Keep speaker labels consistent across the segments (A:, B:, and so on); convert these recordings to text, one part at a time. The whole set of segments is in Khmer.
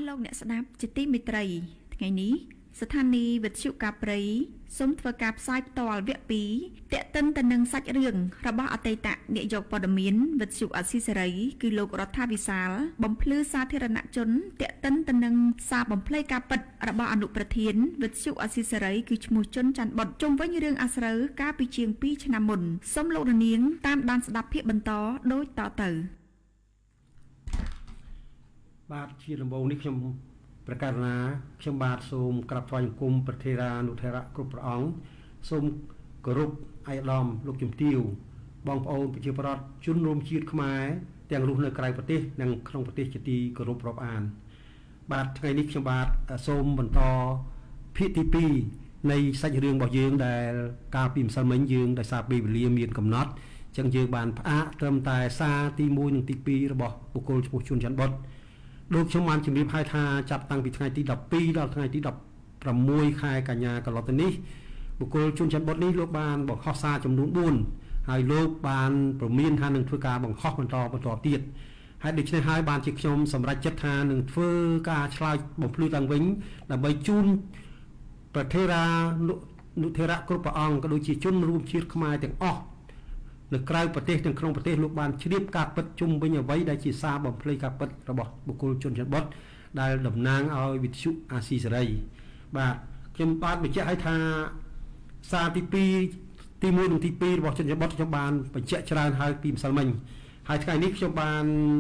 A: លោកអ្នកស្ដាប់ជាទីមេត្រីថ្ងៃនេះស្ថានីយ៍វិទ្យុកាព្រៃសូមធ្វើការផ្សាយផ្ទាល់វគ្គ2តាក់ទិនទៅនឹងសាច់រឿងរបស់អតីតនាយកព័ត៌មានវិទ្យុអស៊ីសេរីគឺលោករដ្ឋាវិសាលបំភ្លឺសាធារណជនតាក់ទិនទៅនឹងសារបំភ្លៃការពិតរបស់អនុប្រធានវិទ្យុអស៊ីសេរីគឺឈ្មោះជុនច័ន្ទបុតជុំវិញរឿងអាស្រូវកាលពីជាង2ឆ្នាំមុនសូមលោករនាងតាមដានស្ដាប់ភាពបន្តដូចតទៅ
B: បាទជាដំបូងនេះខ្ញុំប្រកាសណាខ្ញុំបាទសូមក្រាបថ្វាយបង្គំព្រះថេរានុថេរៈគ្រប់ព្រះអង្គសូមគោរពអាយដាមលោកជំទាវបងប្អូនប្រជាពលរដ្ឋជនរួមជាតិខ្មែរទាំងរស់នៅក្រៅប្រទេសនិងក្នុងប្រទេសជាទីគោរពរាប់អានបាទថ្ងៃនេះខ្ញុំបាទសូមបន្តភាគទី2នៃសាច់រឿងរបស់យើងដែលកាលពីម្សិលមិញយើងដោយសារពេលវេលាមានកំណត់អញ្ចឹងយើងបានផ្អាកត្រឹមតែសារទី1និងទី2របស់បុគ្គលឈ្មោះជួនច័ន្ទបុតដូចខ្ញុំបានជម្រាបឲ្យថាចាប់តាំងពីថ្ងៃទី12ដល់ថ្ងៃទី16ខែកញ្ញាកន្លងទៅនេះបុគ្គលជួនច័ន្ទបុតនេះលោកបានបង្ខំសារចំនួន4ហើយលោកបានប្រមានថានឹងធ្វើការបង្ខំបន្តទៀតហើយដូច្នេះហើយបានជាខ្ញុំសម្រេចចិត្តថានឹងធ្វើការឆ្លើយបំភ្លឺឡើងវិញដើម្បីជូនប្រធេរានុធេរៈគ្រប់ព្រះអង្គក៏ដូចជាជនរួមជាតិខ្មែរទាំងអស់នៅក្រៅប្រទេសទាំងក្នុងប្រទេសលោកបានជ្រាបការពិតជុំវិញអ្វីដែលជាសារបំភ្លៃការពិតរបស់បុគ្គលជនច័ន្ទបុតដែលតំណាងឲ្យវិទ្យុអាស៊ីសេរីបាទខ្ញុំបាទបញ្ជាក់ឲ្យថាសារទី2ទី1និងទី2របស់ជនច័ន្ទបុតខ្ញុំបានបញ្ជាក់ច្រើនហើយពីម្សិលមិញហើយថ្ងៃនេះខ្ញុំបាន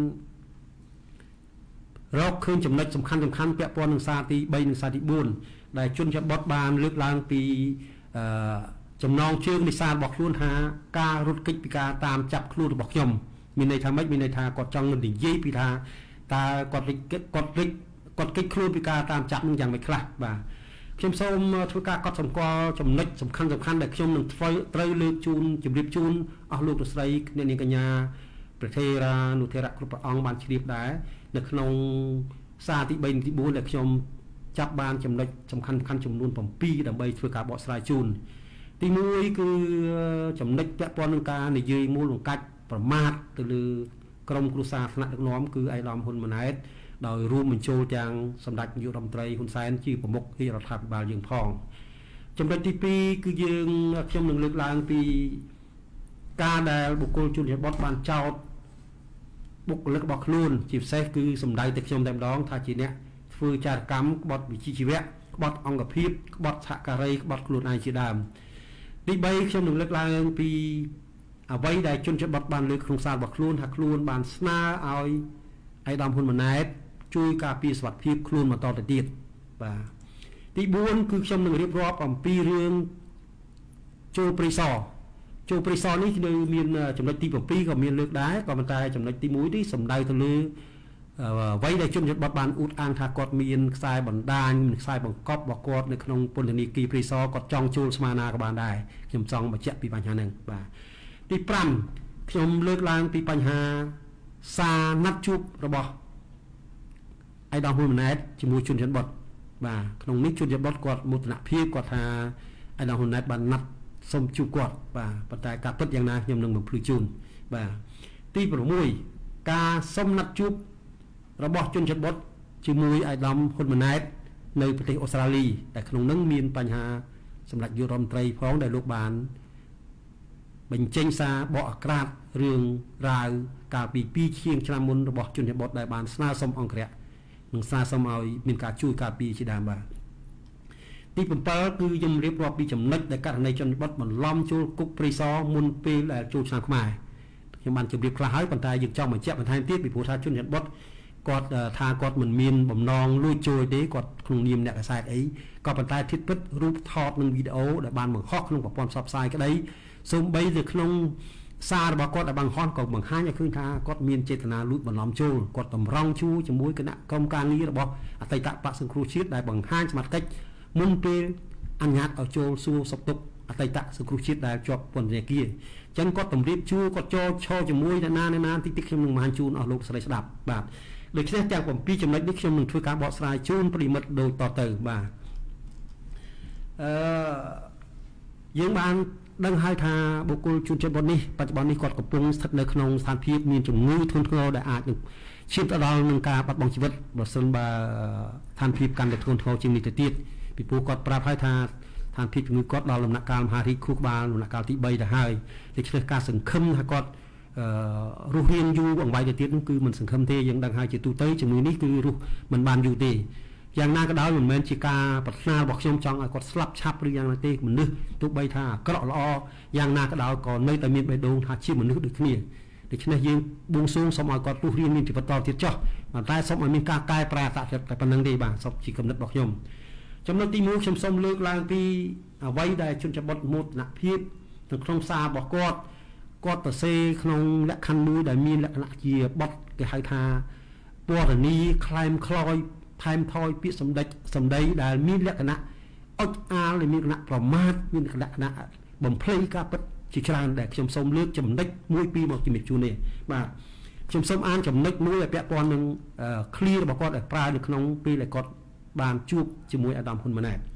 B: រកឃើញចំណុចសំខាន់ពាក់ព័ន្ធនឹងសារទី3និងសារទី4ដែលជនច័ន្ទបុតបានលើកឡើងពីចំណងជើងនៃសាររបស់ខ្លួនថាការរត់គេចពីការតាមចាប់ខ្លួនរបស់ខ្ញុំមានន័យថាម៉េចមានន័យថាគាត់ចង់និយាយពីថាតើគាត់គេចខ្លួនពីការតាមចាប់នឹងយ៉ាងម៉េចខ្លះបាទខ្ញុំសូមធ្វើការកត់សម្គាល់ចំណុចសំខាន់ដែលខ្ញុំនឹងត្រូវលើកជូនជម្រាបជូនអស់លោកលោកស្រីអ្នកនាងកញ្ញាព្រះថេរានុថេរៈគ្រប់ព្រះអង្គបានជ្រាបដែរនៅក្នុងសារទី3និងទី4ដែលខ្ញុំចាប់បានចំណុចសំខាន់ចំនួន7ដើម្បីធ្វើការបកស្រាយជូនទី1គឺចំណុចពាក់ព័ន្ធនឹងការនិយាយមូលបង្កាច់ប្រមាថទៅលើក្រមគ្រួសារថ្នាក់ដឹកនាំគឺឯកឧត្តមហ៊ុនម៉ាណែតដោយរួមបញ្ចូលទាំងសម្ដេចនាយករដ្ឋមន្ត្រីហ៊ុនសែនជាប្រមុខរាជរដ្ឋាភិបាលយើងផងចំណុចទី2គឺខ្ញុំនឹងលើកឡើងពីការដែលបុគ្គលជនជាតិបុតបានចោទបុគ្គលិករបស់ខ្លួនជាពិសេសគឺសម្ដៅទៅខ្ញុំតែម្ដងថាជាអ្នកធ្វើចារកម្មក្បត់វិជ្ជាជីវៈក្បត់អង្គភាពក្បត់សហការីក្បត់ខ្លួនឯងជាដើមទី3ខ្ញុំនឹងលើកឡើងពីអ្វីដែលជនជាតិបុតបានលើកក្នុងសាររបស់ខ្លួនថាខ្លួនបានស្នើឲ្យឯកឧត្តមហ៊ុនម៉ាណែតជួយការពារសុវត្ថិភាពខ្លួនបន្តទៅទៀតបាទទី4គឺខ្ញុំនឹងរៀបរាប់អំពីរឿងចូលព្រៃសរនេះគឺមានចំណុចទី7ក៏មានលើកដែរក៏ប៉ុន្តែចំណុចទី1នេះសំដៅទៅលើអ្វីដែលជនជាតិបុតបានអ៊ូតអាងថាគាត់មានខ្សែបណ្ដាញខ្សែបង្កប់របស់គាត់នៅក្នុងពន្ធនាគារព្រៃសរគាត់ចង់ចូលស្មារណាក៏បានដែរខ្ញុំចង់បញ្ជាក់ពីបញ្ហាហ្នឹងបាទទី5ខ្ញុំលើកឡើងពីបញ្ហាសារណាត់ជួបរបស់ឯកឧត្តមហ៊ុនម៉ាណែតជាមួយជនជាតិបុតបាទក្នុងនេះជនជាតិបុតគាត់មោទនភាពគាត់ថាឯកឧត្តមហ៊ុនម៉ាណែតបានណាត់សុំជួបគាត់បាទប៉ុន្តែការពិតយ៉ាងណាខ្ញុំនឹងបំភ្លឺជូនបាទទី6ការសុំណាត់ជួបរបស់ជនជាតិបុតជាមួយឯកឧត្តមហ៊ុនម៉ាណែតនៅប្រទេសអូស្ត្រាលីតែក្នុងនោះមានបញ្ហាសម្ដេចនាយករដ្ឋមន្ត្រីផងដែលលោកបានបញ្ចេញសារបកអាក្រាតរឿងរ៉ាវកាលពី2ឆ្នាំមុនរបស់ជនជាតិបុតដែលបានស្នើសុំអង្គរៈនិងស្នើសុំឲ្យមានការជួយការពារជាដើមបាទទី7គឺខ្ញុំរៀបរាប់ពីចំណុចដែលករណីជនជាតិបុតបន្លំចូលគុកព្រៃសរមុនពេលដែលចូលឆ្នាំខ្មែរខ្ញុំបានជម្រាបខ្លះហើយប៉ុន្តែយើងចង់បញ្ជាក់បន្ថែមទៀតពីព្រោះថាជនជាតិបុតគាត់ថាគាត់មិនមានបំណងលួចចូលទេគាត់ក្នុងនាមអ្នកកសែតអីក៏ប៉ុន្តែធៀបពិតរូបថតនិងវីដេអូដែលបានបង្ហោះក្នុងប្រព័ន្ធផ្សព្វផ្សាយក្តីសូម្បីនៅក្នុងសាររបស់គាត់ដែលបង្ហោះក៏បង្ហាញឲ្យឃើញថាគាត់មានចេតនាលួចបន្លំចូលគាត់តម្រង់ជួរជាមួយគណៈកម្មការងាររបស់អតីតបក្សសង្គ្រោះជាតិដែលបង្ហាញសមត្ថកិច្ចមុនពេលអនុញ្ញាតឲ្យចូលសួរសុខទុក្ខអតីតសង្គ្រោះជាតិដែលជាប់ពន្ធនាគារអញ្ចឹងគាត់តម្រៀបជួរគាត់ចូលឈរជាមួយអ្នកណាតិចខ្ញុំនឹងបង្ហាញជូនអស់លោកស្រីស្ដាប់បាទដូច្នេះទាំង7ចំណុចនេះខ្ញុំនឹងធ្វើការបកស្រាយជូនប្រិមិត្តដូចតទៅបាទយើងបានដឹងហើយថាបុគ្គលជនជាតិបុតនេះបច្ចុប្បន្ននេះគាត់កំពុងស្ថិតនៅក្នុងស្ថានភាពមានជំងឺធ្ងន់ធ្ងរដែលអាចនឹងឈាមទៅដល់នឹងការបាត់បង់ជីវិតបើសិនបើឋានភាពកាន់តែធ្ងន់ធ្ងរជាងនេះទៅទៀតពីព្រោះគាត់ប្រាប់ហើយថាឋានភាពជំងឺគាត់ដល់ដំណាក់កាលមហារីកខួរក្បាលដំណាក់កាលទី3ទៅហើយដូច្នេះការសង្ឃឹមថាគាត់រស់រានយូរអង្វែងទៅទៀតនោះគឺមិនសង្ឃឹមទេយើងដឹងហើយជាទូទៅជំងឺនេះគឺរស់មិនបានយូរទេយ៉ាងណាក៏ដោយមិនមែនជាការប្រាថ្នារបស់ខ្ញុំចង់ឲ្យគាត់ស្លាប់ឆាប់ឬយ៉ាងណាទេមនុស្សទោះបីថាអាក្រក់ល្អយ៉ាងណាក៏ដោយក៏នៅតែមានបេះដូងថាជាមនុស្សដូចគ្នាដូច្នេះយើងបួងសួងសូមឲ្យគាត់រស់រានមានជីវិតតទៀតចុះប៉ុន្តែសូមឲ្យមានការកែប្រែអត្តចរិតតែប៉ុណ្្នឹងទេបាទសូមជាគំនិតរបស់ខ្ញុំចំណុចទី1ខ្ញុំសូមលើកឡើងពីអ្វីដែលជនចបុតមោទនភាពនៅក្នុងសាររបស់គាត់ទៅសេក្នុងលក្ខខណ្ឌមួយដែលមានលក្ខណៈជាបទគេហៅថាពណ៌នីខ្លែមខ្លោយថែមថយពាក្យសម្ដីដែលមានលក្ខណៈអុចអាលដែលមានលក្ខណៈប្រមាថមានលក្ខណៈបំភ្លៃការពិតជាច្រើនដែលខ្ញុំសូមលើកចំណុចមួយពីរមកជំរាបជូននេះបាទខ្ញុំសូមអានចំណុចមួយឲ្យពាក់ព័ន្ធនឹងឃ្លារបស់គាត់ដែលប្រើនៅក្នុងពេលដែលគាត់បានជួបជាមួយអាដាមហ៊ុនម៉ាណែត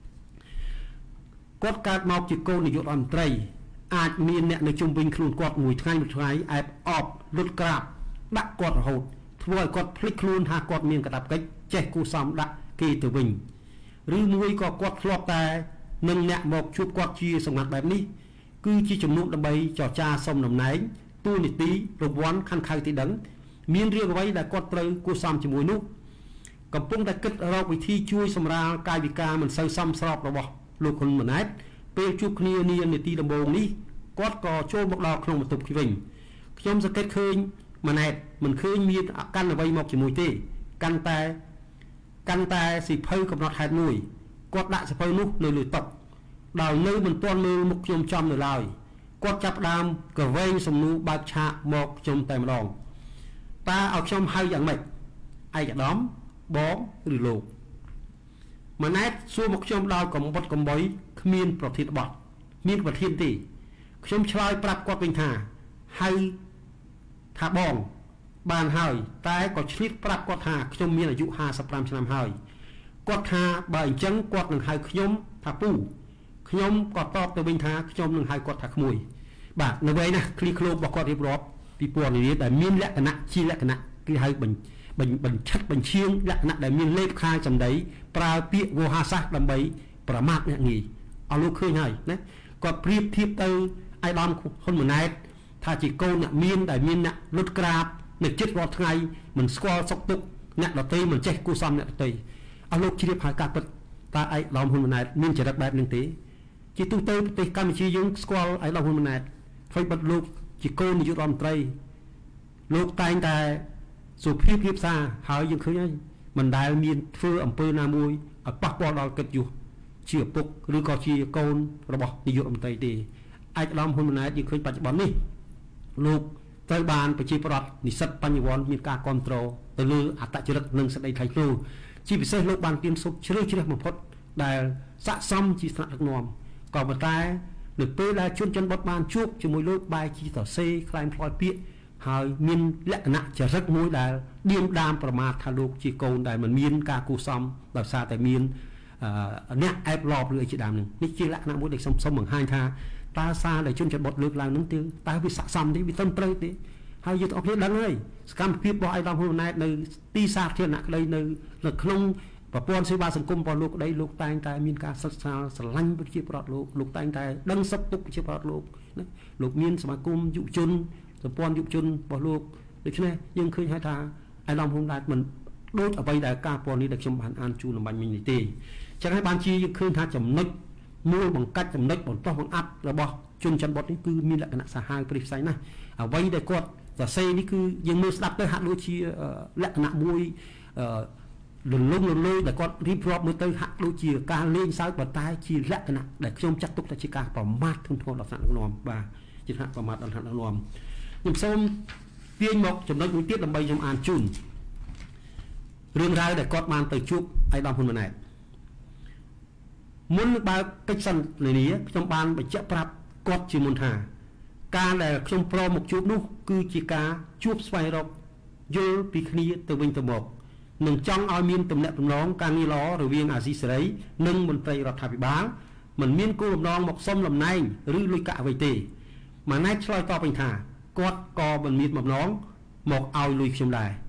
B: គាត់កើតមកជាកូននាយករដ្ឋមន្ត្រីអាចមានអ្នកនៅជុំវិញខ្លួនគាត់មួយថ្ងៃអែបអបលុតក្រាបដាក់គាត់រហូតធ្វើឲ្យគាត់ភ្លេចខ្លួនថាគាត់មានកាតព្វកិច្ចចេះគូសំដាក់គេទៅវិញឬមួយក៏គាត់ធ្លាប់តែនឹងអ្នកមកជួបគាត់ជាសម្ងាត់បែបនេះគឺជាជំនួបដើម្បីចរចាសុំតំណែងទូនីតិរង្វាន់ខាន់ខៅទីដឹងមានរឿងអ្វីដែលគាត់ត្រូវគូសំជាមួយនោះកំពុងតែគិតរកវិធីជួយសម្រាលកាយវិការមិនសូវសមស្របរបស់លោកហ៊ុនម៉ាណែតពេលជួបគ្នានានីតិដំបូងនេះគាត់ក៏ចូលមកដល់ក្នុងបន្ទប់វិញខ្ញុំសង្កេតឃើញម៉ាណែតមិនឃើញមានកាន់អ្វីមកជាមួយទេកាន់តែសិភៅកំណត់ហេតុមួយគាត់ដាក់សិភៅនោះនៅលើតុដល់នៅមិនទាន់មើលមុខខ្ញុំចំនៅឡើយគាត់ចាប់ដើមកវែងសំណួរបើកឆាកមកខ្ញុំតែម្ដងតើឲ្យខ្ញុំហៅយ៉ាងម៉េចឯកឧត្តមបងឬលោកម៉ាណែតសួរមកខ្ញុំដល់កំបុតកំបុយគ្មានប្រធានបទមានប្រធានទេខ្ញុំឆ្លើយប្រាប់គាត់វិញថាហៅថាបងបានហើយតែក៏ឆ្លៀតប្រាប់គាត់ថាខ្ញុំមានអាយុ55ឆ្នាំហើយគាត់ថាបើអញ្ចឹងគាត់នឹងហៅខ្ញុំថាពូខ្ញុំក៏តបទៅវិញថាខ្ញុំនឹងហៅគាត់ថាក្មួយបាទនៅវ័យណាឃ្លីឃ្លោបរបស់គាត់រៀបរាប់ពីពណ៌នានាដែលមានលក្ខណៈជាលក្ខណៈគឺហៅបញ្ឆិតបញ្ឈៀងលក្ខណៈដែលមានលេបខាយសម្ដីប្រើពាក្យវោហារសាស្ត្រដើម្បីប្រមាថអ្នកងាយអស់លោកឃើញហើយណាគាត់ប្រៀបធៀបទៅអាយដាមហ៊ុនម៉ាណែតថាជាកូនអ្នកមានដែលមានអ្នកលុតក្រាបនៅចិត្តរាល់ថ្ងៃមិនស្គាល់សុខទុក្ខអ្នកដទៃមិនចេះគូសំអ្នកដទៃអស់លោកជ្រាបហើយការពិតតើអាយដាមហ៊ុនម៉ាណែតមានចរិតបែបនេះទេជាទូទៅប្រទេសកម្ពុជាយើងស្គាល់អាយដាមហ៊ុនម៉ាណែតអ្វីបាត់លោកជាកូននាយករដ្ឋមន្ត្រីលោកតែងតែសុភាពរៀបសារហើយយើងឃើញហើយមិនដែលមានធ្វើអំពើណាមួយឲ្យប៉ះពាល់ដល់កិត្តិយសជាឪពុកឬក៏ជាកូនរបស់នាយករដ្ឋមន្ត្រីទេឯកឧត្តមហ៊ុនម៉ាណែតយើងឃើញបច្ចុប្បន្ននេះលោកត្រូវបានប្រជាពលរដ្ឋនិស្សិតបញ្ញវន្តមានការគ្រប់គ្រងទៅលើអត្តចរិតនិងសេចក្តីថ្លៃថ្នូរជាពិសេសលោកបានទានសុខជ្រៅជ្រះបំផុតដែលស័ក្តិសមជាថ្នាក់ដឹកនាំក៏ប៉ុន្តែនៅពេលដែលជនជនបុតបានជួបជាមួយលោកបែរជាសរសេរខ្លែងផ្លោយពាក្យហើយមានលក្ខណៈចរិតមួយដែលឌៀមដាមប្រមាថថាលោកជាកូនដែលមិនមានការគូសំដោយសារតែមានអ្នកអែបឡប់ឬអីជាដើមនេះនេះជាលក្ខណៈមួយដែលខ្ញុំបង្ហាញថាតើសារដែលជនចបុតលើកឡើងនឹងតើវាស័ក្តិសមទេវាត្រឹមត្រូវទេហើយយើងទាំងអស់គ្នាដឹងហើយសកម្មភាពរបស់អាយដាមហ៊ុនម៉ាណែតនៅទីសាធារណៈក្តីនៅក្នុងប្រព័ន្ធសេវាសង្គមរបស់លោកក្តីលោកតែងតែមានការសិក្សាស្រឡាញ់ប្រជាពលរដ្ឋលោកតែងតែដឹងសុខទុក្ខប្រជាពលរដ្ឋលោកមានសមាគមយុវជនសម្ព័ន្ធយុវជនរបស់លោកដូច្នេះយើងឃើញហើយថាអាយដាមហ៊ុនម៉ាណែតមិនដូចអ្វីដែលការពណ៌នេះដែលខ្ញុំបានអានជូនលំបាញ់មិញនេះទេចឹងហើយបានជាយើងឃើញថាចំណុចមួយបង្កាច់ចំណុចបន្តបង្អាប់របស់ជនច័ន្ទបុតនេះគឺមានលក្ខណៈសាហាវព្រៃផ្សៃណាស់អ្វីដែលគាត់សរសេរនេះគឺយើងមើលស្ដាប់ទៅហាក់ដូចជាលក្ខណៈមួយលំលយដែលគាត់រៀបរាប់មើលទៅហាក់ដូចជាការលេងសើចប៉ុន្តែជាលក្ខណៈដែលខ្ញុំចាត់ទុកថាជាការប្រមាថធ្ងន់ធ្ងរដល់ថ្នាក់ដឹកនាំបាទជាថ្នាក់ប្រមាថដល់ថ្នាក់ដឹកនាំខ្ញុំសូមទាញមកចំណុចមួយទៀតដើម្បីខ្ញុំអានជូនរឿងរ៉ាវដែលគាត់បានទៅជួបអាយដាមហ៊ុនម៉ាណែតមុនបើកិច្ចសន្ទនាខ្ញុំបានបញ្ជាក់ប្រាប់គាត់ជាមុនថាការដែលខ្ញុំព្រមមកជួបនោះគឺជាការជួបស្វែងរកយល់ពីគ្នាទៅវិញទៅមកនឹងចង់ឲ្យមានទំនាក់ទំនងការងារល្អរវាងអាស៊ីសេរីនិងមន្ត្រីរដ្ឋាភិបាលមិនមានគោលបំណងមកសុំតំណែងឬលុយកាក់អ្វីទេម៉ាណែតឆ្លើយតបវិញថាគាត់ក៏មិនមានបំណងមកឲ្យលុយខ្ញុំដែរ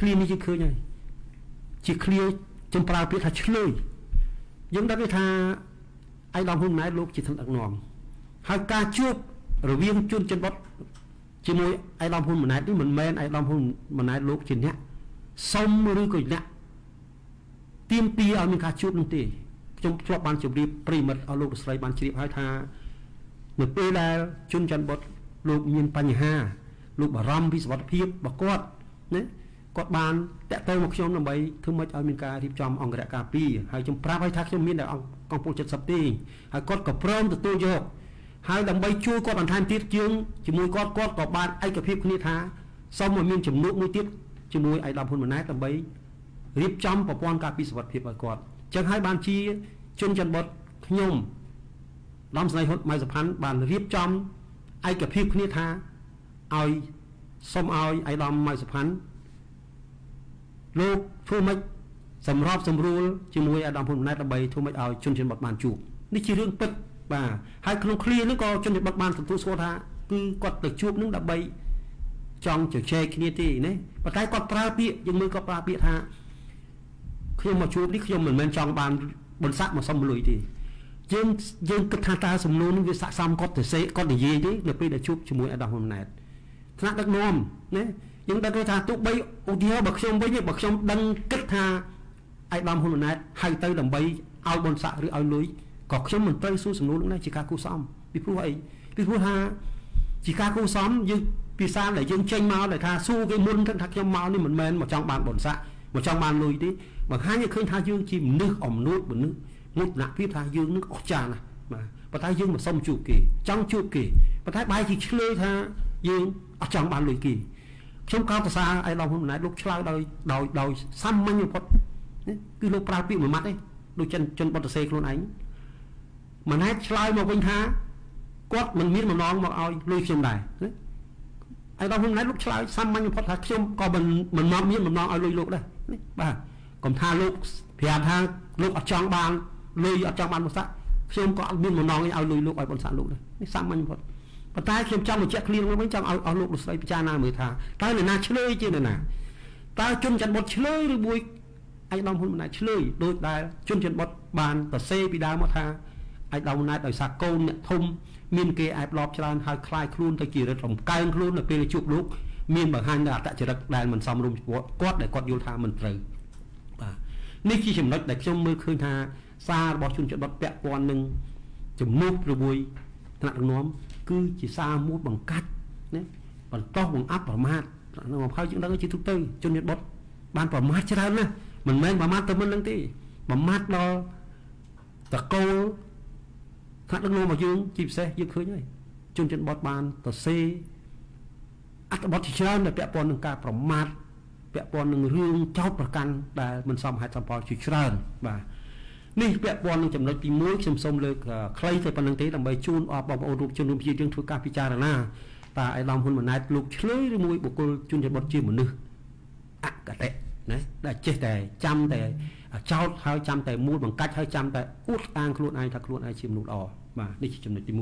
B: clear នេះជាឃើញហើយជា clear ចំប្រើពាក្យថាឆ្លើយយើងដឹងថាឯកឧត្តមហ៊ុនម៉ាណែតលោកជាថ្នាក់ដឹកនាំហើយការជួបរវាងជនជាតិបុតជាមួយឯកឧត្តមហ៊ុនម៉ាណែតនេះមិនមែនឯកឧត្តមហ៊ុនម៉ាណែតលោកជាអ្នកសុំឬក៏អ្នកទាមទារឲ្យមានការជួបនោះទេខ្ញុំធ្លាប់បានជម្រាបប្រិមិត្តឲ្យលោកស្រីបានជ្រាបហើយថានៅពេលដែលជនជាតិបុតលោកមានបញ្ហាលោកបារម្ភពីសុខភាពរបស់គាត់ណាគាត់បានតាក់ទងមកខ្ញុំដើម្បីធ្វើម៉េចឲ្យមានការរៀបចំអង្គរៈការពារហើយខ្ញុំប្រាប់ឲ្យថាខ្ញុំមានតែអង្គពល70ទេហើយគាត់ក៏ព្រមទទួលយកហើយដើម្បីជួយគាត់បន្ថែមទៀតជាងជាមួយគាត់ក៏បានឯកភាពគ្នាថាសូមឲ្យមានជំនួបមួយទៀតជាមួយឯកឧត្តមហ៊ុនម៉ាណែតដើម្បីរៀបចំប្រព័ន្ធការពារសុខភាពឲ្យគាត់អញ្ចឹងហើយបានជាជនជាតិបុតខ្ញុំដំស្រីហ៊ុនម៉ៅសុផាន់បានរៀបចំឯកភាពគ្នាថាឲ្យសូមឲ្យឯកឧត្តមម៉ៅសុផាន់លោកធ្វើម៉េចសម្របសម្រួលជាមួយអាដាមហ៊ុនម៉ាណែតដើម្បីធ្វើម៉េចឲ្យជនជាតិបុតបានជួបនេះជារឿងពិតបាទហើយក្នុងឃ្លានេះក៏ជនជាតិបុតបានទទួលស្គាល់ថាគឺគាត់ទៅជួបនឹងដើម្បីចង់ជជែកគ្នាទេណាប៉ុន្តែគាត់ប្រើពាក្យយើងមើលគាត់ប្រើពាក្យថាខ្ញុំមកជួបនេះខ្ញុំមិនមែនចង់បានបន្សាក់មកសុំលុយទេយើងគិតថាតើសំណួរនេះវាស័ក្តិសមគាត់ទៅសេគាត់និយាយទេនៅពេលដែលជួបជាមួយអាដាមហ៊ុនម៉ាណែតថ្នាក់ដឹកនាំណាយើងដឹងថាទោះបីឧទាហរណ៍បើខ្ញុំវិញបើខ្ញុំដឹងគិតថាឯកឧត្តមហ៊ុនម៉ាណែតហៅទៅដើម្បីឲ្យបនស័កឬឲ្យលុយក៏ខ្ញុំមិនត្រូវសួរសំណួរនោះដែរជាការគូសំពីព្រោះអីពីព្រោះថាជាការគូសំយើងភាសាដែលយើងចេញមកដែលថាសួរគេមុនថាខ្ញុំមកនេះមិនមែនមកចង់បានបនស័កមកចង់បានលុយទេបង្ហាញឲ្យឃើញថាយើងជាមនុស្សអំនួតមនុស្សមុខណៈភាពថាយើងនឹងអស្ចារ្យណាស់បាទប៉ុន្តែយើងមិនសុំជួបគេចង់ជួបគេប៉ុន្តែបែរជាឆ្លើយថាយើងអត់ចង់បានលុយគេខ្ញុំកោតសរសើរឯកឧត្តមហ៊ុនម៉ាណែតលោកឆ្លើយដោយសាមញ្ញបំផុតគឺលោកប្រើពាក្យមួយម៉ាត់ទេដូចជនបដិសេធខ្លួនឯងម៉ាណែតឆ្លើយមកវិញថាគាត់មិនមានបំណងមកឲ្យលុយខ្ញុំដែរណាឯកឧត្តមហ៊ុនម៉ាណែតលោកឆ្លើយសាមញ្ញបំផុតថាខ្ញុំក៏មិនមានបំណងឲ្យលុយលោកដែរនេះបាទកុំថាលោកប្រាប់ថាលោកអត់ចង់បានលុយអត់ចង់បានបុណ្យស័ក្តិខ្ញុំក៏អត់មានបំណងឲ្យលុយលោកឲ្យបុណ្យស័ក្តិលោកដែរនេះសាមញ្ញបំផុតប៉ុន្តែខ្ញុំចង់បញ្ជាក់ឃ្លាមកវិញចង់ឲ្យលោកលោកស្រីពិចារណាមើលថាតើនរណាឆ្លើយជានរណាតើជនជាតិបុតឆ្លើយឬមួយឯកឧត្តមហ៊ុនម៉ាណែតឆ្លើយដោយដែលជនជាតិបុតបានសរសេរពីដើមមកថាឯកឧត្តមម៉ាណែតដោយសារកូនអ្នកធំមានគេអែបឡប់ច្រើនហើយខ្លាយខ្លួនទៅជារិទ្ធរំកើងខ្លួននៅពេលជួបលោកមានបង្ហាញដល់អត្តចរិតដែលមិនសមរម្យគាត់ដែលគាត់យល់ថាមិនត្រូវបាទនេះជាចំណុចដែលខ្ញុំមើលឃើញថាសាររបស់ជនជាតិបុតពាក់ព័ន្ធនឹងជំនួបជាមួយថ្នាក់ដឹកនាំគឺជាសារមួយបង្កាច់ណាបន្តបង្អាប់ប្រមាថនៅមកហើយយើងដឹងជាទូទៅជនជាតិបុតបានប្រមាថច្រើនណាស់មិនមែនប្រមាថទៅមិននឹងទេប្រមាថដល់តកូលថ្នាក់ដឹកនាំរបស់យើងជាពិសេសយើងឃើញហើយជនជាតិបុតបានទៅសេអត្ថបទជាច្រើនដែលពាក់ព័ន្ធនឹងការប្រមាថពាក់ព័ន្ធនឹងរឿងចោទប្រកាន់ដែលមិនសមហេតុសមផលជាច្រើនបាទនេះពាក់ព័ន្ធនឹងចំណុចទី1ខ្ញុំសូមលើកខ្លីទៅប៉ុណ្្នឹងទេដើម្បីជូនអបបងប្អូនរូបជនរួមជាតិយើងធ្វើការពិចារណាតើឯកឧត្តមហ៊ុនម៉ាណែតលោកឆ្លើយឬមួយបុគ្គលជនជាតិបុតជាមនុស្សអកតេណាដែលចេះតែចាំតែចោទហើយចាំតែមូលបង្កាច់ហើយចាំតែអួតអាងខ្លួនឯងថាខ្លួនឯងជាមនុស្សល្អបាទនេះជាចំណុចទី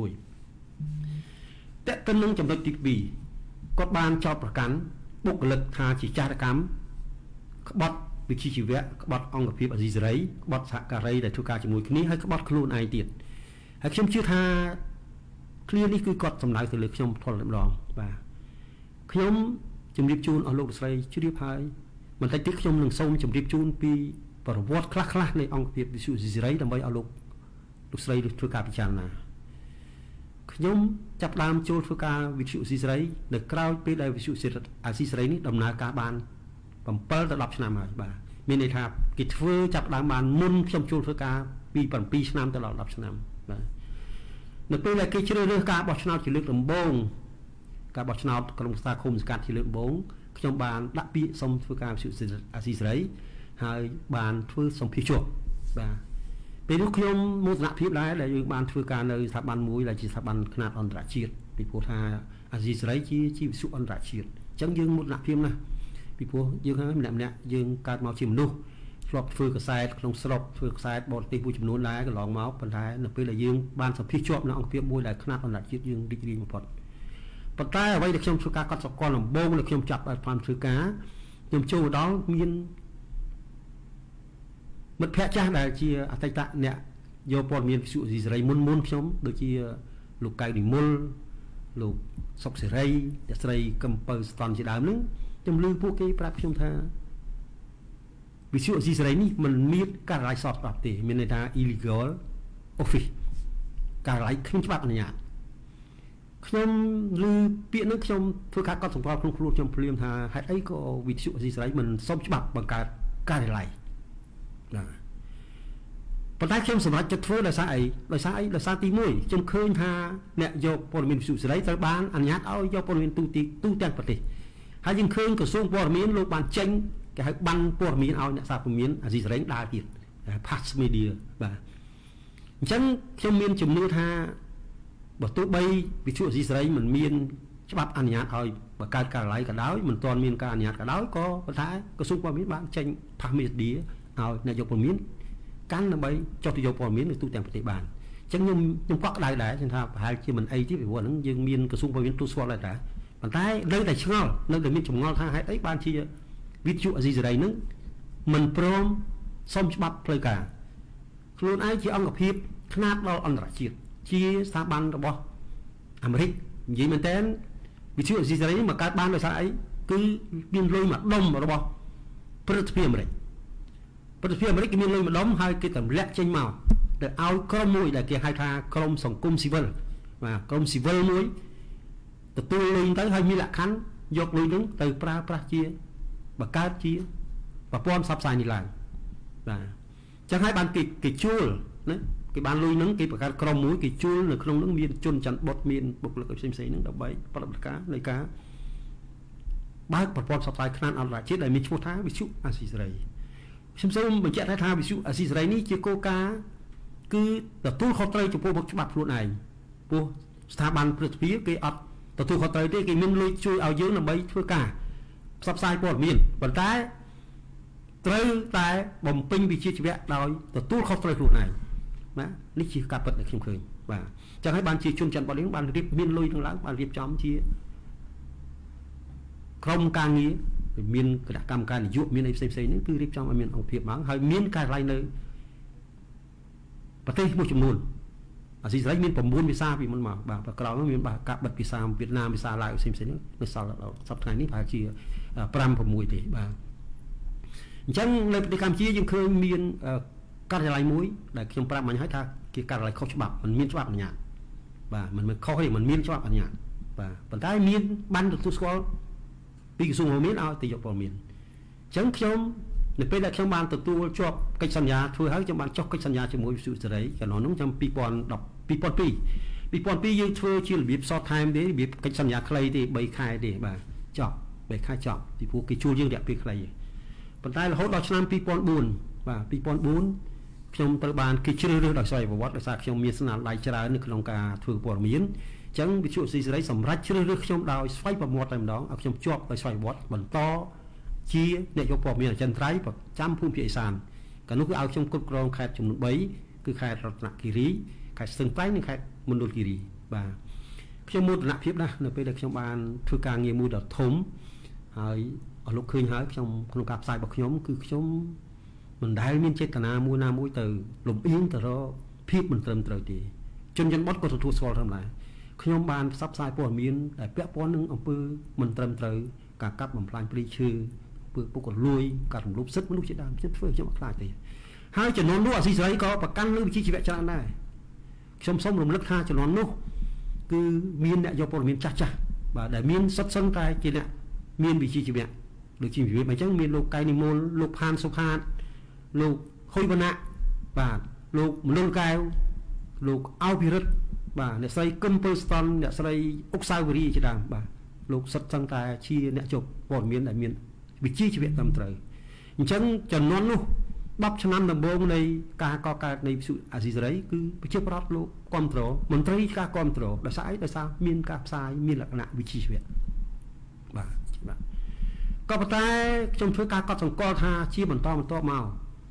B: 1តើទៅនឹងចំណុចទី2គាត់បានចោទប្រកាន់បុគ្គលិកថាជាចារកម្មក្បត់វិជ្ជាជីវៈក្បត់អង្គភាពអសីសេរីក្បត់សហការីដែលធ្វើការជាមួយគ្នាហើយក្បត់ខ្លួនឯងទៀតហើយខ្ញុំជឿថាឃ្លានេះគឺគាត់សំដៅទៅលើខ្ញុំផ្ទាល់តែម្ដងបាទខ្ញុំជម្រាបជូនអស់លោកស្រីជ្រាបហើយបន្តិចទៀតខ្ញុំនឹងសូមជម្រាបជូនពីប្រវត្តិខ្លះៗនៃអង្គភាពវិទ្យុអសីសេរីដើម្បីឲ្យលោកស្រីធ្វើការពិចារណាខ្ញុំចាប់ដើមចូលធ្វើការវិទ្យុអសីសេរីនៅក្រៅពេលដែលវិទ្យុអសីសេរីនេះដំណើរការបាន7ទៅ10ឆ្នាំហើយបាទមានន័យថាគេធ្វើចាប់ដើមបានមុនខ្ញុំចូលធ្វើការពី7ឆ្នាំទៅដល់10ឆ្នាំបាទនៅពេលដែលគេជ្រើសរើសការបោះឆ្នោតជាលើកដំបូងការបោះឆ្នោតក្រុមប្រឹក្សាឃុំសង្កាត់ជាលើកដំបូងខ្ញុំបានដាក់ពាក្យសុំធ្វើការវិទ្យុអសីសេរីហើយបានធ្វើសម្ភារជាប់បាទពេលនោះខ្ញុំមោទនភាពដែរដែលយើងបានធ្វើការនៅស្ថាប័នមួយដែលជាស្ថាប័នខ្នាតអន្តរជាតិពីព្រោះថាអសីសេរីជាវិទ្យុអន្តរជាតិអញ្ចឹងយើងមោទនភាពណាស់ពីព្រោះយើងហើយម្នាក់យើងកើតមកជាមនុស្សធ្លាប់ធ្វើកសែតក្នុងស្រុកធ្វើកសែតបរទេសមួយចំនួនដែរកន្លងមកប៉ុន្តែនៅពេលដែលយើងបានសម្ភាសជាប់នៅអង្គភាពមួយដែលខ្នាតអន្តរជាតិយើងរីករាយបំផុតប៉ុន្តែអ្វីដែលខ្ញុំធ្វើការកត់សម្គាល់ដំបូងដែលខ្ញុំចាប់បានធ្វើការខ្ញុំចូលដល់មានមិត្តភ័ក្តិចាស់ដែលជាអតីតអ្នកយកព័ត៌មានវិទ្យុស៊ីសេរីមុនខ្ញុំដូចជាលោកកៅនិមលលោកសុកសេរីអ្នកស្រីកឹមពៅស្តនជាដើមហ្នឹងខ្ញុំឮពួកគេប្រាប់ខ្ញុំថាវិទ្យុស៊ីសេរីនេះมันមានការិយាល័យសតស្ដាប់ទេមានន័យថា illegal office ការិយាល័យគ្មានច្បាប់អនុញ្ញាតខ្ញុំឮពាក្យហ្នឹងខ្ញុំធ្វើការកត់សម្គាល់ក្នុងខ្លួនខ្ញុំភ្លាមថាហេតុអីក៏វិទ្យុស៊ីសេរីមិនសមច្បាប់បង្កើតការិយាល័យណាប៉ុន្តែខ្ញុំសម្រេចចិត្តធ្វើដោយសារអីដោយសារទី1ខ្ញុំឃើញថាអ្នកយកព័ត៌មានវិទ្យុសេរីត្រូវបានអនុញ្ញាតឲ្យយកព័ត៌មានទូទាំងប្រទេសហើយយើងឃើញក្រសួងព័ត៌មានលោកបានចេញគេហៅបានព័ត៌មានឲ្យអ្នកសារព័ត៌មានអាស៊ីសេរីដើរទៀត Pass Media បាទអញ្ចឹងខ្ញុំមានជំនឿថាបើទោះបីវិទ្យុអាស៊ីសេរីមិនមានច្បាប់អនុញ្ញាតឲ្យបង្កើតការិយាល័យក៏ដោយមិនទាន់មានការអនុញ្ញាតក៏ដោយក៏ប៉ុន្តែក្រសួងព័ត៌មានបានចេញ Pass Media ឲ្យអ្នកយកព័ត៌មានកាន់ដើម្បីចុះទៅយកព័ត៌មាននៅទូទាំងប្រទេសបានអញ្ចឹងខ្ញុំកក់ក្ដៅដែរខ្ញុំថាប្រហែលជាមិនអីទេពីព្រោះហ្នឹងយើងមានក្រសួងព័ត៌មានទូស្គាល់ដែរតែប៉ុន្តែនៅតែឆ្ងល់នៅតែមានចម្ងល់ថាហេតុអីបានជាវិទ្យុអាស៊ីសេរីហ្នឹងមិនព្រមសមច្បាប់ផ្លូវការខ្លួនឯងជាអង្គភាពខ្នាតដល់អន្តរជាតិជាស្ថាប័នរបស់អាមេរិកនិយាយមែនតើវិទ្យុអាស៊ីសេរីនេះមកកើតបានដោយសារអីគឺមានលុយមួយដុំរបស់ព្រឹទ្ធសភាអាមេរិកគេមានលុយមួយដុំហើយគេទម្លាក់ចេញមកទៅឲ្យក្រុមមួយដែលគេហៅថាក្រុមសង្គមស៊ីវិលបាទក្រុមស៊ីវិលមួយទទួលលុយទៅហើយមានលក្ខខណ្ឌយកលុយហ្នឹងទៅប្រើប្រាស់ជាបង្កើតជាប្រព័ន្ធផ្សព្វផ្សាយនេះឡើងបាទអញ្ចឹងហើយបានគេជួលណាគេបានលុយហ្នឹងគេបង្កើតក្រុមមួយគេជួលនៅក្នុងហ្នឹងមានជនច័ន្ទបុតមានបុគ្គលិកផ្សេងហ្នឹងដើម្បីប្រតិបត្តិការនៃការបើកប្រព័ន្ធផ្សព្វផ្សាយខ្នាតអន្តរជាតិដែលមានឈ្មោះថាវិទ្យុអាស៊ីសេរីខ្ញុំសូមបញ្ជាក់ថាវិទ្យុអាស៊ីសេរីនេះជាគោលការណ៍គឺទទួលខុសត្រូវចំពោះមុខច្បាប់ខ្លួនឯងព្រោះស្ថាប័នព្រឹទ្ធសភាគេអត់ទទួលខុសត្រូវទេគេមានលុយជួយឲ្យយើងដើម្បីធ្វើការផ្សព្វផ្សាយព័ត៌មានប៉ុន្តែត្រូវតែបំពេញវិជ្ជាជីវៈដោយទទួលខុសត្រូវខ្លួនឯងណានេះជាការពិតដែលខ្ញុំឃើញបាទអញ្ចឹងហើយបានជាជនច័ន្ទបុតនេះបានរៀបមានលុយនឹងឡើងបានរៀបចំជាក្រុមការងារមានគណៈកម្មការនយោបាយមានអីផ្សេងនេះគឺរៀបចំឲ្យមានអង្គភាពមកហើយមានការិយាល័យនៅប្រទេសមួយចំនួនអាស៊ីសេរីមាន9ភាសាពីមុនមកបាទក្រោយនោះមានការបិទភាសាវៀតណាមភាសាឡាវផ្សេងនេះនៅសល់សប្តាហ៍នេះប្រហែលជា5 6ទេបាទអញ្ចឹងនៅប្រទេសកម្ពុជាយើងឃើញមានការិយាល័យមួយដែលខ្ញុំប្រាប់មិញហើយថាជាការិយាល័យខុសច្បាប់មិនមានច្បាប់អនុញ្ញាតបាទមិនខុសទេមិនមានច្បាប់អនុញ្ញាតបាទប៉ុន្តែមានបានទទួលស្គាល់ពីក្រសួងព័ត៌មានឲ្យទៅយកព័ត៌មានអញ្ចឹងខ្ញុំនៅពេលដែលខ្ញុំបានទទួលជាប់កិច្ចសន្យាធ្វើហើយខ្ញុំបានចុះកិច្ចសន្យាជាមួយវិទ្យុសេរីកាលនោះខ្ញុំ2002យើងធ្វើជារបៀប short time ទេរបៀបកិច្ចសន្យាខ្លីទេ3ខែទេបាទចប់3ខែចប់ពីព្រោះគេជួលយើងរយៈពេលខ្លីប៉ុន្តែរហូតដល់ឆ្នាំ2004បាទ2004ខ្ញុំត្រូវបានគេជ្រើសរើសដោយស្វ័យប្រវត្តិដោយសារខ្ញុំមានស្នាដៃច្រើននៅក្នុងការធ្វើព័ត៌មានអញ្ចឹងវិទ្យុស៊ីសេរីសម្រាប់ជ្រើសរើសខ្ញុំដោយស្វ័យប្រវត្តិតែម្ដងឲ្យខ្ញុំជាប់ដោយស្វ័យប្រវត្តិបន្តជាអ្នកយកព័ត៌មានអចិន្ត្រៃយ៍ប្រចាំភូមិភាគឦសានកាលនោះគឺឲ្យខ្ញុំគ្រប់គ្រងខេត្តចំនួន3គឺខេត្តរតនគិរីខេត្តស្ទឹងត្រែងនិងខេត្តមណ្ឌលគិរីបាទខ្ញុំមោទនភាពណាស់នៅពេលដែលខ្ញុំបានធ្វើការងារមួយដ៏ធំហើយអស់លោកឃើញហើយខ្ញុំក្នុងការផ្សាយរបស់ខ្ញុំគឺខ្ញុំមិនដែលមានចេតនាមួយណាមួយទៅលំអៀងទៅរកភាពមិនត្រឹមត្រូវទេជនច័ន្ទបុតក៏ទទួលស្គាល់ធម្មតាខ្ញុំបានផ្សព្វផ្សាយព័ត៌មានដែលពាក់ព័ន្ធនឹងអំពើមិនត្រឹមត្រូវការកាប់បំផ្លាញព្រៃឈើពុករលួយការរំលោភសិទ្ធិមនុស្សជាដើមខ្ញុំធ្វើខ្ញុំអត់ខ្លាចទេហើយចំនួននោះអាស៊ីសេរីក៏ប្រកាន់លើវិជ្ជាជីវៈច្រើនដែរខ្ញុំសូមរំលឹកថាចំនួននោះគឺមានអ្នកយកព័ត៌មានចាស់បាទដែលមានសុទ្ធសឹងតែជាអ្នកមានវិជ្ជាជីវៈដូចជាវិវិធអញ្ចឹងមានលោកកៃនិមលលោកផានសុផាតលោកហុយវណ្ណៈបាទលោកមណ្ឌលកែវលោកអោភិរិទ្ធបាទអ្នកស្រីកឹមពើស្តនអ្នកស្រីអុកសាវរីជាដើមបាទលោកសុទ្ធសឹងតែជាអ្នកយកព័ត៌មានដែលមានវិជ្ជាជីវៈត្រឹមត្រូវអញ្ចឹងចំនួននោះ10ឆ្នាំដំបូងនៃការកកើតនៃវិទ្យុអាស៊ីសេរីគឺប្រជាប្រដ្ឋលោកគ្រប់គ្រងមន្ត្រីការគ្រប់គ្រងដោយសារអីដោយសារមានការផ្សាយមានលក្ខណៈវិជ្ជាជីវៈបាទក៏ប៉ុន្តែខ្ញុំធ្វើការកត់សម្គាល់ថាជាបន្តមកណា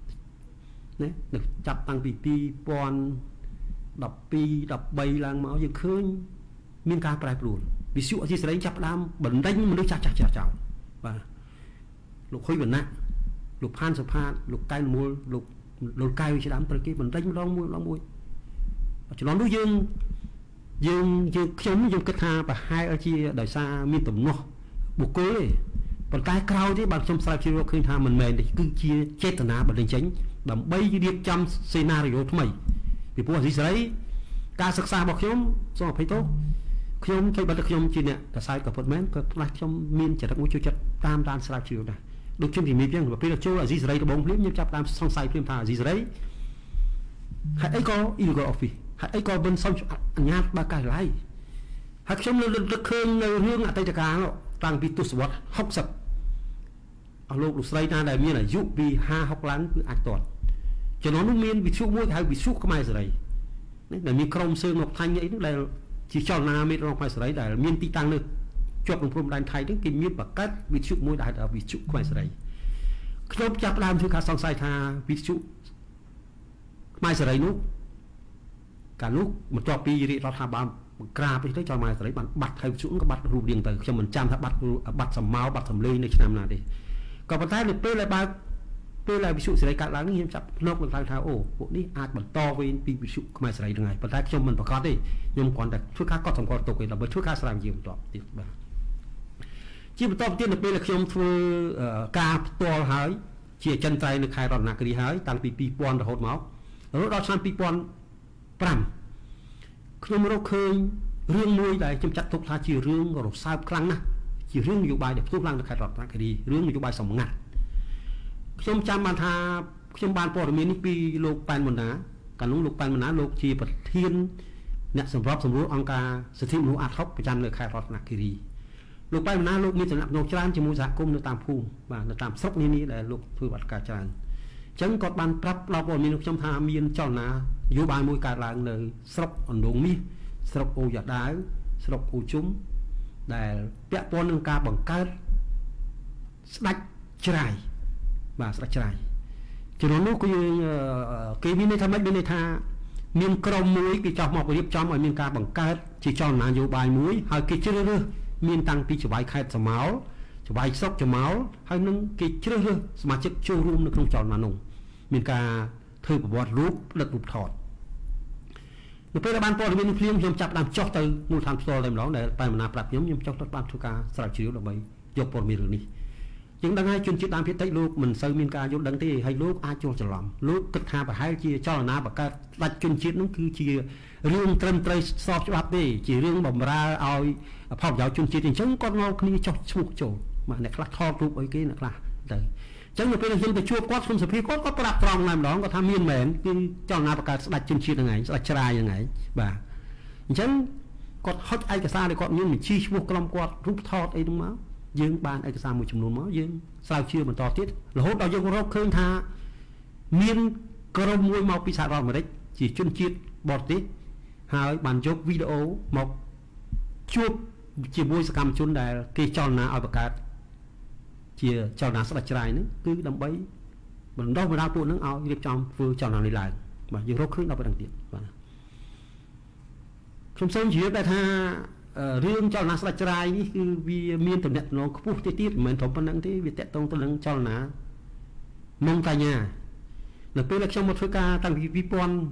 B: ចាប់តាំងពី2012 13ឡើងមកយើងឃើញមានការប្រែប្រួលវិទ្យុអាស៊ីសេរីចាប់ផ្ដើមបណ្ដេញមនុស្សចាស់ចោលបាទលោកហ៊ុយវណ្ណៈលោកផានសុផាតលោកកែនមូលលោកកែវជាដើមត្រូវគេបណ្ដេញម្ដងមួយចំណងនោះយើងខ្ញុំគិតថាប្រហែលជាដោយសារមានទំនាស់បុគ្គលទេប៉ុន្តែក្រោយទេបាទខ្ញុំស្រាវជ្រាវឃើញថាមិនមែនទេគឺជាចេតនាបណ្ដេញចេញដើម្បីរៀបចំសេណារីយ៉ូថ្មីពីព្រោះអាស៊ីសេរីការសិក្សារបស់ខ្ញុំសូមអភ័យទោសខ្ញុំធ្វើបើខ្ញុំជាអ្នកកសែតក៏ពិតមែនក៏ផ្លាស់ខ្ញុំមានចរិតមួយចូលចិត្តតាមស្រាវជ្រាវដែរដូចខ្ញុំជំរាបចឹងពេលចូលអាស៊ីសេរីដំបូងភ្លាមខ្ញុំចាប់តាមសង្ស័យភ្លាមថាអាស៊ីសេរីហេតុអីក៏ illegal office ហេតុអីក៏មិនសុំអនុញ្ញាតបើកកាយឡាយហើយខ្ញុំលើកឃើញនៅរឿងអតីតកាលតាំងពីទសវត្សរ៍60អស់លោកស្រីណាដែលមានអាយុពី50-60ឡើងគឺអាចតន់ចំណុចនោះមានវិទ្យុមួយគេហៅវិទ្យុខ្មែរសេរីនេះដែលមានក្រុមសើងមកថាញ់អីហ្នឹងដែលជាចលនាមេរងខ្មែរសេរីដែលមានទីតាំងនៅជាប់នឹងព្រំដែនថៃហ្នឹងគេមានបង្កើតវិទ្យុមួយដែលហៅវិទ្យុខ្មែរសេរីខ្ញុំចាប់ដើមធ្វើការសង្ស័យថាវិទ្យុខ្មែរសេរីនោះកាលនោះបន្ទាប់ពីរាជរដ្ឋាភិបាលបង្ក្រាបទៅចលនាសេរីបានបាត់ហើយវិទ្យុក៏បាត់រូបរាងទៅខ្ញុំមិនចាំថាបាត់សម្មាបាត់សម្លេងនៅឆ្នាំណាទេក៏ប៉ុន្តែនៅពេលដែលបើកពេលដែលវិទ្យុសេរីកាត់ឡើងនេះខ្ញុំចាប់ភ្នែកនឹងថាអូពួកនេះអាចបន្តវេនពីវិទ្យុខ្មែរសេរីហ្នឹងហើយប៉ុន្តែខ្ញុំមិនប្រកាសទេខ្ញុំគ្រាន់តែធ្វើការកត់សម្គាល់ទុកឯងដើម្បីធ្វើការស្រាវជ្រាវបន្តទៀតបាទជាបន្តទៀតនៅពេលដែលខ្ញុំធ្វើការផ្ទាល់ហើយជាអចិន្ត្រៃយ៍នៅខេត្តរតនគិរីហើយតាំងពី2000រហូតមកដល់ឆ្នាំ2005ខ្ញុំរកឃើញរឿងមួយដែលខ្ញុំចាត់ទុកថាជារឿងរសើបខ្លាំងណាស់ជារឿងនយោបាយដែលផ្ទុះឡើងនៅខេត្តរតនគិរីរឿងនយោបាយសម្ងាត់ខ្ញុំចាំបានថាខ្ញុំបានព័ត៌មាននេះពីលោកប៉ែនមណាកាលនោះលោកប៉ែនមណាលោកជាប្រធានអ្នកសម្របសម្រួលអង្គការសិទ្ធិមនុស្សអាត់ហុកប្រចាំនៅខេត្តរតនគិរីលោកប៉ែនមណាលោកមានតំណែងច្រើនជាមួយសហគមន៍នៅតាមភូមិបាទនៅតាមស្រុកនានាដែលលោកធ្វើបាតការច្រើនអញ្ចឹងគាត់បានប្រាប់ដល់ព័ត៌មានខ្ញុំថាមានចលនានយោបាយមួយកើតឡើងនៅស្រុកអណ្ដូងមាសស្រុកអូយ៉ាដាវស្រុកអូជុំដែលពាក់ព័ន្ធនឹងការបង្កើតស្ដេចច្រាយបាទស្ដេចច្រាយជំនាន់នោះគឺគេមានន័យថាម៉េចមានន័យថាមានក្រុមមួយគេចោះមករៀបចំឲ្យមានការបង្កើតជាចលនានយោបាយមួយហើយគេជ្រើសរើសមានតាំងពីចៅហ្វាយខេត្តសមោលចៅហ្វាយស្រុកចមោលហើយនឹងគេជ្រើសរើសសមាជិកចូលរួមនៅក្នុងចលនានោះមានការធ្វើប្រវត្តិរូបដឹករូបថតនៅពេលដែលបានព័ត៌មាននេះភ្លាមខ្ញុំចាប់ដើមចុះទៅមូលដ្ឋានផ្ទាល់តែម្ដងដែលប៉ែនមណាប្រាប់ខ្ញុំចុះទៅបានធ្វើការស្រាវជ្រាវដើម្បីយកព័ត៌មានរឿងនេះយើងដឹងហើយជនជាតិដើមភាគតិចលោកមិនសូវមានការយល់ដឹងទេហើយលោកអាចចូលច្រឡំលោកគិតថាប្រហែលជាចលនាបង្កើតស្ដេចជនជាតិនោះគឺជារឿងត្រឹមត្រូវស្របច្បាប់ទេជារឿងបំរើឲ្យផលប្រយោជន៍ជនជាតិអញ្ចឹងគាត់មកគ្នាចុះឈ្មោះចូលបាទអ្នកខ្លះថតរូបអីគេអ្នកខ្លះទៅអញ្ចឹងនៅពេលខ្ញុំទៅជួបគាត់ខ្ញុំសភាគាត់ប្រាប់ត្រង់តែម្ដងគាត់ថាមានមែនគឺចលនាបង្កើតស្ដេចជនជាតិហ្នឹងឯងស្ដេចច្រាយហ្នឹងឯងបាទអញ្ចឹងគាត់ហុចឯកសារដែលគាត់មានបញ្ជីឈ្មោះក្រុមគាត់រូបថតអីហ្នឹងមកយើងបានឯកសារមួយចំនួនមកយើងស្រាវជ្រាវបន្តទៀតរហូតដល់យើងរកឃើញថាមានក្រុមមួយមកពីសហរដ្ឋអាមេរិកជាជនជាតិបរទេសហើយបានយកវីដេអូមកជួបជាមួយសកម្មជនដែលគេចលនាឲ្យបង្កើតជាចលនាស្ដេចច្រាយហ្នឹងគឺដើម្បីបណ្ដុះបណ្ដាលពួកហ្នឹងឲ្យរៀបចំធ្វើចលនានេះឡើងបាទយើងរកឃើញដល់ប៉ុណ្្នឹងទៀតបាទខ្ញុំសូមជម្រាបដែរថារឿងចលនាស្ដេចច្រាយនេះគឺវាមានតំណែងខ្ពស់ទៀតមិនមែនត្រឹមប៉ុណ្្នឹងទេវាតកតងទៅនឹងចលនាម៉ុងតាញ៉ានៅពេលដែលខ្ញុំមកធ្វើការតាំងពី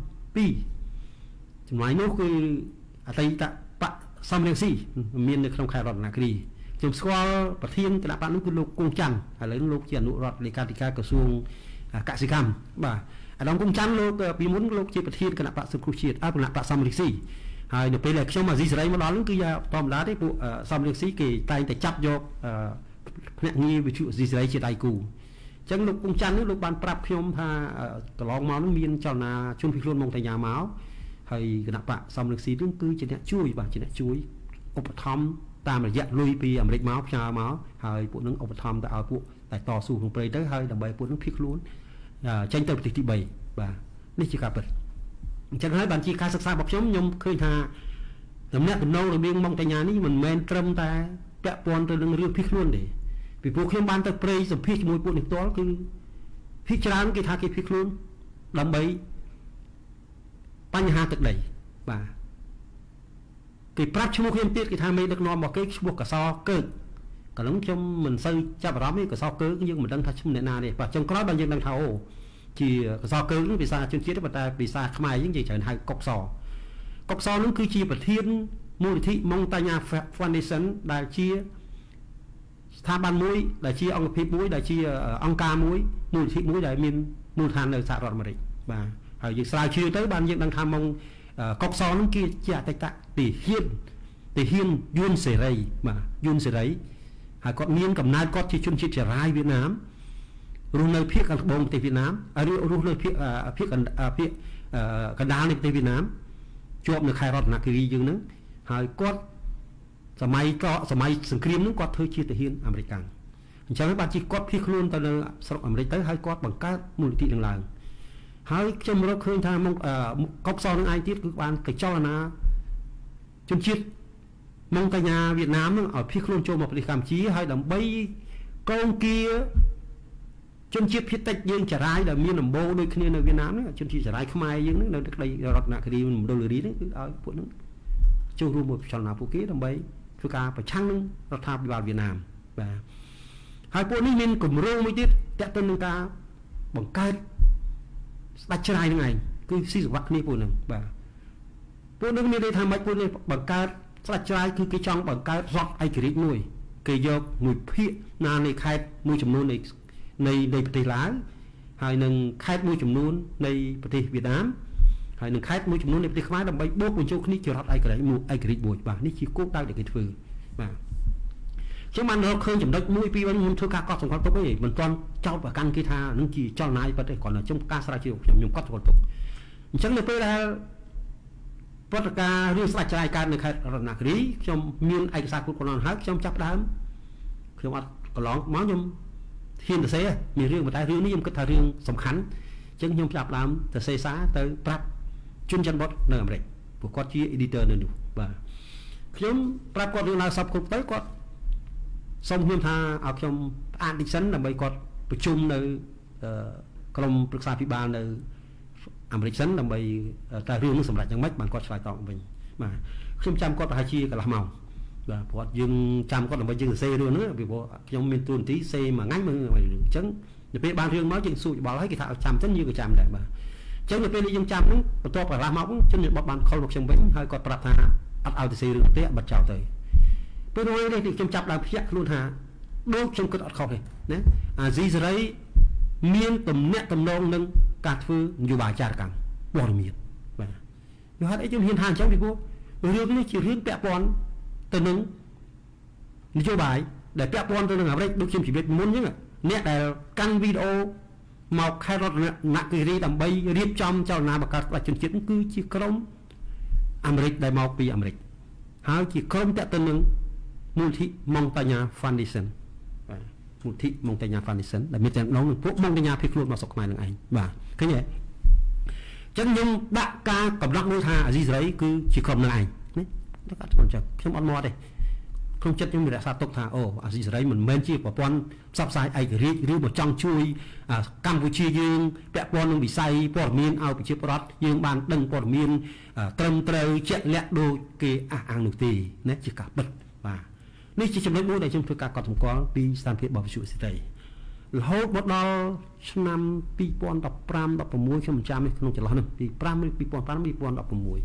B: 2002ចម្ងាយនោះគឺអតីតបកសំរងស៊ីមាននៅក្នុងខេត្តរតនគិរីខ្ញុំស្គាល់ប្រធានគណៈបកនោះគឺលោកគង់ច័ន្ទឥឡូវលោកជាអនុរដ្ឋលេខាធិការក្រសួងកសិកម្មបាទអាដាមគង់ច័ន្ទលោកពីមុនលោកជាប្រធានគណៈបកសង្គ្រោះជាតិគណៈបកសំរងស៊ីហើយនៅពេលដែលខ្ញុំអាស៊ីសេរីមកដល់នោះគឺយ៉ាងធម្មតាទេពួកសំរងស៊ីគេតែងតែចាប់យកភ្នាក់ងារវិទ្យុអាស៊ីសេរីជាដៃគូអញ្ចឹងលោកគង់ច័ន្ទនោះលោកបានប្រាប់ខ្ញុំថាកន្លងមកនោះមានចលនាជនភៀសខ្លួនមកតាញ៉ាមកហើយគណៈបកសំរងស៊ីនោះគឺជាអ្នកជួយបាទជាអ្នកជួយឧបត្ថម្ភតាមរយៈលុយពីអាមេរិកមកផ្ញើមកហើយពួកនឹងឧបត្ថម្ភទៅឲ្យពួកតែតស៊ូក្នុងព្រៃទៅហើយដើម្បីពួកនឹងភៀសខ្លួនចេញទៅប្រទេសទី3បាទនេះជាការពិតអញ្ចឹងហើយបានជាការសិក្សារបស់ខ្ញុំឃើញថាតំណែងរវាងម៉ុងតាញ៉ានេះមិនមែនត្រឹមតែពាក់ព័ន្ធទៅនឹងរឿងភៀសខ្លួនទេពីព្រោះខ្ញុំបានទៅព្រៃសម្ភាសជាមួយពួកនេះផ្ទាល់គឺភាគច្រើនគេថាគេភៀសខ្លួនដើម្បីបញ្ហាទឹកដីបាទគេប្រាប់ឈ្មោះខ្ញុំទៀតគេថាមេដឹកនាំរបស់គេឈ្មោះកសកើកក៏នឹងខ្ញុំមិនសូវចាប់អារម្មណ៍ទេកសោកើយើងមិនដឹងថាឈ្មោះអ្នកណាទេបាទចុងក្រោយបានយើងដឹងថាអូជាកសោកើនឹងភាសាជនជាតិប៉ុន្តែភាសាខ្មែរយើងនិយាយច្រើនហៅកុកសនឹងគឺជាប្រធានមូលនិធិ Montagna Foundation ដែលជាស្ថាប័នមួយដែលជាអង្គភាពមួយដែលជាអង្គការមួយមូលនិធិមួយដែលមានមូលដ្ឋាននៅសហរដ្ឋអាមេរិកបាទហើយយើងស្រាវជ្រាវទៅបានយើងដឹងថាកុកសនឹងជាអតីតទាហានយួនសេរីបាទយួនសេរីហើយគាត់មានកំណើតគាត់ជាជនជាតិចារាយវៀតណាមរស់នៅភាគខាងត្បូងប្រទេសវៀតណាមរស់នៅភាគកណ្ដាលនៃប្រទេសវៀតណាមជាប់នៅខេត្តរតនគិរីយើងហ្នឹងហើយគាត់សម័យសង្គ្រាមហ្នឹងគាត់ធ្វើជាទាហានអាមេរិកអញ្ចឹងបាទជាគាត់ភៀសខ្លួនទៅនៅស្រុកអាមេរិកទៅហើយគាត់បង្កើតមូលនិធិនឹងឡើងហើយខ្ញុំរកឃើញថាកុកសនឹងឯងទៀតគឺបានកញ្ចលនាជនជាតិម៉ុងតាញាវៀតណាមនឹងឲ្យភៀសខ្លួនចូលមកប្រទេសកម្ពុជាហើយដើម្បីកងគាជនជាតិភាគតិចយើងចារាយដែលមានដំបូងដូចគ្នានៅវៀតណាមហ្នឹងជនជាតិចារាយខ្មែរយើងហ្នឹងនៅក្តីរតនគិរីមណ្ឌលគិរីហ្នឹងគឺឲ្យពួកហ្នឹងចូលរួមមកចលនាពួកគេដើម្បីធ្វើការប្រឆាំងនឹងរដ្ឋាភិបាលវៀតណាមបាទហើយពួកនេះមានគម្រោងមួយទៀតតាក់ទងនឹងការបង្កើតស្ដេចច្រាយនឹងឯងគឺស៊ីសង្វាក់គ្នាពួកហ្នឹងបាទពួកហ្នឹងមានន័យថាមិនពួកនេះបង្កើតស្ដេចច្រាយគឺគេចង់បង្កើតរដ្ឋឯករាជ្យមួយគេយកមួយភាគណានៃខេត្តមួយចំនួននៃប្រទេសឡាវហើយនឹងខេត្តមួយចំនួននៃប្រទេសវៀតណាមហើយនឹងខេត្តមួយចំនួននៃប្រទេសខ្មែរដើម្បីបូកបញ្ចូលគ្នាជារដ្ឋឯករាជ្យមួយបាទនេះជាគោលដៅដែលគេធ្វើបាទខ្ញុំបានរកឃើញចំណុចមួយពីរវិញខ្ញុំធ្វើការកត់សម្គាល់ទុកទេមិនទាន់ចោទប្រកាន់គេថានឹងជាចលនាប៉ុន្តែគ្រាន់តែខ្ញុំការស្រាវជ្រាវខ្ញុំកត់សម្គាល់ទុកអញ្ចឹងនៅពេលដែលព្រឹត្តិការណ៍រឿងស្ដេចច្រាយកើតនៅខេត្តរតនគិរីខ្ញុំមានឯកសារគ្រប់គ្រាន់ហើយខ្ញុំចាប់ដើមខ្ញុំអត់កន្លងមកខ្ញុំហ៊ានទៅសេមានរឿងប៉ុន្តែរឿងនេះខ្ញុំគិតថារឿងសំខាន់អញ្ចឹងខ្ញុំចាប់ដើមទៅសេសារទៅប្រាប់ជនច័ន្ទបុតនៅអាមេរិកព្រោះគាត់ជា editor នៅនោះបាទខ្ញុំប្រាប់គាត់រឿងឡើងសពគ្រប់ទៅគាត់សូមខ្ញុំថាឲ្យខ្ញុំផ្អាកតិចសិនដើម្បីគាត់ប្រជុំនៅក្រុមប្រឹក្សាភិបាលនៅអាមេរិកសិនដើម្បីតែរឿងនោះសម្រាប់យ៉ាងម៉េចបានគាត់ឆ្លើយតបវិញបាទខ្ញុំចាំគាត់ប្រហែលជាកន្លះម៉ោងបាទព្រោះយើងចាំគាត់ដើម្បីយើងសរសេររឿងហ្នឹងពីព្រោះខ្ញុំមានទួនាទីសេមួយថ្ងៃមើលរឿងអញ្ចឹងទៅពេលបានរឿងមកយើងសួរច្បល់ហើយគេថាឲ្យចាំទៅយើងក៏ចាំដែរបាទអញ្ចឹងទៅពេលនេះយើងចាំហ្នឹងបន្ទាប់កន្លះម៉ោងជនបទបានខលមកខ្ញុំវិញហើយគាត់ប្រាប់ថាអត់ឲ្យទៅសេរឿងទេបាត់ចោលទៅពេលនោះនេះខ្ញុំចាប់ដើមភ្ញាក់ខ្លួនថាដូចខ្ញុំគិតអត់ខុសទេណាអាស៊ីសេរីមានទំនាក់ទំនងនឹងការធ្វើនយោបាយចារកម្មព័ត៌មានបាទយល់ហេតុអីខ្ញុំហ៊ានថាអញ្ចឹងពីព្រោះរឿងនេះជារឿងពាក់ព័ន្ធទៅនឹងនយោបាយដែលពាក់ព័ន្ធទៅនឹងអាមេរិកដូចខ្ញុំជម្រាបមុនអញ្ចឹងអ្នកដែលកាន់វីដេអូមកខេត្តរតនគិរីដើម្បីរៀបចំចលនាបង្កើតស្ដេចជនជាតិគឺជាក្រុមអាមេរិកដែលមកពីអាមេរិកហើយជាក្រុមតាក់ទងនឹងមូលនិធិ Montagna Foundation បាទមូលនិធិ Montagna Foundation ដែលមានទាំងនឹងពួក Montagna ភៀសខ្លួនមកស្រុកខ្មែរនឹងឯងបាទឃើញទេអញ្ចឹងខ្ញុំដាក់ការកំណត់មួយថាអាស៊ីសេរីគឺជាក្រុមនឹងឯងណាគាត់អញ្ចឹងខ្ញុំអត់មកទេក្នុងចិត្តខ្ញុំរក្សាទុកថាអូអាស៊ីសេរីមិនមែនជាប្រព័ន្ធផ្សព្វផ្សាយឯករាជ្យឬមកចង់ជួយកម្ពុជាយើងពាក់ព័ន្ធនឹងវិស័យព័ត៌មានឲ្យប្រជាពលរដ្ឋយើងបានដឹងព័ត៌មានត្រឹមត្រូវជាក់លាក់ដូចគេអះអាងនោះទេណាជាការពិតបាទនេះជាចំណុចមួយដែលខ្ញុំធ្វើការកត់សម្គាល់ពីស្ថានភាពរបស់វិទ្យុសេរីរហូតមកដល់ឆ្នាំ2015 16ខ្ញុំចាំនេះក្នុងចន្លោះនេះពី5 2016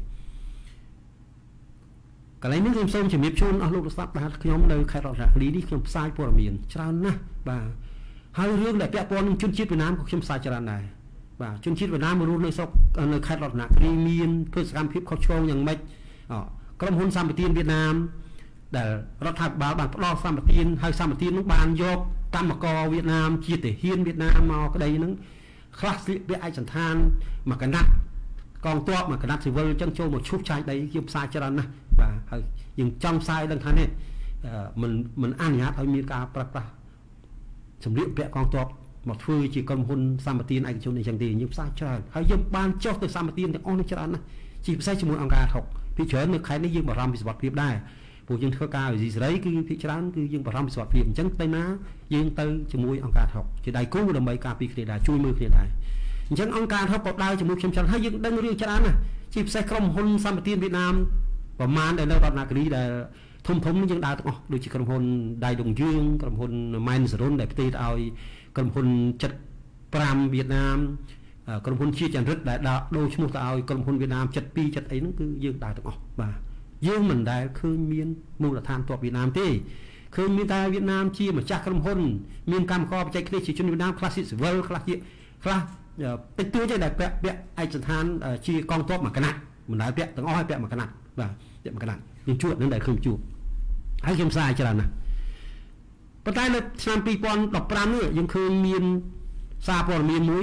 B: កន្លែងនេះខ្ញុំសូមជំរាបជូនអស់លោកលោកស្ដាប់ដែលខ្ញុំនៅខេត្តរតនគិរីនេះខ្ញុំផ្សាយព័ត៌មានច្រើនណាស់បាទហើយរឿងដែលពាក់ព័ន្ធនឹងជនជាតិវៀតណាមក៏ខ្ញុំផ្សាយច្រើនដែរបាទជនជាតិវៀតណាមមករស់នៅស្រុកនៅខេត្តរតនគិរីមានធ្វើសកម្មភាពខុសឆ្គងយ៉ាងម៉េចក្រុមហ៊ុនសម្បទានវៀតណាមដែលរដ្ឋាភិបាលបានផ្ដល់សម្បទានហើយសម្បទាននោះបានយកកម្មករវៀតណាមជាទាហានវៀតណាមមកក្តីហ្នឹងខ្លះស្លៀកពាក់ឯកសណ្ឋានមកកណាត់កងទ័ពមកកណាត់ស៊ីវិលអញ្ចឹងចូលមកឈប់ឆាយដីយើងផ្សាយច្រើនណាស់បាទហើយយើងចង់ផ្សាយដឹងថានេះមិនអនុញ្ញាតឲ្យមានការប្រើប្រាស់សម្លៀកពាក់កងទ័ពមកធ្វើជាក្រុមហ៊ុនសម្បទានឯកជនអីចឹងទេយើងផ្សាយច្រើនហើយយើងបានចុះទៅសម្បទានទាំងអស់នេះច្រើនណាស់ជាពិសេសជាមួយអង្គការថុកពីច្រើននៅខេត្តនេះយើងបារម្ភពីសុខភាពដែរព្រោះយើងធ្វើការវិស័យសេរីគឺភាគច្រើនគឺយើងបារម្ភពីសុខភាពអញ្ចឹងទៅណាយើងទៅជាមួយអង្គការថុកជាដៃគូដើម្បីការពារគ្នាដែរជួយមើលគ្នាដែរអញ្ចឹងអង្គការថុកក៏ដើរជាមួយខ្ញុំច្រើនហើយយើងដឹងរឿងច្រើនណាស់ជាពិសេសក្រុមហ៊ុនសម្បទានវៀតណាមប្រមាណដែលនៅរតនគិរីដែលធំយើងដើរទាំងអស់ដូចជាក្រុមហ៊ុនដៃដងយើងក្រុមហ៊ុន Mine Saron ដែលផ្ទេរឲ្យក្រុមហ៊ុន75វៀតណាមក្រុមហ៊ុនជាចន្ទរិទ្ធដែលដូរឈ្មោះទៅឲ្យក្រុមហ៊ុនវៀតណាម72 70អីហ្នឹងគឺយើងដើរទាំងអស់បាទយើងមិនដែលឃើញមានមូលដ្ឋានទ័ពវៀតណាមទេឃើញមានតែវៀតណាមជាម្ចាស់ក្រុមហ៊ុនមានកម្មករបច្ចេកទេសជាជនវៀតណាមខ្លះជា civil ខ្លះតិចតួចទេដែលពាក់ឯកសណ្ឋានជាកងទ័ពមួយគណៈមិនដែលពាក់ទាំងអស់ឲ្យពាក់មួយគណៈបាទពាក់មួយគណៈយើងជួបនឹងដែលឃើញជួបហើយខ្ញុំផ្សាយច្រើនណាស់ប៉ុន្តែនៅឆ្នាំ2015នេះយើងឃើញមានសារព័ត៌មានមួយ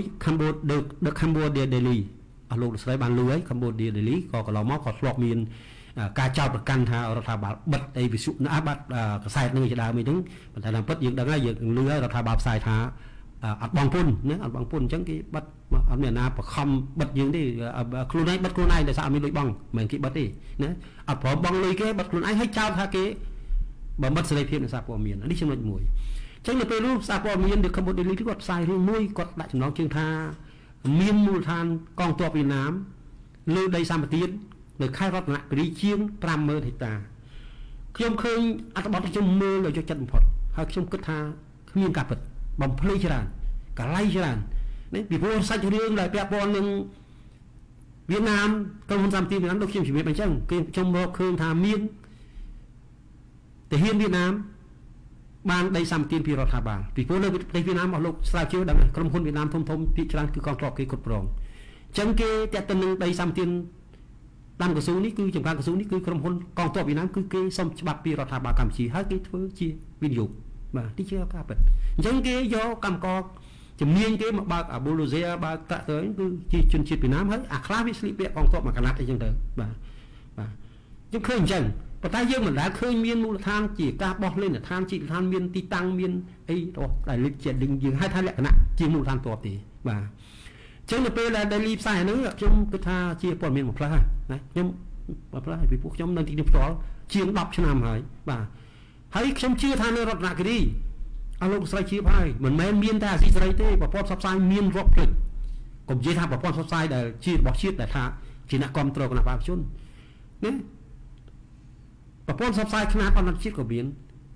B: Cambodia Daily អស់លោកស្រីបានលឺហើយ Cambodia Daily ក៏កន្លងមកក៏ធ្លាប់មានការចោទប្រកាន់ថារដ្ឋាភិបាលបិទអីវិសុណាបាត់កសែតនឹងជាដើមអីហ្នឹងប៉ុន្តែតាមពិតយើងដឹងហើយយើងលឺហើយរដ្ឋាភិបាលផ្សាយថាអត់បងពុនណាអត់បងពុនអញ្ចឹងគេបិទអត់មានណាបខំបិទយើងទេខ្លួនឯងបិទខ្លួនឯងដោយសារអត់មានលុយបងមិនគេបិទទេណាអត់ព្រមបងលុយគេបិទខ្លួនឯងហើយចោទថាគេបំបិទសេរីភាពនៃសារព័ត៌មាននេះចំណុចមួយអញ្ចឹងនៅពេលនោះសារព័ត៌មាននៅកម្ពុជានេះគាត់ផ្សាយរឿងមួយគាត់ដាក់ចំណងជើងថាមានមូលដ្ឋានកងទ័ពវៀតណាមលើដីសម្បត្តិនៅខេត្តរតនគិរីជាង 50,000 ហិកតាខ្ញុំឃើញអត្ថបទខ្ញុំមើលឲ្យយកចិត្តបំផុតហើយខ្ញុំគិតថាគ្មានការពិតបំភ្លៃច្រើនកលៃច្រើននេះពីព្រោះសាច់រឿងដែលពាក់ព័ន្ធនឹងវៀតណាមក្រុមហ៊ុនសម្បត្តិវៀតណាមដូចខ្ញុំជំរាបអញ្ចឹងគេខ្ញុំរកឃើញថាមានទាហានវៀតណាមបានដីសម្បត្តិពីរដ្ឋាភិបាលពីព្រោះនៅប្រទេសវៀតណាមអស់លោកស្រាវជ្រាវដឹងក្រុមហ៊ុនវៀតណាមធំភាគច្រើនគឺកងទ័ពគេគ្រប់គ្រងអញ្ចឹងគេតាក់ទិននឹងដីសម្បត្តិតាមក្រសួងនេះគឺចំការក្រសួងនេះគឺក្រុមហ៊ុនកងទ័ពវៀតណាមគឺគេសុំច្បាប់ពីរដ្ឋាភិបាលកម្ពុជាហើយគេធ្វើជាវិនិយោគបាទទីជាការពិតអញ្ចឹងគេយកកម្មករជំនាញគេមកបើកអាប៊ូឡូសេបើកត្រាក់ទ័រគឺជាជនជាតិវៀតណាមហើយអាខ្លះវាស្លៀកពាក់កងទ័ពមកកណាត់អីចឹងទៅបាទខ្ញុំឃើញអញ្ចឹងប៉ុន្តែយើងមិនដែលឃើញមានមូលដ្ឋានជាការបោះលេនដ្ឋានជីកដ្ឋានមានទីតាំងមានអីដែលលេខជាដេញយើងហៅថាលក្ខណៈជាមូលដ្ឋានទ័ពទេបាទអញ្ចឹងនៅពេលដែល daily ផ្សាយហ្នឹងខ្ញុំគិតថាជាព័ត៌មានមួយផ្លាស់ណាខ្ញុំមួយផ្លាស់ពីពួកខ្ញុំនៅទីនេះផ្ទាល់ជាង10ឆ្នាំហើយបាទហើយខ្ញុំជឿថានៅរតនគិរីអស់លោកស្រីជឿហើយមិនមែនមានតែអាស៊ីសេរីទេប្រព័ន្ធផ្សព្វផ្សាយមានរាប់ភ្លេចកុំនិយាយថាប្រព័ន្ធផ្សព្វផ្សាយដែលជារបស់ជាតិដែលថាជាអ្នកគ្រប់គ្រងគណៈបព្វជិជនណាប្រព័ន្ធផ្សព្វផ្សាយខ្នាតអន្តរជាតិក៏មាន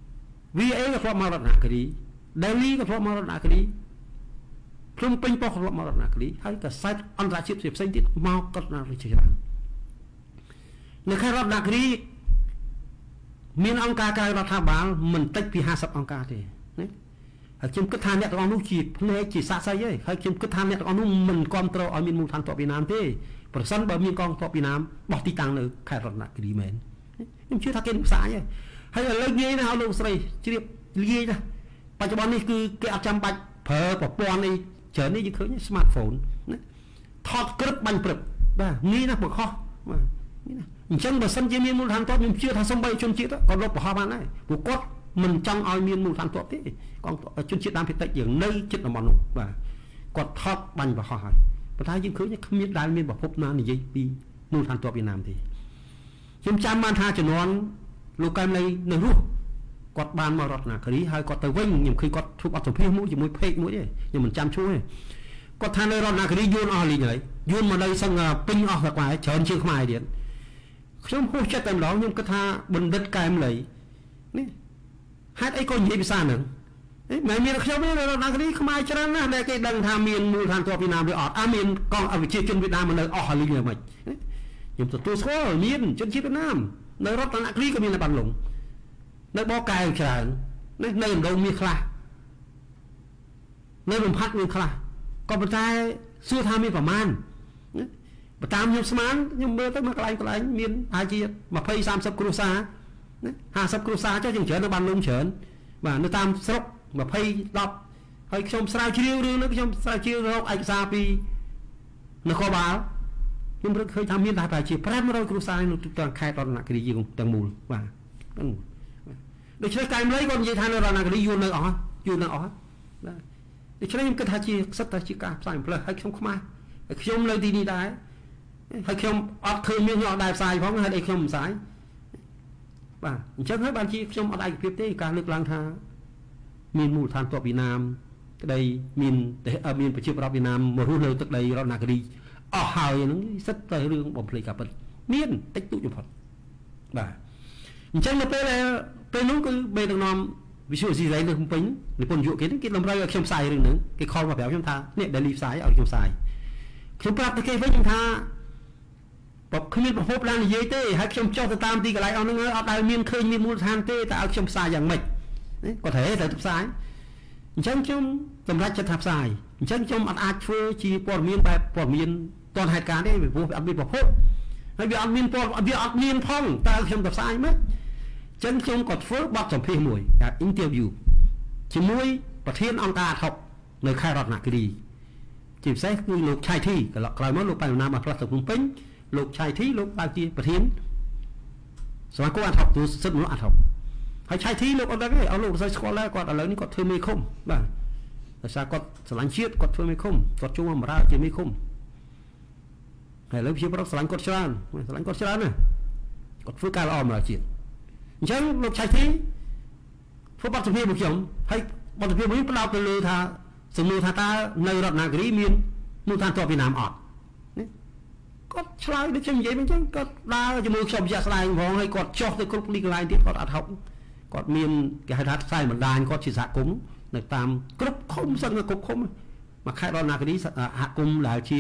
B: VA ក៏ធ្លាប់មករតនគិរី Daily ក៏ធ្លាប់មករតនគិរីភ្នំពេញប៉ុស្តិ៍ក៏ធ្លាប់មករតនគិរីហើយក៏សាច់អន្តរជាតិផ្សេងទៀតមកក៏រតនគិរីច្រើននៅខេត្តរតនគិរីមានអង្គការក្រៅរដ្ឋាភិបាលមិនតិចពី50អង្គការទេណាហើយខ្ញុំគិតថាអ្នកទាំងអស់នោះជាភ្នែកជាសាក្សីហើយខ្ញុំគិតថាអ្នកទាំងអស់នោះមិនគ្រប់គ្រងឲ្យមានមូលដ្ឋានទ័ពវៀតណាមទេប្រសិនបើមានកងទ័ពវៀតណាមបោះទីតាំងនៅខេត្តរតនគិរីមែនខ្ញុំជឿថាគេនឹងផ្សាយហើយឥឡូវងាយណាស់ឲ្យលោកស្រីជ្រាបលាយណាបច្ចុប្បន្ននេះគឺគេអត់ចាំបាច់ប្រើប្រព័ន្ធនេះច្រើននេះយើងឃើញ smartphone ណាថតក្រឹបបាញ់ព្រឹបបាទងាយណាស់បង្ខំបាទនេះណាអញ្ចឹងបើសិនជាមានមូលដ្ឋានទ័ពខ្ញុំជឿថាសំបីជនជាតិក៏លុបបង្ហោះបានដែរព្រោះគាត់មិនចង់ឲ្យមានមូលដ្ឋានទ័ពទេកងជនជាតិដើមភាគតិចយើងនៅជិតតំបន់នោះបាទគាត់ថតបាញ់បង្ហោះហើយប៉ុន្តែយើងឃើញគ្មានដែលមានប្រភពណានិយាយពីមូលដ្ឋានទ័ពវៀតណាមទេខ្ញុំចាំបានថាជំនាន់លោកកែមនៅរស់គាត់បានមករតនគិរីហើយគាត់ទៅវិញខ្ញុំឃើញគាត់ជួបអត់សម្ភាសមួយជាមួយពេកមួយទេខ្ញុំមិនចាំឈ្មោះទេគាត់ថានៅរតនគិរីយួនអស់លីងហើយយួនមកនៅសឹងពេញអស់តែខ្មែរច្រើនជាងខ្មែរទៀតខ្ញុំហួសចិត្តតែម្ដងខ្ញុំគិតថាបណ្ឌិតកែមលីនេះហេតុអីក៏និយាយភាសាហ្នឹងមិនមានខ្ញុំទេនៅរតនគិរីខ្មែរច្រើនណាស់ដែលគេដឹងថាមានមូលដ្ឋានទ័ពវៀតណាមឬអត់មានកងវិជាជនវៀតណាមមកនៅអស់លីងហើយមិនខ្ញុំទទួលស្គាល់មានជនជាតិវៀតណាមនៅរតនគិរីក៏មាននៅបានលងនៅបកកែវច្រើននៅដងមានខ្លះនៅរំផាត់មានខ្លះក៏ប៉ុន្តែសួរថាមានប្រមាណបើតាមខ្ញុំស្មានខ្ញុំមើលទៅមកកន្លែងមានអាចជា20 30គ្រួសារណា50គ្រួសារចុះជាងច្រើននៅបានលងច្រើនបាទនៅតាមស្រុក20 10ហើយខ្ញុំស្រាវជ្រាវរឿងនេះខ្ញុំស្រាវជ្រាវរកឯកសារពីនគរបាលខ្ញុំរកឃើញថាមានតែប្រហែលជា500គ្រួសារនៅទូទាំងខេត្តរតនគិរីយើងទាំងមូលបាទដូច្នេះកែមលីគាត់និយាយថានៅរតនគិរីយួននៅអស់បាទដូច្នេះខ្ញុំគិតថាជាសិតតែជាការផ្សាយផ្លើសហើយខ្ញុំខ្មាស់ហើយខ្ញុំនៅទីនេះដែរហើយខ្ញុំអត់ឃើញមានខ្ញុំអត់ដែរផ្សាយផងហើយអីខ្ញុំមិនផ្សាយបាទអញ្ចឹងហើយបានជាខ្ញុំអត់ឯកភាពទេការលើកឡើងថាមានមូលដ្ឋានទ័ពវៀតណាមក្តីមានប្រជាប្រដ្ឋវៀតណាមមករស់នៅទឹកដីរតនគិរីអស់ហើយហ្នឹងសិតតែរឿងបំភ្លេចការពិតមានតិចតួចបំផុតបាទ chẳng làពេលនោះគឺពេលទាំងនាំវិសុយស៊ីរ៉ៃនៅភ្នំពេញនិពន្ធយុគគេតម្រូវឲ្យខ្ញុំផ្សាយរឿងហ្នឹងគេខលមកប្រាប់ខ្ញុំថានេះដែលលីផ្សាយឲ្យខ្ញុំផ្សាយខ្ញុំប្រាប់ទៅគេវិញខ្ញុំថាបើគ្មានប្រភពឡើងនិយាយទេហើយខ្ញុំចុះទៅតាមទីកន្លែងអស់ហ្នឹងអត់ដែលមានឃើញមានមូលដ្ឋានទេតែឲ្យខ្ញុំផ្សាយយ៉ាងម៉េចគាត់ត្រូវផ្សាយអញ្ចឹងខ្ញុំសម្រេចចិត្តថាផ្សាយអញ្ចឹងខ្ញុំអត់អាចធ្វើជាព័ត៌មានបែបព័ត៌មានតនហេតុការណ៍ទេព្រោះវាអត់មានប្រភពហើយវាអត់មានវាអត់មានផងតើខ្ញុំទៅផ្សាយមិនចឹងខ្ញុំក៏ធ្វើបទសម្ភាសន៍មួយគេ interview ជាមួយប្រធានអង្គការថប់នៅខេត្តរតនគិរីជាពិសេសគឺលោកឆៃធីក្រោយមកលោកបញ្ហាមកផ្លាស់ទៅភ្នំពេញលោកឆៃធីលោកបើជាប្រធានសមាគមអាថប់ទូសិទ្ធិមនុស្សអាថប់ហើយឆៃធីលោកអត់ដឹងទេអស់លោកស្គាល់ដែរគាត់ឥឡូវនេះគាត់ធ្វើមេឃុំបាទដោយសារគាត់ស្រឡាញ់ជាតិគាត់ធ្វើមេឃុំគាត់ជួបបម្រើជាមេឃុំហើយឥឡូវជាប្រុសស្រឡាញ់គាត់ច្រើនណាគាត់ធ្វើការល្អបម្រើជាតិអញ្ចឹងលោកឆៃធីធ្វើបទសម្ភាសន៍មកខ្ញុំហើយបទសម្ភាសន៍នេះផ្ដោតទៅលើថាសំណួរថាតើនៅរតនគិរីមានមូលដ្ឋានទ័ពវៀតណាមអត់គាត់ឆ្លើយដូចខ្ញុំនិយាយអញ្ចឹងគាត់ដើរជាមួយខ្ញុំជាក់ស្ដែងផងហើយគាត់ចុះទៅគ្រប់ទីកន្លែងទៀតគាត់អត់ហុកគាត់មានគេហៅថាខ្សែបណ្ដាញគាត់ជាសហគមន៍នៅតាមគ្រប់ឃុំសឹងគ្រប់ឃុំមកខេត្តរតនគិរីសហគមន៍ដែលជា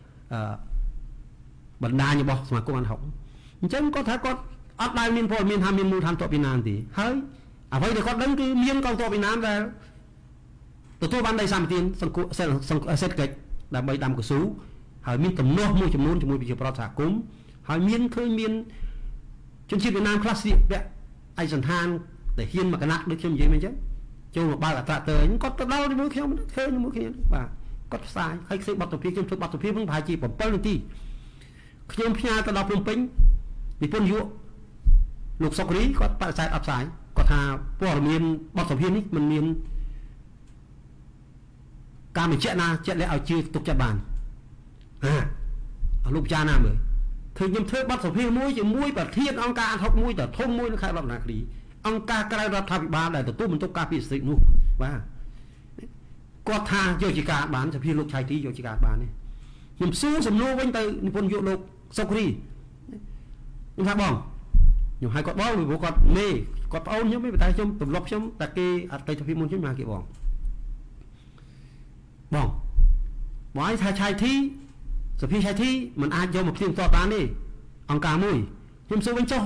B: បណ្ដាញរបស់សមាគមអានហុកអញ្ចឹងគាត់ថាគាត់អត់ដែលមានព័ត៌មានថាមានមូលដ្ឋានទ័ពវៀតណាមទេហើយអ្វីដែលគាត់ដឹងគឺមានកងទ័ពវៀតណាមដែលទទួលបានដីសម្បត្តិសេដ្ឋកិច្ចដើម្បីដាំកស៊ូហើយមានទំនាស់មួយចំនួនជាមួយប្រជាប្រដ្ឋសហគមន៍ហើយមានឃើញមានជនជាតិវៀតណាមខ្លះស្លៀកពាក់ឯកសណ្ឋានដែលហ៊ានមកកណាត់ដូចខ្ញុំនិយាយមែនអញ្ចឹងចូលមកបើកអត្រាទ័រគាត់ទៅដល់ជាមួយខ្ញុំឃើញជាមួយគ្នាបាទគាត់ផ្សាយហើយឃើញបទសម្ភាសន៍ខ្ញុំធ្វើបទសម្ភាសន៍ហ្នឹងប្រហែលជា7នាទីខ្ញុំផ្ញើទៅដល់ភ្នំពេញនិពន្ធយុលោកសុករីគាត់បដិសេធអត់ផ្សាយគាត់ថាព័ត៌មានបទសម្ភាសន៍នេះมันមានការបញ្ជាក់ណាជាក់លាក់ឲ្យជឿទុកចិត្តបានលោកចាណាមើលឃើញខ្ញុំធ្វើបទសម្ភាសន៍មួយជាមួយប្រធានអង្គការអាត់ហុកមួយទៅធំមួយនៅខេត្តរតនគិរីអង្គការក្រៅរដ្ឋាភិបាលដែលទទួលបន្ទុកការពារសិទ្ធិនោះបាទគាត់ថាយកជាការបានសភាលោកឆៃទីយកជាការបាននេះខ្ញុំសួរសំណួរវិញទៅនិពន្ធយុលោកសុករីខ្ញុំថាបងខ្ញុំឲ្យគាត់បងព្រោះគាត់មេគាត់ប្អូនខ្ញុំទេតែខ្ញុំទម្លាប់ខ្ញុំតែគេអតីតភាពមុនខ្ញុំមកគេបងឲ្យថាឆៃទីសភាឆៃទីមិនអាចយកមកផ្ទៀងផ្ទាត់បានទេអង្គការមួយខ្ញុំសួរវិញចុះ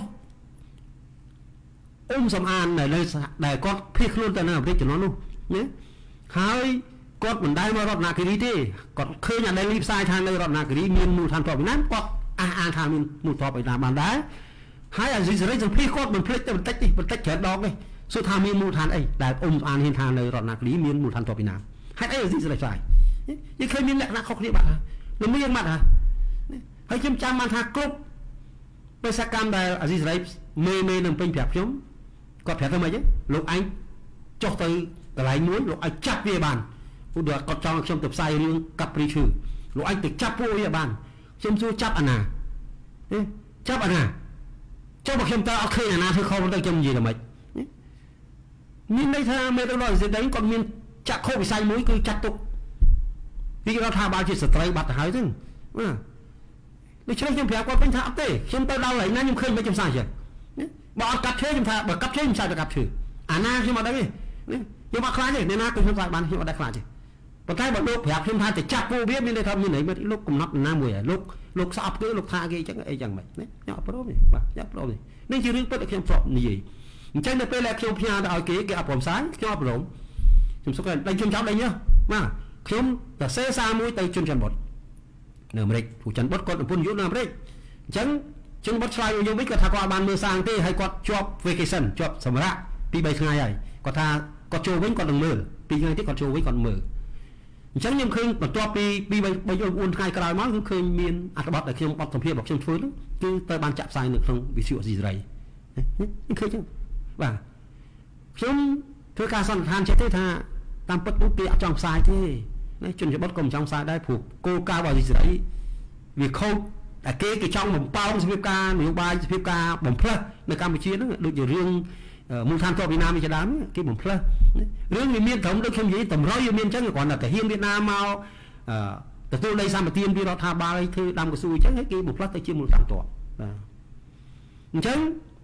B: សំអានដែលគាត់ភៀសខ្លួនទៅនៅអាមេរិកចំនួននោះណាហើយគាត់មិនដែលមករតនគិរីទេគាត់ឃើញអាដែលលីផ្សាយថានៅរតនគិរីមានមូលដ្ឋានទ័ពវៀតណាមគាត់អះអាងថាមានមូលដ្ឋានទ័ពវៀតណាមបានដែរហើយអាស៊ីសេរីសម្ភាសគាត់មិនភ្លេចទៅបន្តិចច្រើនដងទេសួរថាមានមូលដ្ឋានអីដែលអានហ៊ានថានៅរតនគិរីមានមូលដ្ឋានទ័ពវៀតណាមហេតុអីអាស៊ីសេរីផ្សាយយើងឃើញមានលក្ខណៈខុសគ្នាបាត់ហើយល្មៀងបាត់ហើយខ្ញុំចាំបានថាគ្រប់បេសកកម្មដែលអាស៊ីសេរីមេនឹងពេញប្រាប់ខ្ញុំគាត់ប្រាប់ទៅមិនអីលោកឯងចុះទៅកន្លែងមួយលោកឯងចាប់វាបានឧទាហរណ៍គាត់ចង់ខ្ញុំទៅផ្សាយរឿងកាប់ព្រីឈឺលោកឯងទៅចាប់ពួកវាបានខ្ញុំសួរចាប់អាណាចាប់អាណាចុះបើខ្ញុំតើអត់ឃើញអាណាធ្វើខុសទៅខ្ញុំនិយាយថាម៉េចមានន័យថាមេដឹកនាំអាស៊ីសេរីគាត់មានចាក់ខុសវិស័យមួយគឺចាត់ទុកពីរដ្ឋាភិបាលជាស្ត្រីបាត់ទៅហើយហ្នឹងដូច្នេះខ្ញុំប្រាប់គាត់វិញថាអត់ទេខ្ញុំទៅដល់កន្លែងណាខ្ញុំឃើញមិនខ្ញុំផ្សាយចេះបើអត់កាប់ឈើខ្ញុំថាបើកាប់ឈើខ្ញុំផ្សាយទៅកាប់ឈើអាណាខ្ញុំអត់ដឹងទេខ្ញុំអត់ខ្លាចទេអ្នកណាគឺខ្ញុំផ្សាយបានខ្ញុំអត់ដែរខ្លាចទេប៉ុន្តែបើលោកប្រាប់ខ្ញុំថាទៅចាប់ពួកវាមានន័យថាមានន័យមកលោកកំណត់ណាមួយហើយលោកស្អប់គឺលោកថាគេអញ្ចឹងអីយ៉ាងម៉េចណាខ្ញុំអត់ព្រមទេបាទខ្ញុំអត់ព្រមទេនេះជារឿងពិតដែលខ្ញុំធ្លាប់និយាយអញ្ចឹងនៅពេលដែលខ្ញុំផ្ញើទៅឲ្យគេអត់ព្រមផ្សាយខ្ញុំអត់ព្រមខ្ញុំសុខតែខ្ញុំចាំដេញបាទខ្ញុំទៅសេសារមួយទៅជនច័ន្ទបុតនៅអាមេរិកผู้ច័ន្ទបុតគាត់កំពុងយល់នៅអាមេរិកអញ្ចឹងជនបុតឆ្លើយមកយើងវិញគាត់ថាគាត់បានមើលសាងទេហើយគាត់ជាប់ vacation ជាប់សម្រាប់ពី3ថ្ងៃហើយគាត់ថាគាត់ចូលវិញគាត់នឹងមើល2ថ្ងៃទៀតគាត់ចូលវិញគាត់មើលអញ្ចឹងខ្ញុំឃើញបន្ទាប់ពី3-4ថ្ងៃក្រោយមកគឺឃើញមានអត្ថបទដែលខ្ញុំបទសម្ភាសន៍របស់ខ្ញុំធ្វើនោះគឺទៅបានចាក់ផ្សាយនៅក្នុងវិទ្យុអស៊ីសេរីឃើញអញ្ចឹងបាទខ្ញុំធ្វើការសន្និដ្ឋានចេះទេថាតាមពិតនោះគេអត់ចង់ផ្សាយទេណាជនជាបុតក៏មិនចង់ផ្សាយដែរព្រោះគោលការណ៍របស់អស៊ីសេរីវាខុសតែគេចង់បំផោងសភាពការនយោបាយសភាពការបំផ្លើសនៅកម្ពុជាហ្នឹងដូចជារឿងមូលដ្ឋានទ័ពវៀតណាមជាដើមគេបំផ្លើសរឿងវាមានត្រឹមដូចខ្ញុំនិយាយតម្រុយវាមានអញ្ចឹងគ្រាន់តែទាហានវៀតណាមមកទទួលដីសម្បត្តិពីរដ្ឋាភិបាលឲ្យធ្វើដាំកស៊ូអញ្ចឹងគេបំផ្លើសទៅជាមូលដ្ឋានទ័ពបាទអញ្ចឹង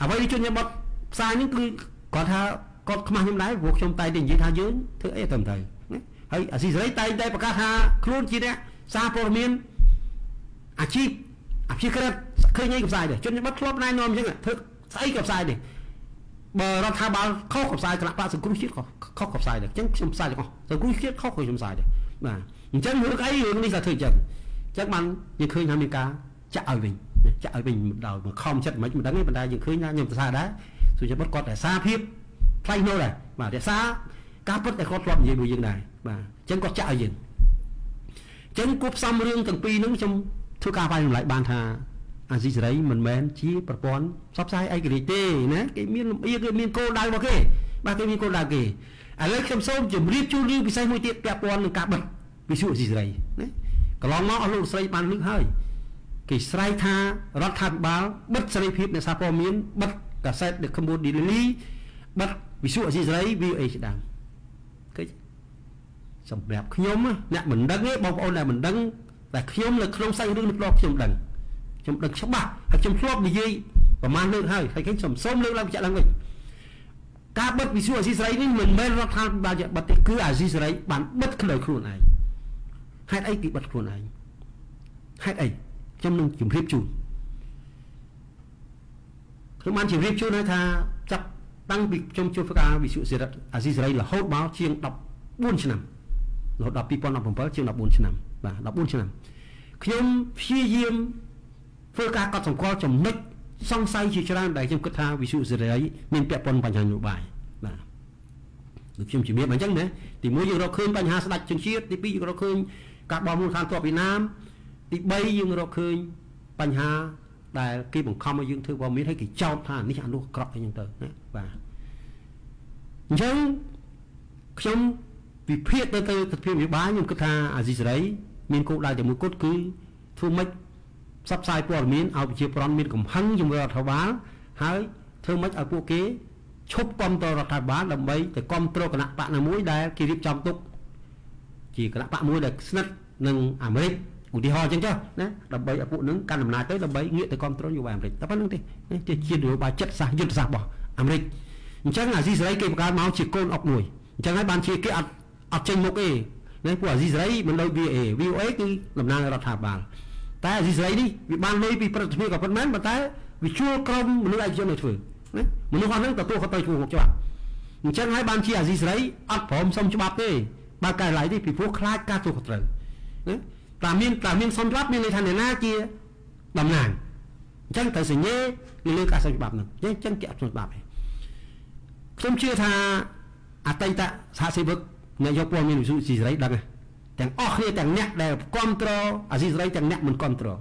B: អ្វីជនបទផ្សាយនេះគឺគាត់ថាគាត់ខ្មាស់ខ្ញុំដែរព្រោះខ្ញុំតែនិយាយថាយើងធ្វើអីទៅណាហើយអាស៊ីសេរីតែប្រកាសថាខ្លួនជាអ្នកសារព័ត៌មានអាជីពក្រិតឃើញអីក៏ផ្សាយដែរជនបទធ្លាប់ណែនាំអញ្ចឹងធ្វើស្អីក៏ផ្សាយដែរបើរដ្ឋាភិបាលខុសក៏ផ្សាយគណៈបកសង្គ្រោះជាតិខុសក៏ផ្សាយដែរអញ្ចឹងខ្ញុំផ្សាយទាំងអស់សង្គ្រោះជាតិខុសក៏ខ្ញុំផ្សាយដែរបាទអញ្ចឹងរឿងអីរឿងនេះថាធ្វើអញ្ចឹងបានយើងឃើញថាមានការចាក់ឲ្យវិញដោយមកខំចិត្តមិនដឹងទេប៉ុន្តែយើងឃើញថាខ្ញុំប្រសាដែរសុជនបទគាត់តែសារភាពថ្លៃនោះដែរបាទរក្សាការពិតតែគាត់ធ្លាប់និយាយមួយយើងដែរបាទអញ្ចឹងគាត់ចាក់ឲ្យយើងអញ្ចឹងគួបផ្សំរឿងទាំងពីរហ្នឹងខ្ញុំធ្វើការវាយតម្លៃបានថាអាស៊ីសេរីមិនមែនជាប្រព័ន្ធផ្សព្វផ្សាយឯករាជ្យទេណាគេមានលំអៀងគេមានគោលដៅរបស់គេបាទគេមានគោលដៅគេឥឡូវខ្ញុំសូមជម្រាបជូនរឿងពិសេសមួយទៀតពាក់ព័ន្ធនឹងការបិទវិទ្យុអាស៊ីសេរីណាកន្លងមកអស់លោកស្រីបានលើកហើយគេស្រែកថារដ្ឋាភិបាលបិទសេរីភាពនៃសារព័ត៌មានបិទកាសែត The Cambodia Daily បិទវិទ្យុអាស៊ីសេរី VOA ជាដើមឃើញសម្រាប់ខ្ញុំអ្នកមិនដឹងទេបងប្អូនដែលមិនដឹងតែខ្ញុំនៅក្នុងសាច់រឿងនេះផ្លោះខ្ញុំដឹងច្បាស់ហើយខ្ញុំធ្លាប់និយាយប្រហែលលើកហើយខ្ញុំសូមលើកឡើងបញ្ជាក់ឡើងវិញការបិទវិទ្យុអាស៊ីសេរីនេះមិនមែនរដ្ឋាភិបាលបិទទេគឺអាស៊ីសេរីបានបិទដោយខ្លួនឯងហេតុអីគេបិទខ្លួនឯងហេតុអីខ្ញុំនឹងជម្រាបជូនខ្ញុំបានជម្រាបជូនថាចាប់តាំងពីខ្ញុំជួបការវិទ្យុអាស៊ីសេរីរហូតមកជាង14ឆ្នាំរហូតដល់2017ជាង14ឆ្នាំបាទ14ឆ្នាំខ្ញុំព្យាយាមធ្វើការកត់សម្គាល់ចំណុចសង្ស័យជាច្រើនដែលខ្ញុំគិតថាវិទ្យុសេរីមានពាក់ព័ន្ធបញ្ហានយោបាយបាទដូចខ្ញុំជំរាបអញ្ចឹងណាទី1យើងរកឃើញបញ្ហាស្ដេចជនជាតិទី2យើងរកឃើញការបោះមូលដ្ឋានទ័ពវៀតណាមទី3យើងរកឃើញបញ្ហាដែលគេបង្ខំឲ្យយើងធ្វើព័ត៌មានឲ្យគេចោទថានេះអានោះក្រក់អីចឹងទៅណាបាទអញ្ចឹងខ្ញុំវិភាគទៅទស្សនវិជ្ជានយោបាយខ្ញុំគិតថាអាស៊ីសេរីមានគោលដៅតែមួយគត់គឺធ្វើម៉េចផ្សព្វផ្សាយព័ត៌មានឲ្យប្រជាពលរដ្ឋមានកំហឹងជាមួយរដ្ឋាភិបាលហើយធ្វើម៉េចឲ្យពួកគេឈប់គាំទ្ររដ្ឋាភិបាលដើម្បីទៅគាំទ្រគណៈបកណាមួយដែលគេរៀបចំទុកជាគណៈបកមួយដែលស្និទ្ធនឹងអាមេរិកឧទាហរណ៍អញ្ចឹងចុះណាដើម្បីឲ្យពួកនឹងកាន់អំណាចទៅដើម្បីងាកទៅគាំទ្រនយោបាយអាមេរិកតែប៉ុណ្្នឹងទេជានយោបាយចិត្តសាស្ត្រយុទ្ធសាស្ត្ររបស់អាមេរិកអញ្ចឹងអាស៊ីសេរីគេបង្កើតមកជាកូនអុកមួយអញ្ចឹងហើយបានជាគេអត់ចេញមុខទេណាពួកអាស៊ីសេរីមិនដូច VOA គឺតំណាងរដ្ឋាភិបាលតែអាស៊ីសេរីនេះវាបានលុយពីប្រតិភិក៏ប៉ុន្មានប៉ុន្តែវាជួលក្រុមមនុស្សឯកជនឲ្យធ្វើណាមនុស្សអស់ហ្នឹងទទួលខុសត្រូវជួលមុខច្បាប់អញ្ចឹងហើយបានជាអាស៊ីសេរីអត់ព្រមសុំច្បាប់ទេបើកែឡៃទេពីព្រោះខ្លាចការទទួលខុសត្រូវណាតែមានសុំច្បាប់មានន័យថាអ្នកណាជាតំណាងអញ្ចឹងត្រូវសញ្ញេលើការសុំច្បាប់ហ្នឹងអញ្ចឹងគេអត់សុំច្បាប់ទេខ្ញុំជឿថាអតីតសហសេវកអ្នកយកព័ត៌មានវិទ្យុអាស៊ីសេរីដឹងទាំងអស់គ្នាទាំងអ្នកដែលគ្រប់គ្រងអាស៊ីសេរីទាំងអ្នកមិនគ្រប់គ្រង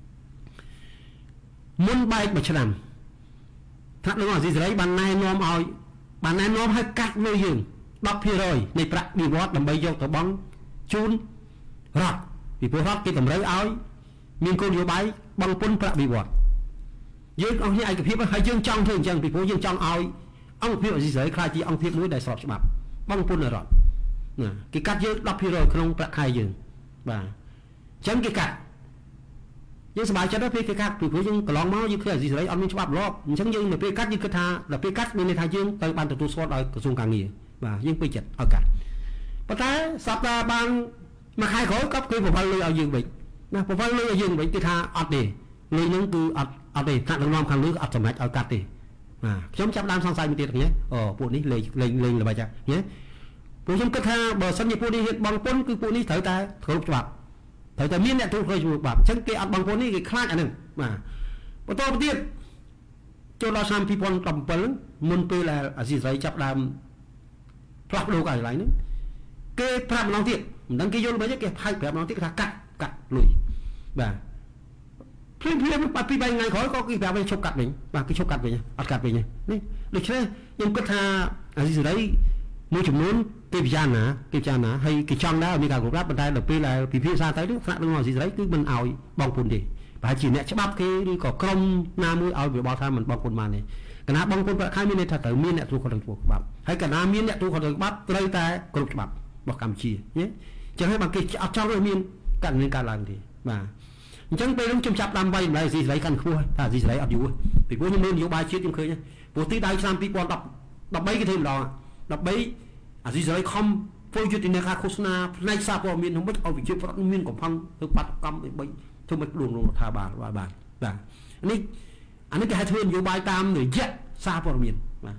B: មុនបែកមួយឆ្នាំថ្នាក់ដឹកនាំអាស៊ីសេរីបានណែនាំឲ្យកាត់លុយយើង 10% នៃប្រាក់បៀវត្សដើម្បីយកទៅបង់ជូនរដ្ឋពីព្រោះរដ្ឋគេតម្រូវឲ្យមានគោលនយោបាយបង់ពន្ធប្រាក់បៀវត្សយើងអស់គ្នាឯកភាពហើយយើងចង់ធ្វើអញ្ចឹងពីព្រោះយើងចង់ឲ្យអង្គភាពអាស៊ីសេរីខ្លាចជាអង្គភាពមួយដែលស្របច្បាប់បង់ពន្ធរដ្ឋណាគេកាត់យើង 10% ក្នុងប្រាក់ខែយើងបាទអញ្ចឹងគេកាត់យើងសប្បាយចិត្តទៅពេលគេកាត់ពីព្រោះយើងកន្លងមកយើងឃើញអាស៊ីសេរីអត់មានច្បាប់លាប់អញ្ចឹងយើងនៅពេលកាត់យើងគិតថាដល់ពេលកាត់មានន័យថាយើងទៅបានទទួលស្គាល់ដោយក្រសួងការងារបាទយើងពេញចិត្តឲ្យកាត់ប៉ុន្តែសប្តាហ៍បានមួយខែក្រោយក៏គេប្រវល់លុយឲ្យយើងវិញណាប្រវល់លុយឲ្យយើងវិញគេថាអត់ទេលុយហ្នឹងគឺអត់ទេថ្នាក់ដឹកនាំខាងលើអត់សម្រេចឲ្យកាត់ទេបាទខ្ញុំចាប់ដើមសង្ស័យមួយទៀតគ្នាពួកនេះលេងល្បិចណាព្រោះខ្ញុំគិតថាបើសិនជាពួកនេះហ៊ានបង់ពន្ធគឺពួកនេះត្រូវតែគោរពច្បាប់ត្រូវតែមានអ្នកទទួលខុសច្បាប់អញ្ចឹងគេអត់បង់ពន្ធនេះគេខ្លាចអាហ្នឹងបាទបន្តទៅទៀតចូលដល់ឆ្នាំ2017មុនពេលដែលអាស៊ីសេរីចាប់ដើមផ្លាស់ប្ដូរការឆ្លៃហ្នឹងគេប្រាប់ម្ដងទៀតមិនដឹងគេយល់មិនទេគេផាច់ប្រាប់ម្ដងទៀតគេថាកាត់លុយបាទភ្លាមពី3ថ្ងៃក្រោយក៏គេប្រាប់វិញឈប់កាត់វិញបាទគេឈប់កាត់វិញអត់កាត់វិញនេះដូច្នេះខ្ញុំគិតថាអាស៊ីសេរីមួយចំនួនគេពិចារណាហើយគេចង់ដែរឲ្យមានការគ្រប់គ្រងប៉ុន្តែដល់ពេលដែលពិភាក្សាទៅថ្នាក់ដឹកនាំអាស៊ីសេរីគឺមិនឲ្យបងពុនទេប្រហែលជាអ្នកច្បាប់គេឬក៏ក្រុមណាមួយឲ្យវាបល់ថាមិនបងពុនបានទេកណាបងពុនប្រាក់ខែមានន័យថាត្រូវមានអ្នកទទួលខុសត្រូវច្បាប់ហើយកណាមានអ្នកទទួលខុសត្រូវច្បាប់ត្រូវតែគ្រប់ច្បាប់របស់កម្ពុជាណាអញ្ចឹងហើយបើគេអត់ចង់ឲ្យមានករណីកើតឡើងទេបាទ chẳng bây lúc trong chạp làm bay lại gì lấy căn khua ta gì lấy ập dụ vì bố nhưng nên nhiều bài chiết em khơi nhá bố tí đại sang pi quan đọc bấy cái thêm đó đọc bấy gì lấy không phôi chuyện tình ca khosna nay sao có miền không biếtเอาvị trí phát miền của phong từ bắt cầm bấy thôi mình luồng thà bà và anh ấy cái hai thuyền nhiều bài tam người jet sao có miền mà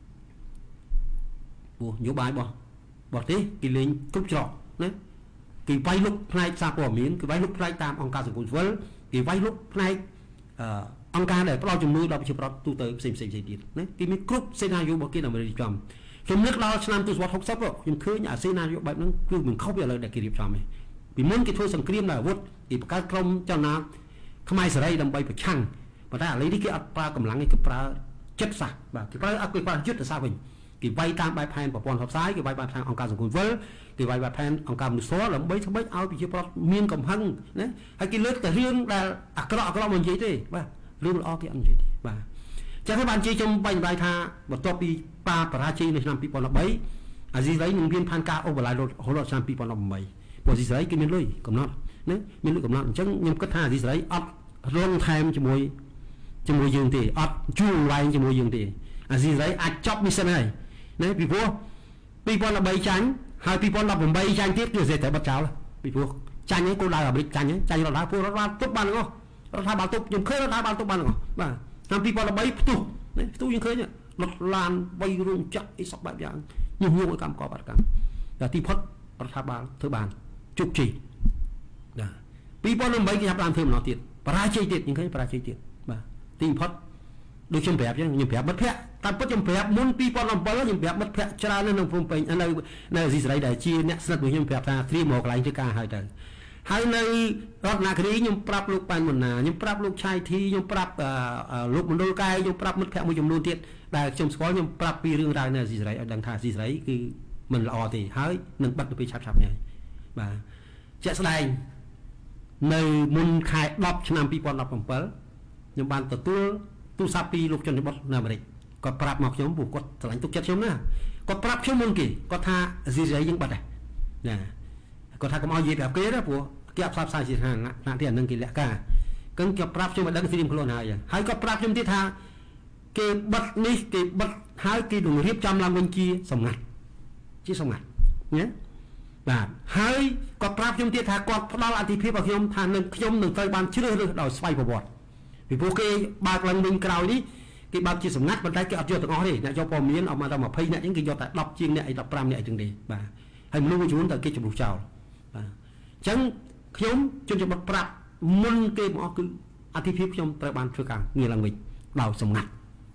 B: bố nhiều bài bỏ thế kỳ lên cúp trọ đấy kỳ vay lúc này sao có miền kỳ vay lúc này tam ông ca sử dụng vốn kỳ vay lúc này ông ca để bao trùm nuôi đọc chụp tu tới xem tiền đấy kỳ mình cúp scenario bỏ kia là mình chọn trong nước đó năm tôi swat học sắp rồi nhưng cứ nhà scenario bạn nó cứ mình không bao giờ để kỷ niệm chọn này vì muốn cái thôi sừng cream là vút thì các công cho nó không ai sẽ đây làm bay phải chăng và ta lấy đi cái apa cầm lắng cái apa chất sạch và cái apa chất là sao mình cái vay tam bài pan của bọn học sai cái vay bài pan ông ca dùng vốn cái vay bài pan ông ca một số là mấy mấy ao bị chụp miên cầm hăng đấy hay cái lướt cái riêng là cái mình gì thế và riêng là cái ăn gì và chắc các bạn chơi trong bài tha một top đi pa parachi này năm people là mấy gì đấy những viên pan ca overlay hồ lô năm people là mấy bộ gì đấy cái miếng lưỡi cầm nó đấy miếng lưỡi cầm nó chắc nhưng cất hà gì đấy up run time cho mùi dương thì up chu lại cho mùi dương thì gì đấy chop đi xem này đấy people là bảy tránh hai people là một bảy tránh tiếp rồi dễ tới bắt cháu là people tránh ấy cô lại ở bên tránh ấy tránh là đá phố nó ra tốt ban không nó ra bao tốt nhưng khơi nó ra bao tốt ban không và năm people là bảy tu nhưng khơi nhá lật lan bay rung chắc ít sọc bạc dạng nhiều cái cảm có bạc cảm là tim phật ra bàn thứ bàn chụp chỉ people là bảy cái làm thêm nó tiền para chơi tiền nhưng khơi para chơi tiền và tim phật được chấm phép chứ nhưng phép mất phép ta bất chấm phép muốn people làm bao nhiêu phép mất phép cho nên nó phong bình anh này gì đấy để chia nét rất nhiều phép ta free một lại cho cả hai đời hai nơi rót nạc đi nhưng prap lúc bàn một nà nhưng prap lúc chai thi nhưng prap lúc một đôi cay nhưng prap mất phép một chấm luôn tiệt đại chấm có nhưng prap pi riêng ra này gì đấy đang thả gì đấy cứ mình lò thì hái nâng bắt được bị chạp này và chạy slide nơi muốn khai đọc cho năm people đọc bằng pớ nhưng bàn từ tu sapi lúc cho nó bắt làm vậy có prap mọc giống buộc có lạnh tục chất giống nữa có prap giống môn kỳ có tha gì đấy những bật này nè có tha có mau gì đẹp kế đó của cái áp sai gì hàng nạn tiền nâng kỳ lẽ cả cân cái prap trong mà đăng phim luôn hay có prap trong tiết tha cái bật ní cái bật hai cái đường hiếp trăm làm bên kia sòng ngặt chứ sòng ngặt nhé và hai có prap trong tiết tha có đó là thì phim vào khi tha nâng trong nâng tay bàn chưa được đòi xoay vào bọt vì vô cái bạc lần mình cào đi cái bạc chỉ sòng ngắt bên tay cái chưa từng nói thì cho bò miếng ông mà tao mà phây này những cái do tại đọc chiên này đọc pram này từng đi và hình luôn chúng ta cái chụp chào chẳng nhóm trên trong bậc prap môn cái mỏ cứ artificial trong tài ban chưa càng nghĩa là mình đào sòng ngặt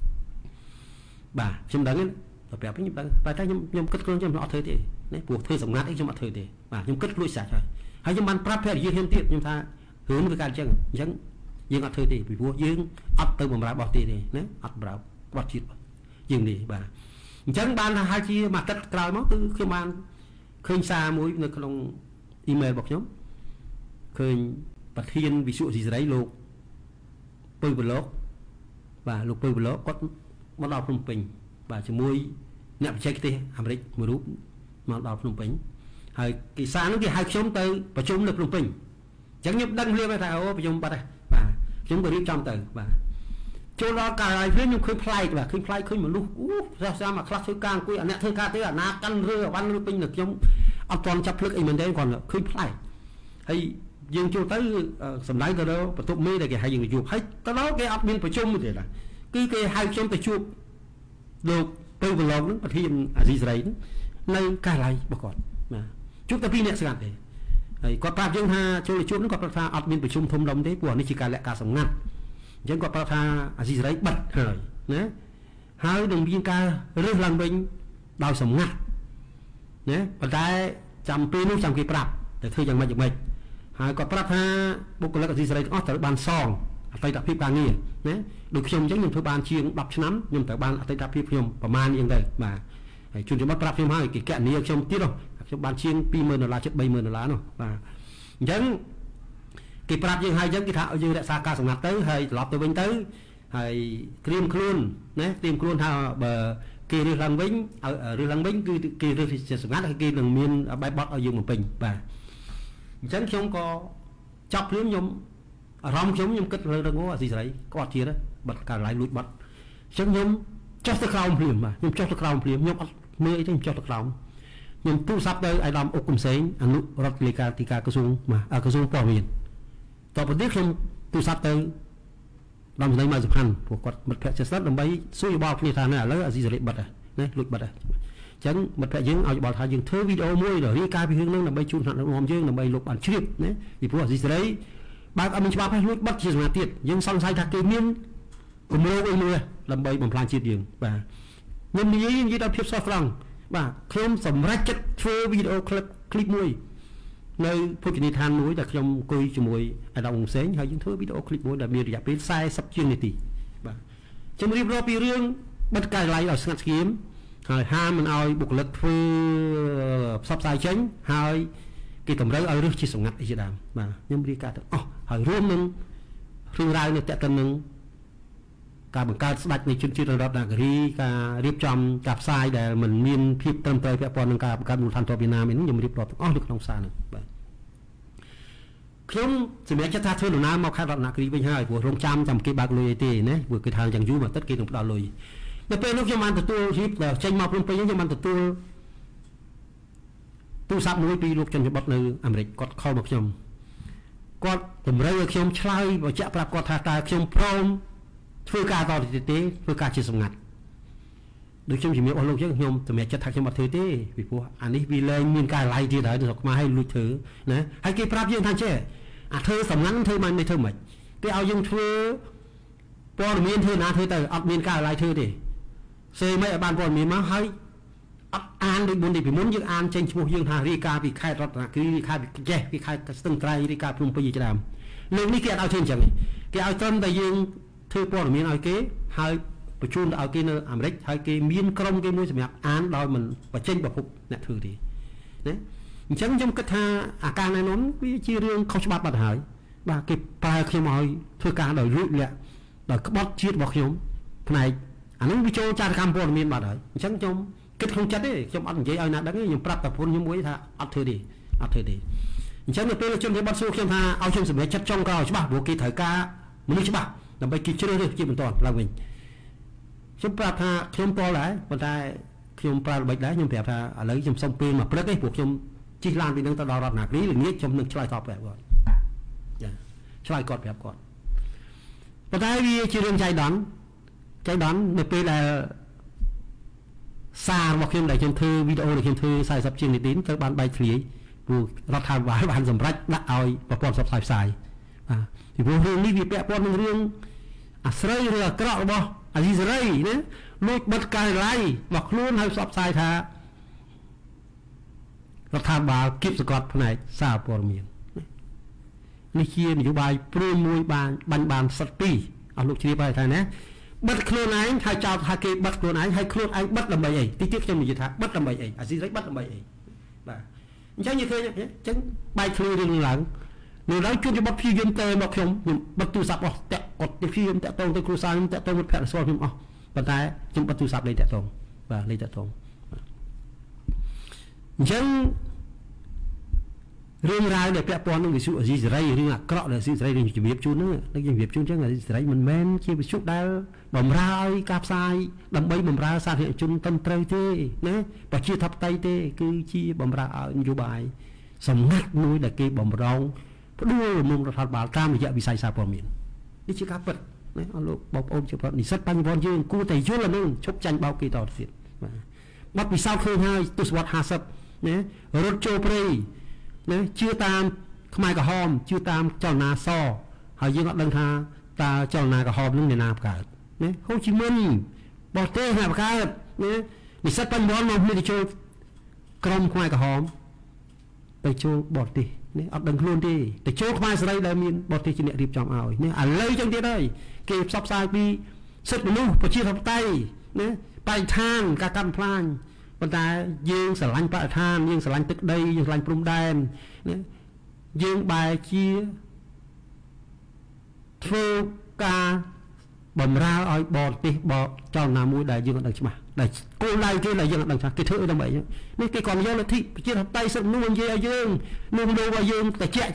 B: bà trong đó tập bẹp với những bài tay nhóm cất cơn trong họ thời thì đấy buộc thời sòng ngặt ấy trong họ thời thì bà nhóm cất lui sạch rồi hay trong ban prap hay dương thêm tiết chúng ta hướng vớiการchẳng dương họ thời thì bị vua dương ấp từ một bà bỏ tiền thì đấy ấp bảo bỏ chít dương đi bà chẳng ban hai chi mà tất cả máu cứ khi ban khơi xa mũi nơi trong email bọc nhóm khơi bật thiên ví dụ gì đấy lục bơi blog và lục bơi blog có bắt đầu Phnom Penh và chỉ môi nẹp check thì Americ mới rút mà đầu Phnom Penh hay cái sáng thì hai nhóm tới và chúng được Phnom Penh chẳng nhập đăng liên với thảo và chúng bắt đây và chúng tôi đi trong từ và chỗ đó cả lại phía nhưng khơi fly và khơi fly khơi một lúc ra mà class càng quy anh thưa ca tới là na căn rưa văn lưu Penh được giống ông toàn chấp lực mình đây còn khơi fly hay dương cho tới sầm lái từ đó và tụi mê là cái hai dương chụp hết cái đó cái admin phải chung thì là cái hai trong phải chụp được từ vlog nó và hiện gì đấy nay cả lại bà còn mà chụp tập pin này sẽ làm thế có ba dương ha cho là chụp nó có pha admin phải chung thông đồng đấy của nó chỉ cả lại cả sòng ngăn chẳng có pha gì đấy bật rồi nhé hai đồng viên ca rất lần bình đào sòng ngăn nhé và tại chăm pin nó chăm cái prap để thuê chẳng được mình hai có prap ha bốc lấy cái gì đấy ở bàn song tay tập phim càng nhiều nhé được xem giống như thứ ban chiên đọc nắm nhưng tại ban tay tập phimประมาณ như vậy mà chuyên cho bắt prap phim hai cái kẹn này trong tiết rồi trong ban chiên $30 chất $70 rồi và giống cái prap như hai giống cái thạo như đại sa ca sòng ngặt tới hay lọt từ bên tới hay cream luôn nhé cream luôn ha bờ kia đi lăng bính ở đi lăng bính kia đi sòng ngặt hay kia đường miên bay bọt ở dương một bình và chẳng không có chọc liếm nhom រំខ្ញុំគិតលើរឿងអស៊ីសេរីគាត់ទៀតបាត់ការឡាយលួចបាត់អញ្ចឹងខ្ញុំចុះទៅក្រោមភ្លាមបាទខ្ញុំចុះទៅក្រោមភ្លាមខ្ញុំអត់មើលអីទេខ្ញុំចុះទៅក្រោមខ្ញុំទូរស័ព្ទទៅអាយដាមអុកកំសែងអនុរដ្ឋលេខាធិការក្រសួងក្រសួងព័ត៌មានតទៅទៀតខ្ញុំទូរស័ព្ទទៅដំណេញមកសុផាន់ព្រោះគាត់មិត្តភក្តិចិត្តស្និទ្ធដើម្បីសួរយោបល់គ្នាថាណាឥឡូវអាស៊ីសេរីបាត់ណាលួចបាត់ហើយអញ្ចឹងមិត្តភក្តិយើងឲ្យយោបល់ថាយើងធ្វើវីដេអូមួយរាយការណ៍ពីរឿងហ្នឹងដើម្បីជូនថ្នាក់ដឹកនាំយើងដើម្បីលោកបានជ្រាបណាពីព្រោះអាស៊ីសេរីបើអត់មានច្បាប់ហើយលួចបាត់ជាសមាទៀតយើងសង្ស័យថាគេមានគម្រោងអីមួយដើម្បីបំផ្លាញជាតិយើងបាទខ្ញុំនិយាយដល់ភាពស្មោះត្រង់បាទខ្ញុំសម្រេចចិត្តធ្វើវីដេអូคลิปមួយនៅភោជនីយដ្ឋានមួយដែលខ្ញុំអង្គុយជាមួយអាដាមហ៊ុនសែនហើយយើងធ្វើវីដេអូคลิปមួយដែលមានរយៈពេល40ជាងនាទីបាទខ្ញុំរៀបរាប់ពីរឿងបិទកាយឡៃឲ្យស្ងាត់ស្ងៀមហើយហាមមិនឲ្យបុគ្គលិកធ្វើផ្សព្វផ្សាយចេញហើយគេតម្រូវឲ្យរើសជាសម្ងាត់អីជាដើមបាទខ្ញុំរៀបការទាំងអស់ហើយរួមនឹងរឿងរ៉ាវនៅតេតិននឹងការបង្កើតស្ដេចនៃជនជាតិរដ្ឋនារីការរៀបចំការផ្សាយដែលមិនមានភាពត្រឹមត្រូវពាក់ព័ន្ធនឹងការបង្កើតមូលដ្ឋានទ័ពវៀតណាមនេះខ្ញុំរៀបរាប់ទាំងអស់នៅក្នុងសារនេះបាទខ្ញុំសម្រាប់ចិត្តថាធ្វើដំណើរមកខេត្តរតនគិរីវិញហើយព្រោះរងចាំគេបើកលុយអីទេណាព្រោះគេថាយ៉ាងយូរមួយអាទិត្យគេនឹងផ្ដល់លុយនៅពេលនោះខ្ញុំបានទទួលរៀបចេញមកព្រំពេញខ្ញុំបានទទួលទូរស័ព្ទមួយពីលោកជនបទនៅអាមេរិកគាត់ខលមកខ្ញុំគាត់តម្រូវឲ្យខ្ញុំឆ្លើយបញ្ជាក់ប្រាប់គាត់ថាតើខ្ញុំព្រមធ្វើការតទៅទេធ្វើការជាសម្ងាត់ដូចខ្ញុំជំរាបអស់លោកចឹងខ្ញុំសម្រាប់ចិត្តថាខ្ញុំអត់ធ្វើទេពីព្រោះអានេះវាលែងមានការឡាយទៀតហើយនៅស្រុកខ្មែរឲ្យលួចធ្វើណាហើយគេប្រាប់យើងថាចេះអាធ្វើសម្ងាត់ធ្វើមិនធ្វើមិនគេឲ្យយើងធ្វើព័ត៌មានធ្វើណាធ្វើទៅអត់មានការឡាយធ្វើទេសេមិនឲ្យបានព័ត៌មានមកហើយអត់អានដូចមុនពីមុនយើងអានចេញឈ្មោះយើងថារាយការណ៍ពីខេត្តរតនគិរីរាយការណ៍ពីចេះពីខេត្តស្ទឹងត្រែងរាយការណ៍ភ្នំពេញជាដើមលើកនេះគេអត់ឲ្យធ្វើអញ្ចឹងគេឲ្យត្រឹមតែយើងធ្វើព័ត៌មានឲ្យគេហើយបញ្ជូនទៅឲ្យគេនៅអាមេរិកហើយគេមានក្រុមគេមួយសម្រាប់អានដោយមិនបញ្ចេញប្រភពអ្នកធ្វើទេណាអញ្ចឹងខ្ញុំគិតថាអាការណែនាំវាជារឿងខុសច្បាប់បាត់ហើយបាទគេប្រើខ្ញុំឲ្យធ្វើការដោយលួចលាក់ដោយក្បត់ជាតិរបស់ខ្ញុំផ្នែកអានោះវាចូលចារកម្មព័ត៌មានបាត់ហើយអញ្ចឹងខ្ញុំគិតក្នុងចិត្តទេខ្ញុំអត់និយាយឲ្យណាដឹងទេខ្ញុំប្រាប់តែប្រពន្ធខ្ញុំមួយថាអត់ធ្វើទេអត់ធ្វើទេអញ្ចឹងនៅពេលជនគេបាត់សួរខ្ញុំថាឲ្យខ្ញុំសម្រេចចិត្តចុងក្រោយច្បាស់ព្រោះគេត្រូវការមនុស្សច្បាស់ដើម្បីគេជ្រើសរើសជាបន្តឡើងវិញខ្ញុំប្រាប់ថាខ្ញុំតល់ដែរប៉ុន្តែខ្ញុំប្រើល្បិចដែរខ្ញុំប្រាប់ថាឥឡូវខ្ញុំសុំពេលមកព្រឹកទេព្រោះខ្ញុំជិះឡានពីនឹងទៅដល់រតនគិរីល្ងាចខ្ញុំនឹងឆ្លើយតបប្រាប់គាត់ចាឆ្លើយគាត់ប្រាប់គាត់ប៉ុន្តែវាជារឿងចៃដន្យនៅពេលដែលសាររបស់ខ្ញុំដែលខ្ញុំធ្វើវីដេអូដែលខ្ញុំធ្វើ40ជាងនាទីទៅបានបែកធ្លាយព្រោះរដ្ឋាភិបាលបានសម្រេចដាក់ឲ្យប្រព័ន្ធផ្សព្វផ្សាយបាទពីព្រោះរឿងនេះវាពាក់ព័ន្ធនឹងរឿងអាស្រ័យឬអាក្រក់របស់អាស៊ីសេរីណាលួចបិទកាយឡាយរបស់ខ្លួនហើយផ្សព្វផ្សាយថារដ្ឋាភិបាលគៀបសង្កត់ផ្នែកសារព័ត៌មាននេះជានយោបាយព្រួយមួយបានសិតពីរអស់លោកជ្រាបហើយថាណាបិទខ្លួនឯងហើយចោទថាគេបិទខ្លួនឯងហើយខ្លួនឯងបិទដើម្បីអីទីទៀតខ្ញុំនិយាយថាបិទដើម្បីអីអាស៊ីសេរីបិទដើម្បីអីបាទអញ្ចឹងនិយាយឃើញអញ្ចឹងបែកធ្លាយរឿងឡើងនៅឡើយជនបទព្យាយាមទៅមកខ្ញុំបិទទូរស័ព្ទអស់តាក់អត់ព្យាយាមតាក់តងទៅគ្រួសារខ្ញុំតាក់តងមិត្តភក្តិស្គាល់ខ្ញុំអស់ប៉ុន្តែខ្ញុំបិទទូរស័ព្ទលេខតាក់តងបាទលេខតាក់តងអញ្ចឹងរឿងរ៉ាវដែលពាក់ព័ន្ធនឹងវិទ្យុអាស៊ីសេរីរឿងអាក្រក់ដែលអាស៊ីសេរីនឹងជំរាបជូនហ្នឹងដូចជំរាបជូនអញ្ចឹងអាស៊ីសេរីមិនមែនជាវិទ្យុដែលបំរើឲ្យការផ្សាយដើម្បីបំរើសាធារណជនត្រឹមត្រូវទេណាប្រជាធិបតេយ្យទេគឺជាបំរើឲ្យនយោបាយសម្ងាត់មួយដែលគេបំរុងផ្ដួលរំលំរដ្ឋាភិបាលតាមរយៈវិស័យសារព័ត៌មាននេះជាការពិតណាអស់លោកបងប្អូនជាប្រដ្ឋនិស្សិតបញ្ញវន្តយើងគួរតែយល់អានឹងឈប់ចាញ់បោកគេតទៅទៀតបាទបាត់ពិសោធន៍ឃើញហើយទស្សវត្ស50ណារត់ចូលព្រៃណាជឿតាមខ្មែរក្រហមជឿតាមចលនាសហើយយើងអត់ដឹងថាតើចលនាក្រហមនឹងអ្នកណាបង្កើតណាហូជីមិញបរទេសណាបង្កើតណានិស្សិតបញ្ញវន្តមកមានទៅចូលក្រុមខ្មែរក្រហមទៅចូលបរទេសនេះអត់ដឹងខ្លួនទេទៅចូលខ្មែរសេរីដែលមានបរទេសជាអ្នករៀបចំឲ្យនេះឥឡូវចឹងទៀតហើយគេផ្សព្វផ្សាយពីសិទ្ធិមនុស្សប្រជាធិបតេយ្យណាបរិស្ថានការកាត់បំផ្លាញប៉ុន្តែយើងស្រឡាញ់បរិស្ថានយើងស្រឡាញ់ទឹកដីយើងស្រឡាញ់ព្រំដែនណាយើងបែរជាធ្វើការបំរើឲ្យបរទេសចលនាមួយដែលយើងអត់ដឹងច្បាស់ដែលគោលដៅគេដែលយើងអត់ដឹងថាគេធ្វើអីដើម្បីនេះគេគាត់យកលទ្ធិប្រជាធិបតេយ្យសិទ្ធិមនុស្សនិយាយឲ្យយើងនោះលោកឲ្យយើងតែជាក់ចិត្ត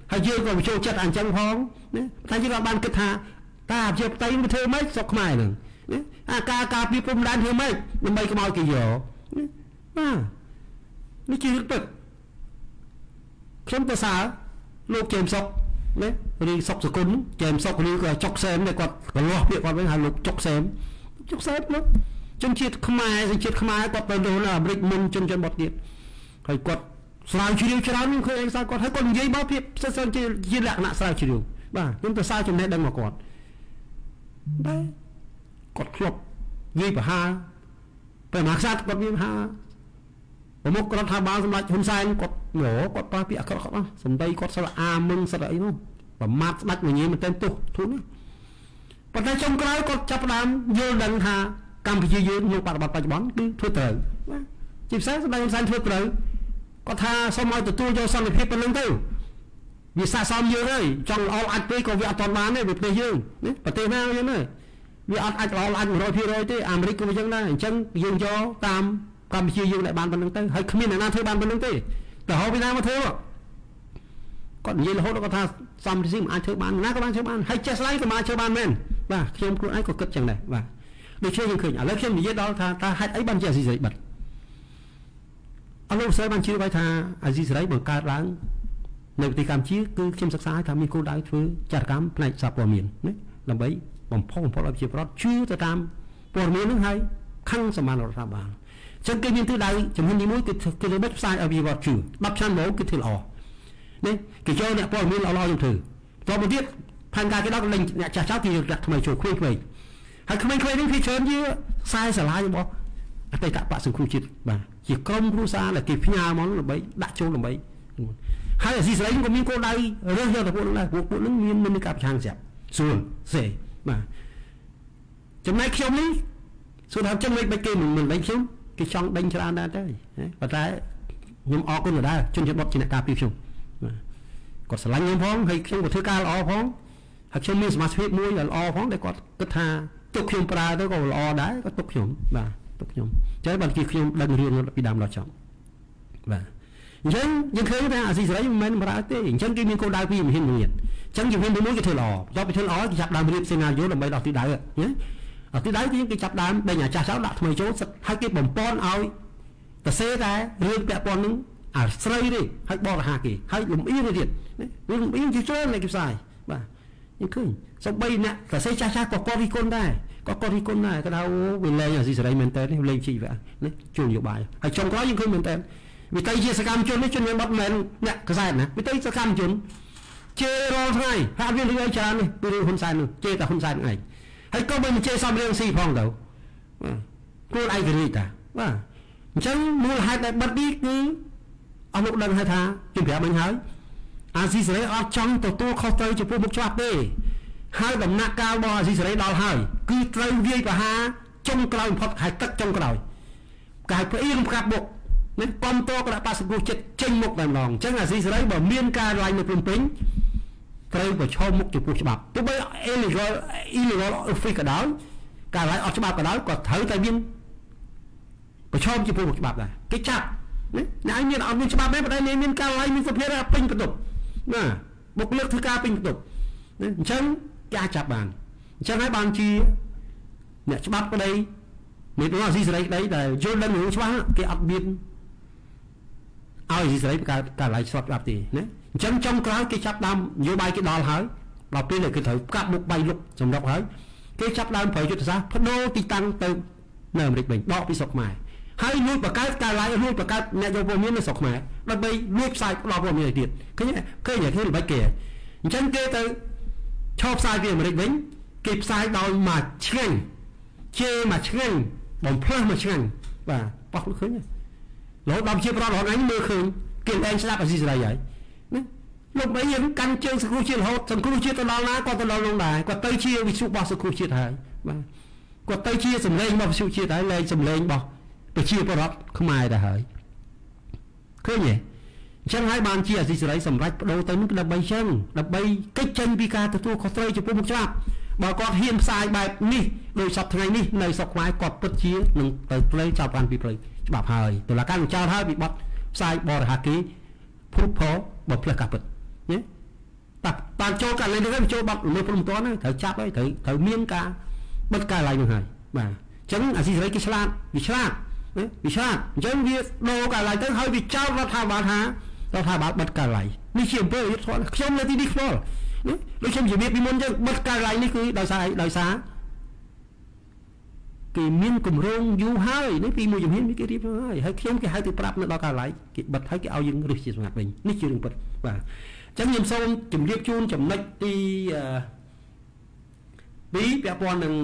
B: ហើយយើងក៏ចូលចិត្តអញ្ចឹងផងណាតែយើងក៏បានគិតថាតើជាផ្ទៃវាធ្វើម៉េចស្រុកខ្មែរហ្នឹងណាអាការពីព្រំដែនធ្វើម៉េចដើម្បីកុំឲ្យគេយកបាទនេះជារឿងពិតខ្ញុំទៅសារលោកជេមសុកណាឬសុកសគុណជេមសុកឬក៏ចុកសែមនេះគាត់កលាស់ពាក្យគាត់វិញហៅលោកចុកសែមនោះជនជាតិខ្មែរគាត់ទៅនៅអាមេរិកមុនជនបទទៀតហើយគាត់ស្រាវជ្រាវច្រើនឃើញឯកសារគាត់ហើយគាត់និយាយមកភាពសិស្សជាលក្ខណៈស្រាវជ្រាវបាទខ្ញុំទៅសារចំណេះដឹងមកគាត់បាទគាត់ធ្លាប់និយាយប្រហាពេលមកសាទគាត់មានហាប្រមុខរដ្ឋាភិបាលសម្ដេចហ៊ុនសែនគាត់ប៉ះពាក្យអាក្រក់ៗសំដីគាត់ស្លាអាមឹងស្លាអីនោះប្រមាថស្ដេចវិញ្ញាណមែនទែនទោសធូរណាប៉ុន្តែចុងក្រោយគាត់ចាប់ផ្ដើមយល់ដឹងថាកម្ពុជាយើងក្នុងបរិបទបច្ចុប្បន្នគឺធ្វើត្រូវបាទជាពិសេសសម្ដេចហ៊ុនសែនធ្វើត្រូវគាត់ថាសូមឲ្យទទួលយកសន្តិភាពប៉ុណ្្នឹងទៅវាស័ក្តិសមយើងហើយចង់ល្អអាចពេកក៏វាអត់ទាន់បានទេវាប្រទេសយើងណាប្រទេសណាយើងទេវាអត់អាចល្អអាច 100% ទេអាមេរិកក៏វាចឹងដែរអញ្ចឹងយើងយកតាមកម្ពុជាយើងដែលបានប៉ុណ្្នឹងទៅហើយគ្មានអ្នកណាធ្វើបានប៉ុណ្្នឹងទេទៅហៅពីណាមកធ្វើគាត់និយាយរហូតគាត់ថាសំរិទ្ធមិនអាចធ្វើបានណាក៏បានធ្វើបានហើយចេះស្លាយក៏បានធ្វើបានមែនបាទខ្ញុំខ្លួនឯងក៏គិតចឹងដែរបាទដូចជាយើងឃើញឥឡូវខ្ញុំនិយាយដល់ថាតើហេតុអីបានជាអាស៊ីសេរីបាត់អលោកស្រីបានជឿໄວថាអាស៊ីសេរីបង្កើតឡើងនៅប្រទេសកម្ពុជាគឺខ្ញុំសិក្សាថាមានគោលដៅធ្វើចរកម្មផ្នែកសារព័ត៌មានណាដើម្បីបំផុសបំផុលឲ្យប្រជាពលរដ្ឋជឿទៅតាមព័ត៌មានហ្នឹងហើយខឹងសមានរដ្ឋាភិបាលអញ្ចឹងគេមានទិសដៅជំហានទី1គឺគេលើបិទផ្សាយឲ្យប្រជាពលរដ្ឋជឿ10ឆ្នាំមកគឺធ្វើល្អនេះគេចូលអ្នកព័ត៌មានល្អៗយើងធ្វើតទៅទៀតផែនការគេដល់លេងអ្នកចាស់ៗគេដាក់ថ្មីចូលក្មេងៗហើយក្មេងៗនេះគេច្រើនជាខ្សែស្រឡាយរបស់អតីតបក្សសង្គ្រោះជាតិបាទជាក្រុមគ្រួសារដែលគេផ្ញើមកដើម្បីដាក់ចូលដើម្បីហើយអាស៊ីសេរីក៏មានគោលដៅរើសយកទៅពួកនោះដែរពួកនោះមានការប្រឆាំងស្រាប់ស្រួលសេបាទចំណែកខ្ញុំនេះសួរថាចឹងមិនគេមិនដេញខ្ញុំគេចង់ដេញច្រើនដែរទៅប៉ុន្តែខ្ញុំអរគុណដែរជនជាតិបទជាអ្នកការពារខ្ញុំបាទគាត់ស្រឡាញ់ខ្ញុំផងហើយខ្ញុំក៏ធ្វើការល្អផងហើយខ្ញុំមានសមាជិកមួយល្អផងដែលគាត់គិតថាទុកខ្ញុំប្រើទៅក៏ល្អដែរគាត់ទុកខ្ញុំបាទទុកខ្ញុំចឹងបានជាខ្ញុំដឹងរឿងពីដើមដល់ចប់បាទអញ្ចឹងយើងឃើញថាអាស៊ីសេរីមិនមែនបម្រើទេអញ្ចឹងគេមានគោលដៅពីមហានអញ្ចឹងជំហានទី1គេធ្វើល្អយកទៅធ្វើល្អគេចាប់ដើមរៀបសេណារីយ៉ូដើម្បីដល់ទីដៅណាដល់ទីដៅគេចាប់ដើមដេញអាចាស់ចោលដាក់ថ្មីចូលហើយគេបំពន់ឲ្យទៅសេតែរឿងពាក់ព័ន្ធនឹងអាស្រីទេហើយបរិហាគេហើយលំអៀងទៀតរឿងលំអៀងជាច្រើននៃគេផ្សាយបាទយើងឃើញសំបីអ្នកទៅសេចាស់ក៏គាត់រីគុណដែរគាត់រីគុណដែរគាត់ថាអូវាលេងអាស៊ីសេរីមែនតើនេះលេងជីវៈនេះជួយនយោបាយហើយចុងក្រោយយើងឃើញមែនតើវិតីជាសកម្មជននេះជនមានបត់មែនអ្នកកសែតណាវិតីសកម្មជនជេររាល់ថ្ងៃហើយមានរឿងច្រើននេះពីរឿងហ៊ុនសែននោះជេរតែហ៊ុនសែនឯងហើយក៏មិនជេរសំរៀងស៊ីផងទៅខ្លួនឯងក៏រីកតាបាទអញ្ចឹងមូលហេតុដែលបិទនេះគឺអស់លោកដឹងហើយថាជំរាបមិញហើយអាស៊ីសេរីអត់ចង់ទទួលខុសត្រូវចំពោះមុខច្បាប់ទេហើយដំណាក់កាលរបស់អាស៊ីសេរីដល់ហើយគឺត្រូវវាយប្រហារចុងក្រោយបំផុតហើយទឹកចុងក្រោយកាយផ្អៀងផ្កាប់បុកមិនកំតគណៈបក្សសង្គ្រោះជាតិចេញមុខតែម្ដងអញ្ចឹងអាស៊ីសេរីបើមានការឡើងនៅភ្នំពេញត្រូវប្រឈមមុខចំពោះច្បាប់ទោះបី illegal offense ក៏ដោយការឡើងអត់ច្បាប់ក៏ដោយក៏ត្រូវតែមានប្រឈមចំពោះមុខច្បាប់ដែរគេចាប់ណាអ្នកមានអត់មានច្បាប់ទេប៉ុន្តែមានការឡើងមានសុភារៈពេញបន្ទប់ណាបុគ្គលិកធ្វើការពេញបន្ទប់អញ្ចឹងគេអាចចាប់បានអញ្ចឹងហើយបានជាអ្នកច្បាប់ក្តីមានអាស៊ីសេរីក្តីដែលយល់ដឹងរឿងច្បាស់គេអត់មានឲ្យអាស៊ីសេរីការឡើងស្របច្បាប់ទេណាអញ្ចឹងចុងក្រោយគេចាប់ដើមនយោបាយគេដល់ហើយដល់ពេលគេត្រូវកាប់មុខបៃលុកសម្រាប់ហើយគេចាប់ដើមប្រើយុទ្ធសាស្ត្របដូរទីតាំងទៅនៅអាមេរិកវិញដកពីស្រុកខ្មែរហើយលួចបង្កើតការឡើងលួចបង្កើតអ្នកយកព័ត៌មាននៅស្រុកខ្មែរដើម្បីលួចផ្សាយដល់ព័ត៌មានឯទៀតឃើញគេល្បិចគេអញ្ចឹងគេទៅឈប់ផ្សាយពីអាមេរិកវិញគេផ្សាយដោយមួយឆ្ងាញ់ជេរមួយឆ្ងាញ់បំផ្លើសមួយឆ្ងាញ់បាទបោះឃើញរហូតដល់ជាប្រវត្តិរបស់អញមើលឃើញគេឯងស្ដាប់អាស៊ីសេរីហើយណាលោកបីយើងកាន់ជើងសង្គ្រោះជាតិរហូតសង្គ្រោះជាតិទៅដល់ណាក៏ទៅដល់នោះដែរគាត់ទៅជាវិទ្យុរបស់សង្គ្រោះជាតិហើយបាទគាត់ទៅជាសម្លេងរបស់វិទ្យុជាតិហើយលែងសម្លេងរបស់ប្រជាពលរដ្ឋខ្មែរដែរហើយឃើញទេអញ្ចឹងហើយបានជាអាស៊ីសេរីសម្រាប់បដូរទៅនឹងដើម្បីចឹងដើម្បីកិច្ចចេញពីការទទួលខុសត្រូវចំពោះមុខច្បាប់បើគាត់ហ៊ានផ្សាយបែបនេះដោយសពថ្ងៃនេះនៅស្រុកខ្មែរគាត់ពិតជានឹងទៅផ្លូវចាប់បានពីផ្លូវច្បាប់ហើយតុលាការនឹងចោទហើយពីបទផ្សាយបរិហាគេភូតផលបើផ្លេសការពិតណា bạn cho cả lên đấy cho bật một phần toán thử chắp ấy thử miếng cả bất cả lại như này mà chẳng à gì đấy cái salad chẳng việc đồ cả lại tới hơi bị trao ra thà bạn bất cả lại đi chiếm với thôi không là đi thôi đôi khi chỉ biết đi muốn chứ bất cả lạiนี่คือđời xa cái miếng cùng rong du hơi nếu vì mua dùng hiến cái tiếp hơi hay khiêm cái hai từ prap nó đo cả lại cái bật thấy cái ao dương được chỉ ngạc mìnhนี่chưa đừng bật và chẳng nhầm xong chùm liệp chun chùm nách đi bí bẹ con đừng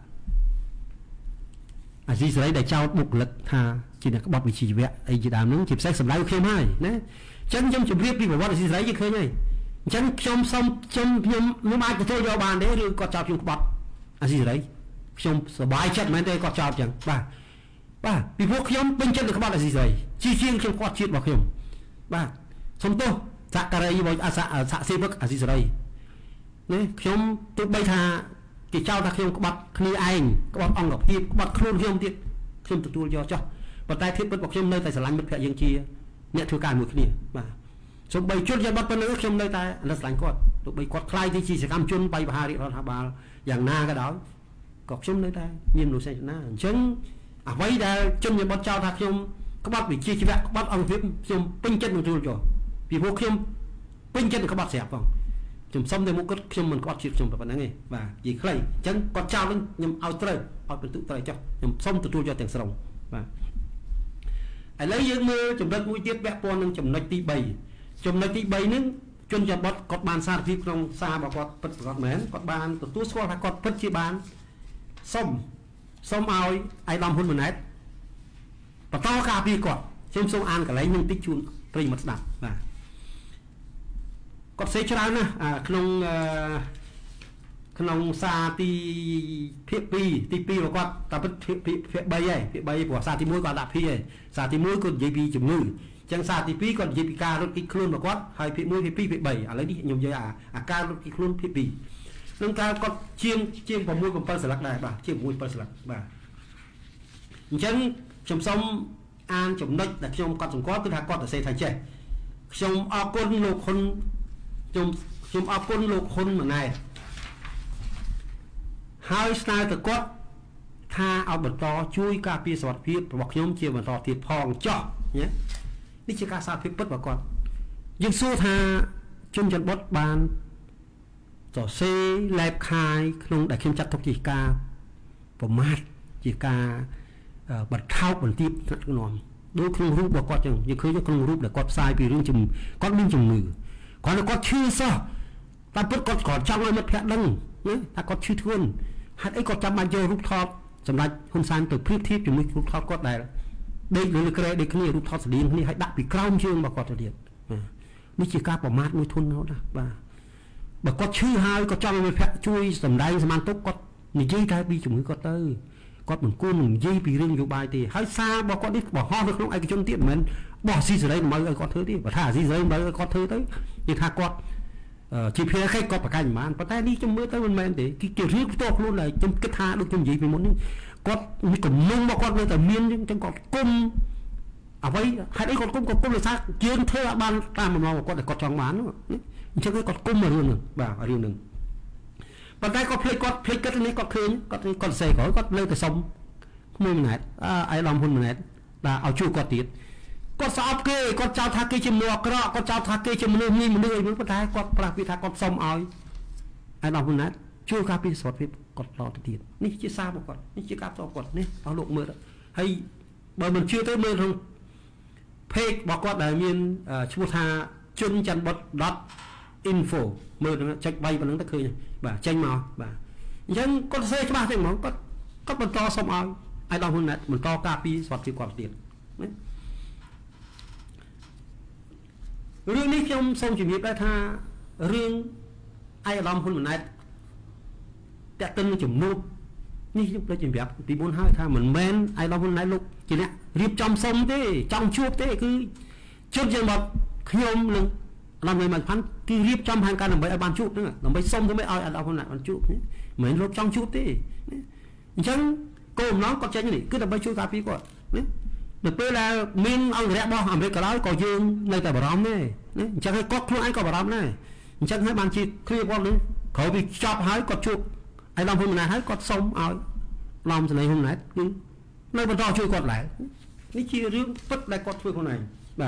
B: gì đấy để trao bục lực thà chỉ là các bọc bị chỉ vẽ ấy chỉ đàm nướng chụp sách sầm lái khiêm hai đấy chẳng trong chùm liệp đi bảo con gì đấy chứ khơi này chẳng trong xong trong nhưng ai cũng thôi vào bàn đấy rồi có trao chung bọc gì đấy trong bài chất mấy đây có trao chẳng ba vìพวกខ្ញុំពេញចិត្តនឹងក្បត់អាស៊ីសេរីជាជាងខ្ញុំគាត់ជាតិរបស់ខ្ញុំបាទសុំទោសសាក់ការ៉េរបស់សាក់សេវឹកអាស៊ីសេរីនេះខ្ញុំទោះបីថាគេចោទថាខ្ញុំក្បត់គ្នាឯងក្បត់អង្គភាពក្បត់ខ្លួនខ្ញុំទៀតខ្ញុំទទួលយកចោះប៉ុន្តែធៀបពិតរបស់ខ្ញុំនៅតែស្រឡាញ់មិត្តភក្តិយើងជាអ្នកធ្វើការមួយគ្នាបាទសូម្បីជនជាតិបាត់ប៉ុណ្ណឹងខ្ញុំនៅតែស្រឡាញ់គាត់ទោះបីគាត់ខ្លាយទៅជាសកម្មជនបៃបហារាជរដ្ឋាភិបាលយ៉ាងណាក៏ដោយក៏ខ្ញុំនៅតែមានមនុស្សសេចក្ដីអញ្ចឹងអ្វីដែលជនជាតិបាត់ចោទថាខ្ញុំក្បត់វិជាជីវៈក្បត់អង្គភាពខ្ញុំពេញចិត្តនឹងទទួលយកពីព្រោះខ្ញុំពេញចិត្តនឹងក្បត់ស្រាប់ផងខ្ញុំសុំតែមកគាត់ខ្ញុំមិនក្បត់ជាតិខ្ញុំតែប៉ុណ្្នឹងទេបាទនិយាយខ្លីអញ្ចឹងគាត់ចោទនឹងខ្ញុំឲ្យត្រូវឲ្យបន្ទុកត្រូវចុះខ្ញុំសុំទទួលយកទាំងស្រុងបាទឥឡូវយើងមើលចំណុចមួយទៀតពាក់ព័ន្ធនឹងចំណុចទី3ចំណុចទី3នេះជនជាតិបាត់គាត់បានសារភាពក្នុងសាររបស់គាត់ពិតប្រាកដមែនគាត់បានទទួលស្គាល់ថាគាត់ពិតជាបានសុំឲ្យអៃដាមហ៊ុនម៉ាណែតបន្តការពារគាត់ខ្ញុំសូមអានកន្លែងនឹងតិចជូនប្រិយមិត្តស្ដាប់បាទគាត់ផ្សេងច្រើនណាស់ក្នុងសារទីភាគ2ទី2របស់គាត់តែពិតភាគ3ហើយភាគ3ព្រោះសារទី1គាត់ដាក់ភាគហើយសារទី1គាត់និយាយពីជំងឺអញ្ចឹងសារទី2គាត់និយាយពីការរត់គេចខ្លួនរបស់គាត់ហើយភាគ1ភាគ2ភាគ3ឥឡូវនេះខ្ញុំនិយាយអាការរត់គេចខ្លួនភាគ2នឹងការគាត់ជាង6 7ស្លឹកដែរបាទជាង6 7ស្លឹកបាទអញ្ចឹងខ្ញុំសូមអានចំណុចដែលខ្ញុំកត់សម្គាល់គឺថាគាត់ទៅសេថាចេះខ្ញុំអរគុណលោកហ៊ុនខ្ញុំអរគុណលោកហ៊ុនម៉ាណែតហើយស្នើទៅគាត់ថាឲ្យបន្តជួយការពារសុខភាពរបស់ខ្ញុំជាបន្តទៀតផងចោះនេះជាការសារភាពពិតរបស់គាត់យើងសួរថាជនជាតិបុតបានសរសេរលែបខាយក្នុងដែលខ្ញុំចាត់ទុកជាការប្រមាថជាការបន្ថោកបន្ទាបថ្នាក់ដឹកនាំដូចក្នុងរូបរបស់គាត់ចឹងយើងឃើញក្នុងរូបដែលគាត់ផ្សាយពីរឿងគាត់មានជំងឺគាត់ឈឺសោះតែពិតគាត់គ្រាន់ចង់ឲ្យមិត្តភក្តិដឹងណាថាគាត់ឈឺធ្ងន់ហេតុអីគាត់ចាំបាច់យករូបថតសម្រាប់ហ៊ុនសែនទៅប្រៀបធៀបជាមួយរូបថតគាត់ដែលដេកលើក្រែដូចគ្នារូបថតស្តៀងគ្នាហើយដាក់ពីក្រោមជើងរបស់គាត់ទៅទៀតនេះជាការប្រមាថមួយធន់ណាស់ណាបាទបើគាត់ឈឺហើយគាត់ចង់ឲ្យមិត្តភក្តិជួយសម្ដែងសមានទុកគាត់និយាយតែពីជំងឺគាត់ទៅគាត់មិនគួរនឹងនិយាយពីរឿងនយោបាយទេហើយសាររបស់គាត់នេះបង្ហោះនៅក្នុងឯកជនទៀតមិនមែនបោះស៊ីសេរីមិនឲ្យគាត់ធ្វើទេបើថាស៊ីសេរីមិនឲ្យគាត់ធ្វើទៅនិយាយថាគាត់ជាភារកិច្ចគាត់ប្រកាសមិនបានប៉ុន្តែនេះខ្ញុំមើលទៅមិនមែនទេគេរៀបផ្ទាល់ខ្លួនហើយខ្ញុំគិតថាដូចខ្ញុំនិយាយពីមុននេះគាត់មានកំណងរបស់គាត់នៅតែមានអញ្ចឹងគាត់គុំអ្វីហេតុអីគាត់គុំដោយសារជើងធ្វើឲ្យបានតាមបំណងរបស់គាត់ដែលគាត់ចង់បានអញ្ចឹងគាត់គុំរឿងហ្នឹងបាទរឿងហ្នឹងប៉ុន្តែគាត់ភ្លេចគិតនេះគាត់ឃើញគាត់សេក្រោយគាត់លើទៅសុំក្មួយម៉ាណែតអៃដាមហ៊ុនម៉ាណែតបាទឲ្យជួយគាត់ទៀតគាត់ស្អប់គេគាត់ចោទថាគេជាមនុស្សអាក្រក់គាត់ចោទថាគេជាមនុស្សនេះមនុស្សអីប៉ុន្តែគាត់ប្រាស់ពីថាគាត់សុំឲ្យអៃដាមហ៊ុនម៉ាណែតជួយការពារសុខភាពគាត់តទៅទៀតនេះជាសាររបស់គាត់នេះជាការតបគាត់នេះអស់លោកមើលហើយបើមិនជឿទៅមើលក្នុង page របស់គាត់ដែលមានឈ្មោះថាជុនច័ន្ទបុត .info មើលចុច3ប៉ុណ្ណឹងទៅឃើញបាទចេញមកបាទអញ្ចឹងគាត់សេច្បាស់ទេហ្មងគាត់បន្តសុំឲ្យអៃដាមហ៊ុនម៉ាណែតបន្តការពារសុខភាពគាត់ទៀតណារឿងនេះខ្ញុំសូមជម្រាបដែរថារឿងអៃដាមហ៊ុនម៉ាណែតតាក់ទិននឹងជំនួបនេះខ្ញុំដូចជម្រាបពីមុនហើយថាមិនមែនអៃដាមហ៊ុនម៉ាណែតលោកជាអ្នករៀបចំសុំទេចង់ជួបទេគឺជន់ជាងមកខ្ញុំនឹងឡើងវិញមកផាន់គឺរៀបចំផែនការដើម្បីឲ្យបានជួបហ្នឹងដើម្បីសុំទៅឲ្យអត់ដល់ហ៊ុនម៉ាណែតបានជួបមិនមែនលោកចង់ជួបទេអញ្ចឹងគោលបំណងគាត់ចេញនេះគឺដើម្បីជួយការពារគាត់ណានៅពេលដែលមានអង្គរៈរបស់អាមេរិកក៏ដោយក៏យើងនៅតែបារម្ភដែរណាអញ្ចឹងគាត់ខ្លួនឯងក៏បារម្ភដែរ chẳng hay bàn chi clear con đấy khởi bị chọc hái cọt chuột ai làm hôm nay hái cọt sống ao làm gì này hôm nay nơi bên đó chui cọt lại ní chi riêng tất đại cọt chui con này bà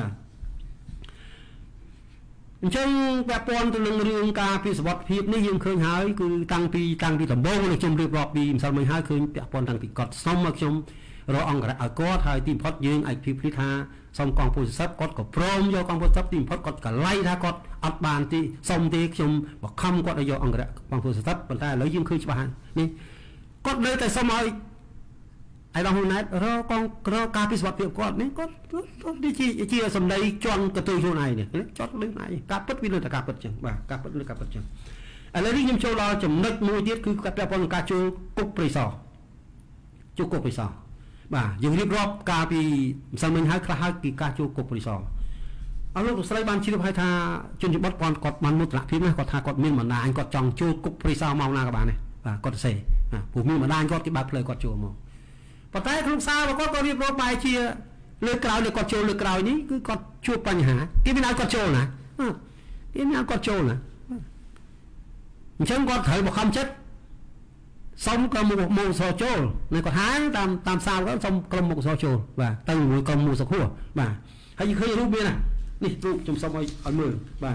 B: chẳngแบบปอนตัวนึงเรื่องการพิสวัสดิ์พิบนี่ยังเคยหายคือตั้งปีตำบลในชมเรียบรอบปีสมัยหายเคยแบบปอนตั้งปีกอดซ้อมมาชมรอองกระอัลกอไทยทีมพอดยิงไอพิพิธาซ้อมกองโพสิซับกอดกับพร้อมโยกองโพสิซับทีมพอดกอดกับไล่ท่ากอดอัดบานที่ซ้อมที่ชมบอกคำกอดโยองกระกองโพสิซับปัญหาเลยยังเคยฉบับนี่กอดเลยแต่สมัยไอ้เราคนนั้นเราการพิสวัสดิ์เพียบกอดนี่ก็ดีจีสมัยจวนกระตุยช่วงไหนเนี่ยจอดเรื่องไหนการปิดวิลแต่การปิดจังบ่าการปิดเรื่องการปิดจังอะไรที่ยิ่งโชว์เราจะนึกมวยที่คือการแบบการโชว์กุ๊กปริศโชว์กุ๊กปริศบ่าอย่างเรียบรอบการปีสมัยหายคลากี่การโชว์กุ๊กปริศเอาลูกสไลด์บันชีพให้ท่าจนจะบดก่อนกดมันมุดหลักพิมพ์นะกดท่ากดมีนเหมือนนายกดจองโชว์กุ๊กปริศเมาหน้ากับบ้านเนี่ยกดเซ่ผูกมีนเหมือนนายกดที่บ้านเพลยกดโชว์มองปัจจัยคลุกซาเราก็เรียบร้อยไปเชียร์เลือกกล่าวเลือกกอดโจเลือกกล่าวนี้คือกอดช่วยปัญหาที่ไม่นานกอดโจนะที่ไม่นานกอดโจนะฉันกอดเถยบอกคำชัดสมกลมมูโซโจในกอดหางตามซาวก็สมกลมมูโซโจว่าตั้งมือกลมมูสักขั้วว่าให้เคยรูปนี้นะนี่รูปจมสมัยอันมือว่า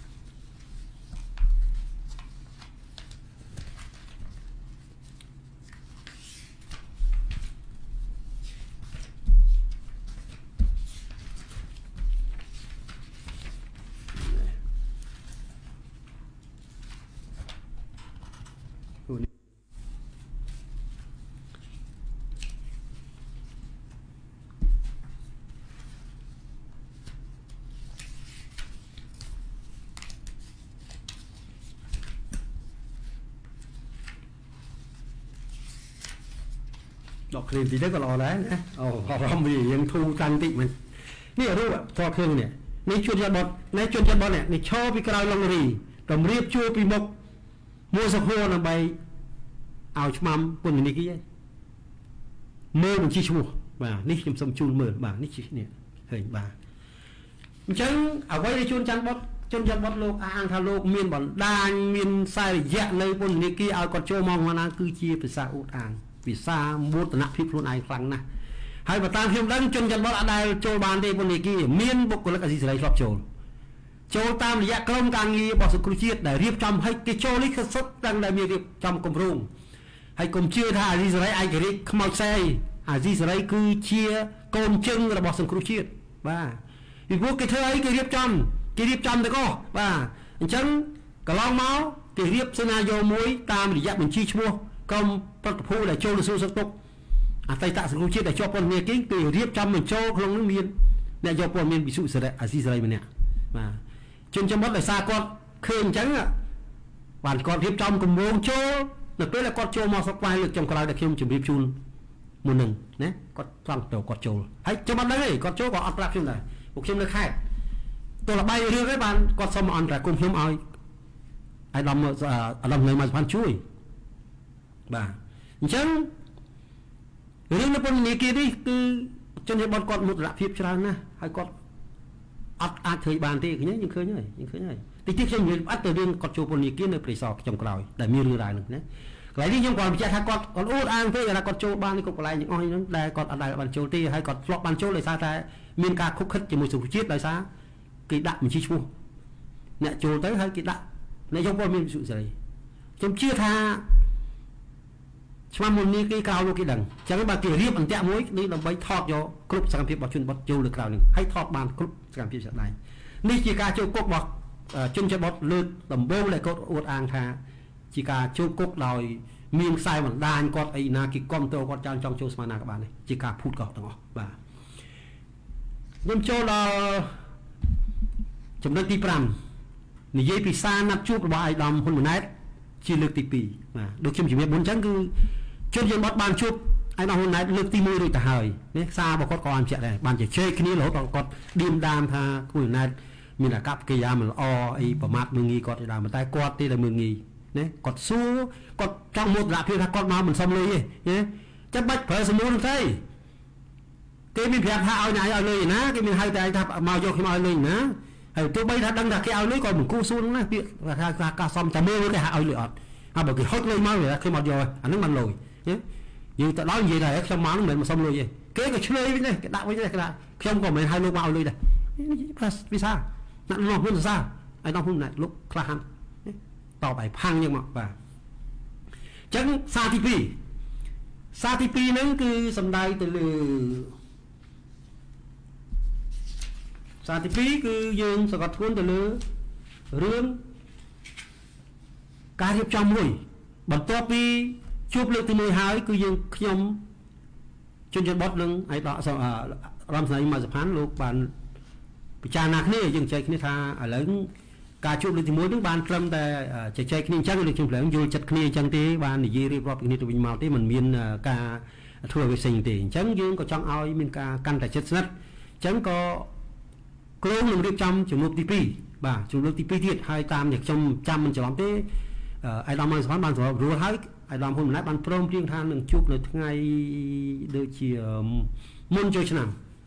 B: ดอกครีมตีได้ก็รอแล้วนะพอเรามียังทูตันติมันนี่รู้อ่ะพอเครื่องเนี่ยในจุดยาบดเนี่ยในชอบปีกราวลงรีตำเรียบชูปีมกมัวสะโพนใบเอาชมัมปุ่นนี่กี่เมื่อมันชี้ชัวบ่านี่จำสมจูนเมื่อบ่านี่ชี้เนี่ยเห็นบ่าฉันเอาไว้ในจุดจันบดจนจันบดโลกอ่างทาโลกเมียนบ่อนดานเมียนใส่แยะเลยปุ่นนี่กี่เอากอดโจมองมานาคือชีภาษาอุดอ่างวิสาบูตนักพิพลุนไอฟังนะให้ประธานเพียงดังจนจันบดอะไรโจบานได้บนนี้กี่เมียนบุกและกสิสไรชอบโจตามระยะกลมการงีบอสกุลเชียดได้เรียบจำให้กิโจลิขสดดังได้มีเรียบจำกลมรุ่งให้กลมเชื่อท่าอาซิสไรไอกริกขมายใส่อาซิสไรคือเชียกลมจึงระบอสกุลเชียดว่าอีพวกกิเธอไอกเรียบจำแต่ก็ว่าฉันก็ลองเมาติเรียบสนาโยมวยตามระยะเหมือนชี้ชัวกลมประตูได้โจลสู้สักตุกไตตะสกุลเชียดได้โจปนเมียกิ้งตีเรียบจำเหมือนโจลงนั่งเมียนเนี่ยโยปนเมียนบิสุสระอาซิสไรมันเนี่ยมาจนจะมดเลยซากอดเคลื่อนจังอ่ะวันกอดเรียบจำกับวงโจนึกไปแล้วกอดโจมาสักวันเลือกจำกลายได้เข้มจุ่มเรียบจูนมือหนึ่งนะกอดตั้งตัวกอดโจให้จะมันได้กอดโจกอดอัดรับขึ้นได้บุกเข้มเลยแค่ตัวละใบเรื่องไอ้บ้านกอดสมอันแต่กุมเข้มเอาไอ้ดำเลยมาพันช่วยบ่าจังเรื่องนั้นเป็นนี่กี่ดิคือจนจะบอลกอดหมดละเพียบชรานะให้กอดอัดเคยบานที่ยังเคยติดที่เช่นอัดตัวเรื่องกอดโจปนิกี้ในปริศจงกล่าวแต่มีเรื่องรายหนึ่งนะหลายที่ยังก่อนพิจารณากอดอูดอ่างเพื่อจะกอดโจบานนี่ก็อะไรอย่างอ้อยนั้นได้กอดอะไรบานโจที่ให้กอดฟลอกบานโจเลยซาแต่มีการคุกคิดจะมือสุขจิตเลยซากีดะมันชี้ชูเนี่ยโจtớiให้กีดะในยกบอลมีสุขใจจมเชื่อท่าชมามุนนี่กี่กล่าวลูกกี่ดังจากนั้นบางทีเรียบอันเตะมวยนี่เราไปทอดโยกรุ๊ปสังเกตบอลชุนบอลโจหรือกล่าวหนึ่งให้ทอดบานกรุ๊ปสังเกตสักไหนนี่จีการโจกกบอกจุนจะบอลเลือดลำโบเลยก็อวดอ่างท่าจีการโจกกลอยมีนทรายเหมือนดานกอดไอ้นากิกอมโตกอดจานจองโจสมานากับบ้านนี่จีการพูดก่อนต่างออกบ่ายมโจเราจำนวนที่ปรำนี่เยปีซานับจูบระบายดำคนเหมือนนั้นชีเลือกตีปีดูชิมชิมบนชั้นคือจนยันบอลบานชุบไอ้ดำคนนั้นเลือกตีมือโดยแต่หายนี่ซาบอกกอดก่อนเฉยๆบานจะเชยคืนนี้เราต้องกอดดิมดามทาคนนั้นมีหน้ากับกิยามันไอ้ประมาทมึงงี้กอดไอ้ดำมันใต้กอดที่ละมึงงี้เนี่ยกอดสู้กอดจังหมดละเพียงถ้ากอดมาเหมือนซ้ำเลยเนี่ยจะบัดเผยสมุนไพรเกมีเพียงถ้าเอาไหนเอาเลยนะเกมีให้แต่ถ้ามาโยกขึ้นมาเลยนะហើយទោះបីថាដឹងថាគេឲ្យលុយក៏មិនគួរសួរណាពាក្យថាការសំចាំមើលគេឲ្យលុយអត់ហើយបើគេហុចលុយមកវាខ្ញុំអត់យកអាហ្នឹងមិនលុយយើងទៅដល់និយាយថាខ្ញុំមកហ្នឹងមិនមែនមកសុំលុយទេគេក៏ឆ្លើយវិញដែរគេដាក់វិញដែរគេដាក់ខ្ញុំក៏មិនមែនឲ្យលោកមកឲ្យលុយដែរភាសាណាក់នោះហ៊ុនសាឯនោះហ៊ុនណាក់លោកខ្លះហាន់តបឲ្យផាំងយើងមកបាទអញ្ចឹងសារទី2ហ្នឹងគឺសំដៅទៅលើសារទី2គឺយើងសង្កត់ធ្ងន់ទៅលើរឿងការរៀបចំមួយបន្ទាប់ពីជួបលើកទី1ហើយគឺយើងខ្ញុំជនជាតិបុតនឹងឯកឧត្តមរំស្រីមកសភានលោកបានពិចារណាគ្នាយើងចែកគ្នាថាឥឡូវការជួបលើកទី1នឹងបានត្រឹមតែចែកគ្នាអញ្ចឹងលើខ្ញុំឡើងយល់ចិត្តគ្នាអញ្ចឹងទេបាននិយាយរៀបរាប់គ្នាទៅវិញមកទេមិនមានការធ្វើឲ្យផ្សេងទេអញ្ចឹងយើងក៏ចង់ឲ្យមានការកាន់តែជិតស្និទ្ធអញ្ចឹងក៏ក្រុមនឹងរៀបចំជំនួបទី2បាទជំនួបទី2ទៀតហើយតាមដែលខ្ញុំចាំមិនច្រឡំទេអាយដាមមកសភាបានសម្របរួលហើយអាយដាមហ៊ុនម៉ាណែតបានព្រមព្រៀងថានឹងជួបនៅថ្ងៃដូចជាមុនចូលឆ្នាំ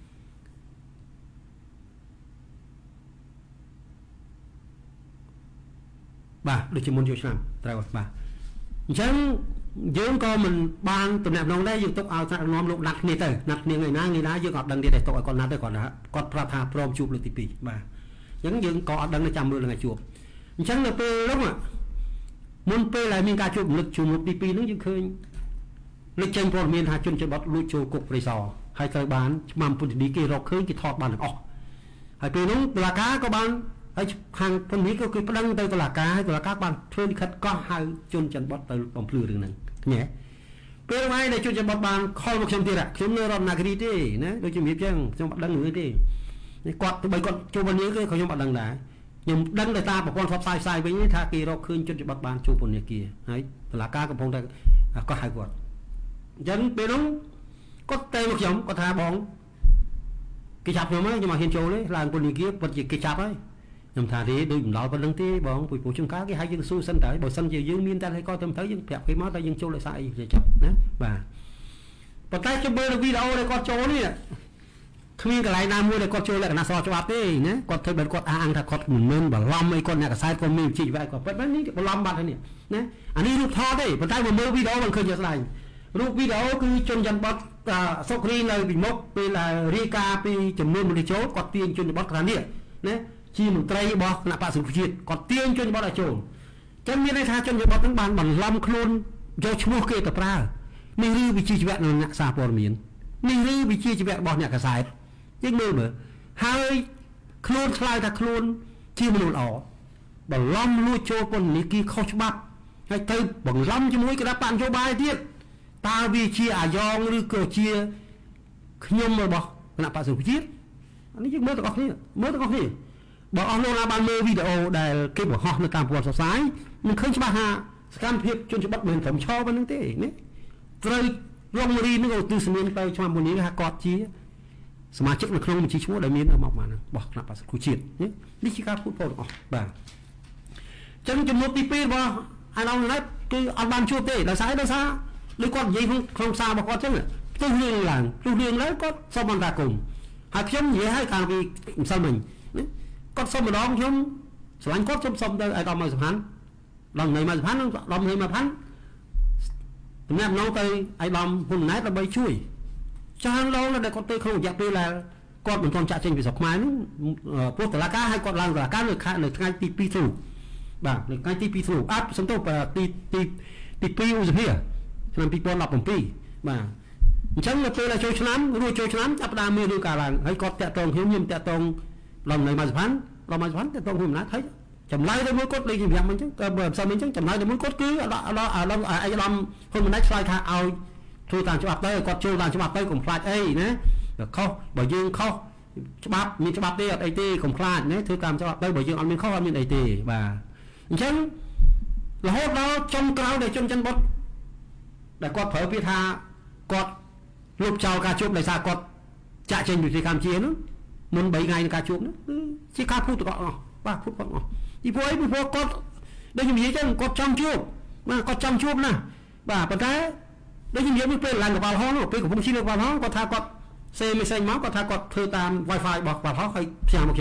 B: បាទដូចជាមុនចូលឆ្នាំត្រូវបាទអញ្ចឹងយើងក៏មិនបានតំណែងដែរយើងទុកឲ្យថ្នាក់ដឹកនាំលោកណាត់គ្នាទៅណាត់គ្នាថ្ងៃណាយើងអត់ដឹងទេតែទុកឲ្យគាត់ណាត់ទៅគាត់ប្រាប់ថាព្រមជួបលើកទី2បាទអញ្ចឹងយើងក៏អត់ដឹងចាំមើលថ្ងៃជួបអញ្ចឹងនៅពេលនោះមុនពេលដែលមានការជួបលើកជួបទី2ហ្នឹងយើងឃើញលេចចេញព័ត៌មានថាជនជាតិបុតលួចចូលគុកព្រៃសរហើយត្រូវបានឆ្មាំពន្ធនាគាររកឃើញគេថតបានទាំងអស់ហើយពេលនោះតុលាការក៏បានហើយខាងពន្ធនាគារគឺប្តឹងទៅតុលាការហើយតុលាការបានធ្វើលិខិតកោះហៅជនជាតិបុតទៅបំភ្លឺរឿងហ្នឹងឃើញទេពេលថ្ងៃដែលជនជាតិបុតបានខលមកខ្ញុំទៀតខ្ញុំនៅរដ្ឋនាគរីទេណាដូចជំរាបចឹងខ្ញុំអត់ដឹងរឿងទេគាត់ទៅបីគាត់ចូលពន្ធនាគារក៏ខ្ញុំអត់ដឹងដែរខ្ញុំដឹងតែតាមប្រព័ន្ធផ្សព្វផ្សាយវិញថាគេរកឃើញជនជាតិបុតបានចូលពន្ធនាគារហើយតុលាការកំពុងតែកោះហៅគាត់អញ្ចឹងពេលនោះគាត់ទៅមកខ្ញុំគាត់ថាបងគេចាប់ខ្ញុំហើយខ្ញុំមកហ៊ានចូលទេឡើងពន្ធនាគារពិតជាគេចាប់ហើយខ្ញុំថាទេដូចមិនដល់ប៉ុណ្្នឹងទេបងពុយពូជំការគេហៅយើងស៊ូសិនតើបើសិនជាយើងមានតែឲ្យគាត់ទៅយើងប្រាប់គេមកតែយើងចូលដោយសារអីគេចាប់ណាបាទប៉ុន្តែខ្ញុំមើលវីដេអូដែលគាត់ចូលនេះគ្មានកន្លែងណាមួយដែលគាត់ចូលលក្ខណៈស្របច្បាប់ទេណាគាត់ធ្វើបែបគាត់អាងថាគាត់មិនមែនបន្លំអីគាត់អ្នកកសែតគាត់មានជីវៈគាត់ពិតមែននេះបន្លំបាត់ហើយនេះណាអានេះរូបថតទេប៉ុន្តែមកមើលវីដេអូមិនឃើញជាក់ស្ដែងរូបវីដេអូគឺជនជាតិបុតសុករីនៅពីមុខពេលរាយការណ៍ពីចំនួនមនុស្សចូលគាត់ទាញជនជាតិបុតថានេះណាជាមន្ត្រីរបស់គណៈបក្សសង្គ្រោះជាតិគាត់ទាញជនជាតិបុតឲ្យចូលចឹងមានន័យថាជនជាតិបុតនឹងបានបន្លំខ្លួនយកឈ្មោះគេទៅប្រើនេះឬវិជាជីវៈនៃអ្នកសារព័ត៌មាននេះឬវិជាជីវៈរបស់អ្នកកសែតយើងមើលហើយខ្លួនឆ្លើយថាខ្លួនជាមនុស្សល្អបន្លំលួចចូលពន្ធនាគារខុសច្បាប់ហើយទៅបង្លំជាមួយគណៈបកនយោបាយទៀតតើវាជាអាយ៉ងឬក៏ជាខ្ញុំរបស់គណៈបក្សសង្គ្រោះជាតិអានេះយើងមើលទាំងអស់គ្នាបើអស់លោកណាបានមើលវីដេអូដែលគេបង្ហោះនៅតាមប្រព័ន្ធផ្សព្វផ្សាយនឹងឃើញច្បាស់ថាសកម្មភាពជនជាតិបុតមិនត្រឹមឆោប៉ុណ្្នឹងទេណាត្រូវរងរីនឹងឧទ្ទិសមានទៅឆ្មាំមួយនេះថាគាត់ជាសមាជិកនៅក្នុងបញ្ជីឈ្មោះដែលមានមកបានរបស់គណៈបក្សសង្គ្រោះជាតិនេះជាការพูดពោលទាំងអស់បាទអញ្ចឹងចំនួនទី2របស់អាដាមណែតគឺអត់បានជួបទេដោយសារដូចគាត់និយាយក្នុងសាររបស់គាត់អញ្ចឹងទោះរឿងឡើងគាត់សុំអន្តរាគមន៍ហើយខ្ញុំនិយាយឲ្យកាលពីម្សិលមិញគាត់សុំម្ដងខ្ញុំស្រឡាញ់គាត់ខ្ញុំសុំទៅអាដាមមកសុផាន់ដល់នៅមកសុផាន់ដល់នៅមកសុផាន់តំណាក់ម្ដងទៅអាដាមហ៊ុនណែតដើម្បីជួយចានឡងដែលគាត់ទៅក្នុងរយៈពេលដែលគាត់មិនទាន់ចាក់ចេញពីស្រុកខ្មែរនោះពោះតឡាការឲ្យគាត់ឡើងតឡាការនៅថ្ងៃទី2ធ្នូបាទនៅថ្ងៃទី2ធ្នូអត់សំទោសទី2ឧសភាឆ្នាំ2017បាទអញ្ចឹងនៅពេលដែលចូលឆ្នាំចាប់ផ្ដើមមានរឿងកើតឡើងហើយគាត់តាក់ទងខ្ញុំតាក់ទងដល់នៅមកសុផាន់តាក់ទងហ៊ុនម៉ាណែតហើយចម្លើយទៅមួយគាត់លេខ5អញ្ចឹងក៏បើផ្សំអញ្ចឹងចម្លើយទៅមួយគាត់គឺអាដាមហ៊ុនម៉ាណែតឆ្លើយថាឲ្យធ្វើតាមច្បាប់ទៅគាត់ចូលតាមច្បាប់ទៅកុំខ្លាចអីណាខុសបើយើងខុសច្បាប់មានច្បាប់ទេអត់អីទេកុំខ្លាចណាធ្វើតាមច្បាប់ទៅបើយើងអត់មានខុសអត់មានអីទេបាទអញ្ចឹងរហូតដល់ចុងក្រោយដែលជនជាតិបុតដែលគាត់ប្រើពាក្យថាគាត់លុបចោលការជួបដោយសារគាត់ចាក់ចេញពីប្រទេសកម្ពុជានោះមុន3ថ្ងៃនៃការជួបនោះគឺជាការพูดទាំងអស់បាទพูดទាំងអស់ពីព្រោះគាត់ដូចខ្ញុំនិយាយចឹងគាត់ចង់ជួបបាទគាត់ចង់ជួបណាបាទប៉ុន្តែដូចខ្ញុំនិយាយពេលឡើងកប៉ាល់ហោះពេលកំពុងជិះនៅកប៉ាល់ហោះគាត់ថាគាត់សេមេសេញមកគាត់ថាគាត់ធ្វើតាម Wi-Fi របស់កប៉ាល់ហោះហើយផ្សាយមកខ្ញុំ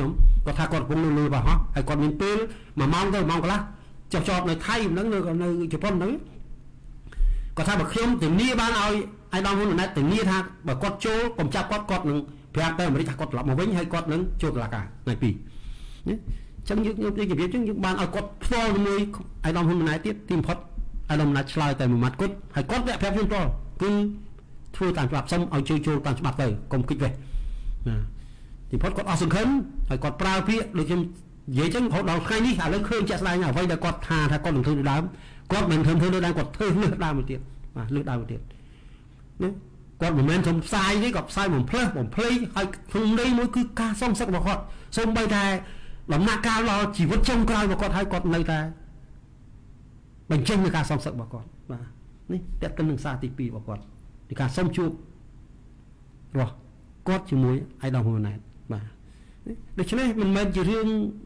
B: គាត់ថាគាត់កំពុងនៅបោះហោះហើយគាត់មានពេល1ម៉ោងទៅ1ម៉ោងកន្លះចុះចតនៅថៃហ្នឹងនៅជប៉ុនហ្នឹងគាត់ថាបើខ្ញុំធានាបានឲ្យអាយដាមហ៊ុនម៉ាណែតធានាថាបើគាត់ចូលកុំចាប់គាត់នឹងប្រាប់ទៅអាមេរិកថាគាត់ត្រឡប់មកវិញហើយគាត់នឹងចូលតុលាការថ្ងៃ2ណាអញ្ចឹងយើងនិយាយអញ្ចឹងយើងបានឲ្យគាត់ផ្ទាល់ជាមួយអាយដាមហ៊ុនម៉ាណែតទៀតទីបំផុតអាយដាមហ៊ុនម៉ាណែតឆ្លើយតែមួយម៉ាត់គាត់ហើយគាត់ប្រាប់ខ្ញុំផ្ទាល់គឺធ្វើតាមច្បាប់សុំឲ្យចូលតាមច្បាប់ទៅកុំគិតវេះណាទីបំផុតគាត់អស់សង្ឃឹមហើយគាត់ប្រើពាក្យដូចខ្ញុំនិយាយអញ្ចឹងរហូតដល់ថ្ងៃនេះឥឡូវឃើញជាក់ស្ដែងអ្វីដែលគាត់ថាគាត់នឹងធ្វើដូចដើមគាត់មិនធ្វើដូចដើមគាត់ធ្វើលើសដើមទៀតបាទលើសដើមទៀតណាគាត់មិនមែនសុំផ្សាយទេគាត់ផ្សាយបំភ្លេចហើយក្នុងន័យមួយគឺការសងសឹករបស់គាត់សូម្បីតែដំណាក់កាលដល់ជីវិតចុងក្រោយរបស់គាត់ហើយគាត់នៅតែបញ្ចេញនូវការសងសឹករបស់គាត់បាទនេះតើទៅនឹងសារទី2របស់គាត់ពីការសុំជួបរស់គាត់ជាមួយអាយដាមហ៊ុនម៉ាណែតបាទដូច្នេះមិនមែនជារឿង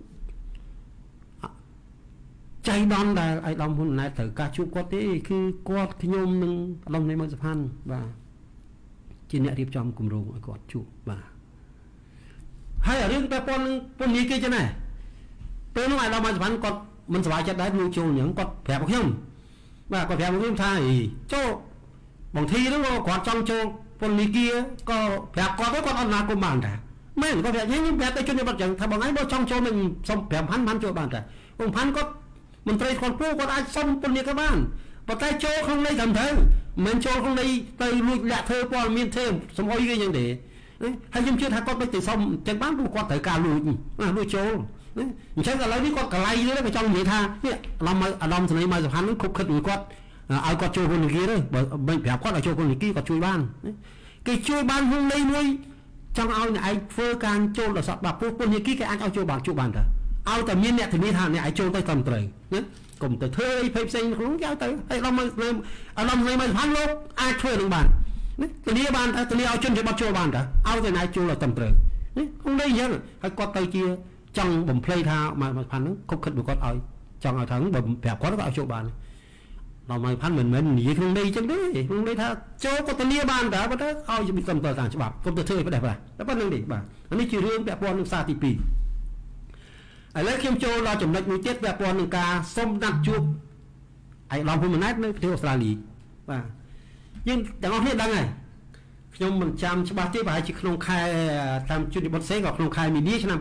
B: ចៃដន្យដែលអាយដាមហ៊ុនម៉ាណែតត្រូវការជួបគាត់ទេគឺគាត់ខ្ញុំនឹងអាដាមនៃមកសុផាន់បាទជាអ្នករៀបចំគម្រោងឲ្យគាត់ជួបបាទហើយរឿងតែប៉ុននឹងពន្ធនាគារចឹងដែរពេលនោះអាយដាមមកសុផាន់គាត់មិនសប្បាយចិត្តដែរលោកចូលអញ្ចឹងគាត់ប្រាប់ខ្ញុំបាទគាត់ប្រាប់ខ្ញុំថាចូលបងធីហ្នឹងគាត់ចង់ចូលពន្ធនាគារក៏ប្រាប់គាត់ទៅគាត់អត់ណាគុំបានដែរមែនគាត់ប្រាប់ខ្ញុំប្រាប់ទៅជនបទចឹងថាបងឯងបើចង់ចូលនឹងសុំ5,000បានចូលបានតែបងផាន់គាត់មន្ត្រីគាត់ពូគាត់អាចសុំពន្ធនាគារបានប៉ុន្តែចូលក្នុងន័យត្រឹមត្រូវមិនចូលក្នុងន័យទៅលួចលាក់ធ្វើព័ត៌មានធ្វើសំអុយគេចឹងទេហើយខ្ញុំជឿថាគាត់មិនទៅសុំចឹងបានព្រោះគាត់ត្រូវការលួចចូលអញ្ចឹងឥឡូវនេះគាត់កលៃទេបើចង់និយាយថានេះអាដាមសេនីមកសុផាន់នឹងខុបខិតមួយគាត់ឲ្យគាត់ចូលពន្ធនាគារទេបើមិនប្រាប់គាត់ឲ្យចូលពន្ធនាគារគាត់ជួយបានគេជួយបានក្នុងន័យមួយចង់ឲ្យអ្នកឯងធ្វើការចូលដល់សពបាទពន្ធនាគារគេអាចឲ្យចូលបានតើឲ្យតែមានអ្នកធានាថាអ្នកឯងចូលទៅត្រឹមត្រូវណាកុំទៅធ្វើអីផ្សេងខ្លួនគេឲ្យទៅហើយដល់មកអាដាមសេនីមកសុផាន់លោកអាចធ្វើនឹងបានណាធានាបានថាធានាឲ្យជនជាបទចូលបានតើឲ្យតែអ្នកចូលដល់ត្រឹមត្រូវណាក្នុងន័យអញ្ចឹងហើយគាត់ទៅជាចង់បំភ្លៃថាមកផាន់ហ្នឹងគប់ខិតមកគាត់ឲ្យចង់ឲ្យថាបើប្រាប់គាត់ក៏ឲ្យចូលបានដល់មកផាន់មិនមែននិយាយក្នុងន័យអញ្ចឹងទេក្នុងន័យថាចូលក៏ធានាបានតើប៉ុន្តែឲ្យជំនុំទៅតាមច្បាប់កុំទៅធ្វើអីផ្ដេសផ្ដាសតែប៉ុណ្្នឹងទេបាទអានេះជារឿងពាក់ព័ន្ធនឹងសារទី2ឥឡូវខ្ញុំចូលដល់ចំណុចមួយទៀតពាក់ព័ន្ធនឹងការសុំណាត់ជួបអាយដាមហ៊ុនម៉ាណែតនៅប្រទេសអូស្ត្រាលីបាទយើងទាំងអស់គ្នាដឹងហើយខ្ញុំមិនចាំច្បាស់ទេប្រហែលជាក្នុងខែតាមជនបទផ្សេងក៏ក្នុងខែមីនាឆ្នាំ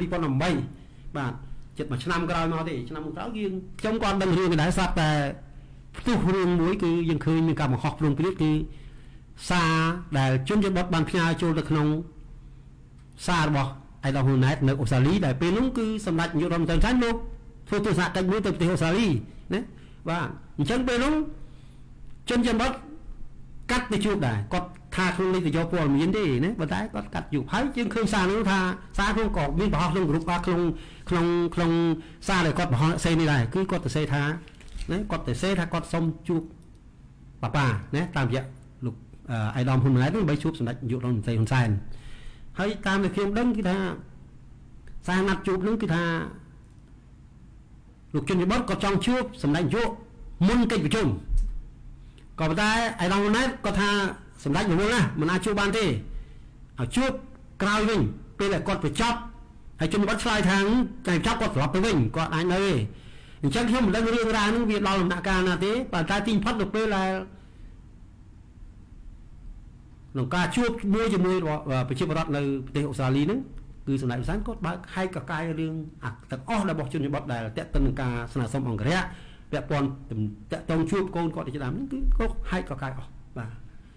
B: 2018បាទជិត1ឆ្នាំក្រោយមកទេឆ្នាំក្រោយខ្ញុំក៏ដឹងរឿងដែរស្រាប់តែផ្ទុះរឿងមួយគឺយើងឃើញមានការបង្ហោះព្រំព្រៀងគឺសារដែលជនបទបានផ្ញើចូលទៅក្នុងសាររបស់អាយដាមហ៊ុនម៉ាណែតនៅអូស្ត្រាលីដែលពេលនោះគឺសម្ដេចនាយករដ្ឋមន្ត្រីថាលោកធ្វើទស្សនកិច្ចមួយទៅប្រទេសអូស្ត្រាលីណាបាទអញ្ចឹងពេលនោះជនបទកាត់ទៅជួបដែរគាត់ថាក្នុងនេះទៅយកព័ត៌មានទេណាប៉ុន្តែគាត់កាត់ជួបហើយយើងឃើញសារនោះថាសារនោះក៏មានបង្ហោះក្នុងក្រុមក្នុងសារដែលគាត់បង្ហោះសេនេះដែរគឺគាត់ទៅសេថាណាគាត់ទៅសេថាគាត់សុំជួបប៉ាណាតាមរយៈលោកអាយដាមហ៊ុនម៉ាណែតនឹងបីជួបសម្ដេចនាយករដ្ឋមន្ត្រីហ៊ុនសែនហើយតាមដែលខ្ញុំដឹងគឺថាសារណាត់ជួបនោះគឺថាលោកជនបទក៏ចង់ជួបសម្ដេចនាយកមុនកិច្ចប្រជុំក៏ប៉ុន្តែអាយដាមហ៊ុនម៉ាណែតក៏ថាសម្ដេចរវល់ណាស់មិនអាចជួបបានទេឲ្យជួបក្រោយវិញពេលដែលគាត់បញ្ចប់ហើយជនបទឆ្លើយថាតែបញ្ចប់គាត់ត្រឡប់ទៅវិញគាត់អាចនៅទេអញ្ចឹងខ្ញុំមិនដឹងរឿងរ៉ាវហ្នឹងវាដល់ដំណាក់កាលណាទេប៉ុន្តែទីផុតទៅពេលដែលក្នុងការជួបមួយជាមួយប្រជាពលរដ្ឋនៅប្រទេសអូស្ត្រាលីហ្នឹងគឺសម្ដេចហ៊ុនសែនគាត់បើកហែកកកាយរឿងទាំងអស់របស់ជនបទដែលតាក់ទិននឹងការស្នើសុំអង្គរៈពាក់ព័ន្ធតាក់ទងជួបកូនគាត់ជាដើមហ្នឹងគឺគាត់ហែកកកាយអស់បាទ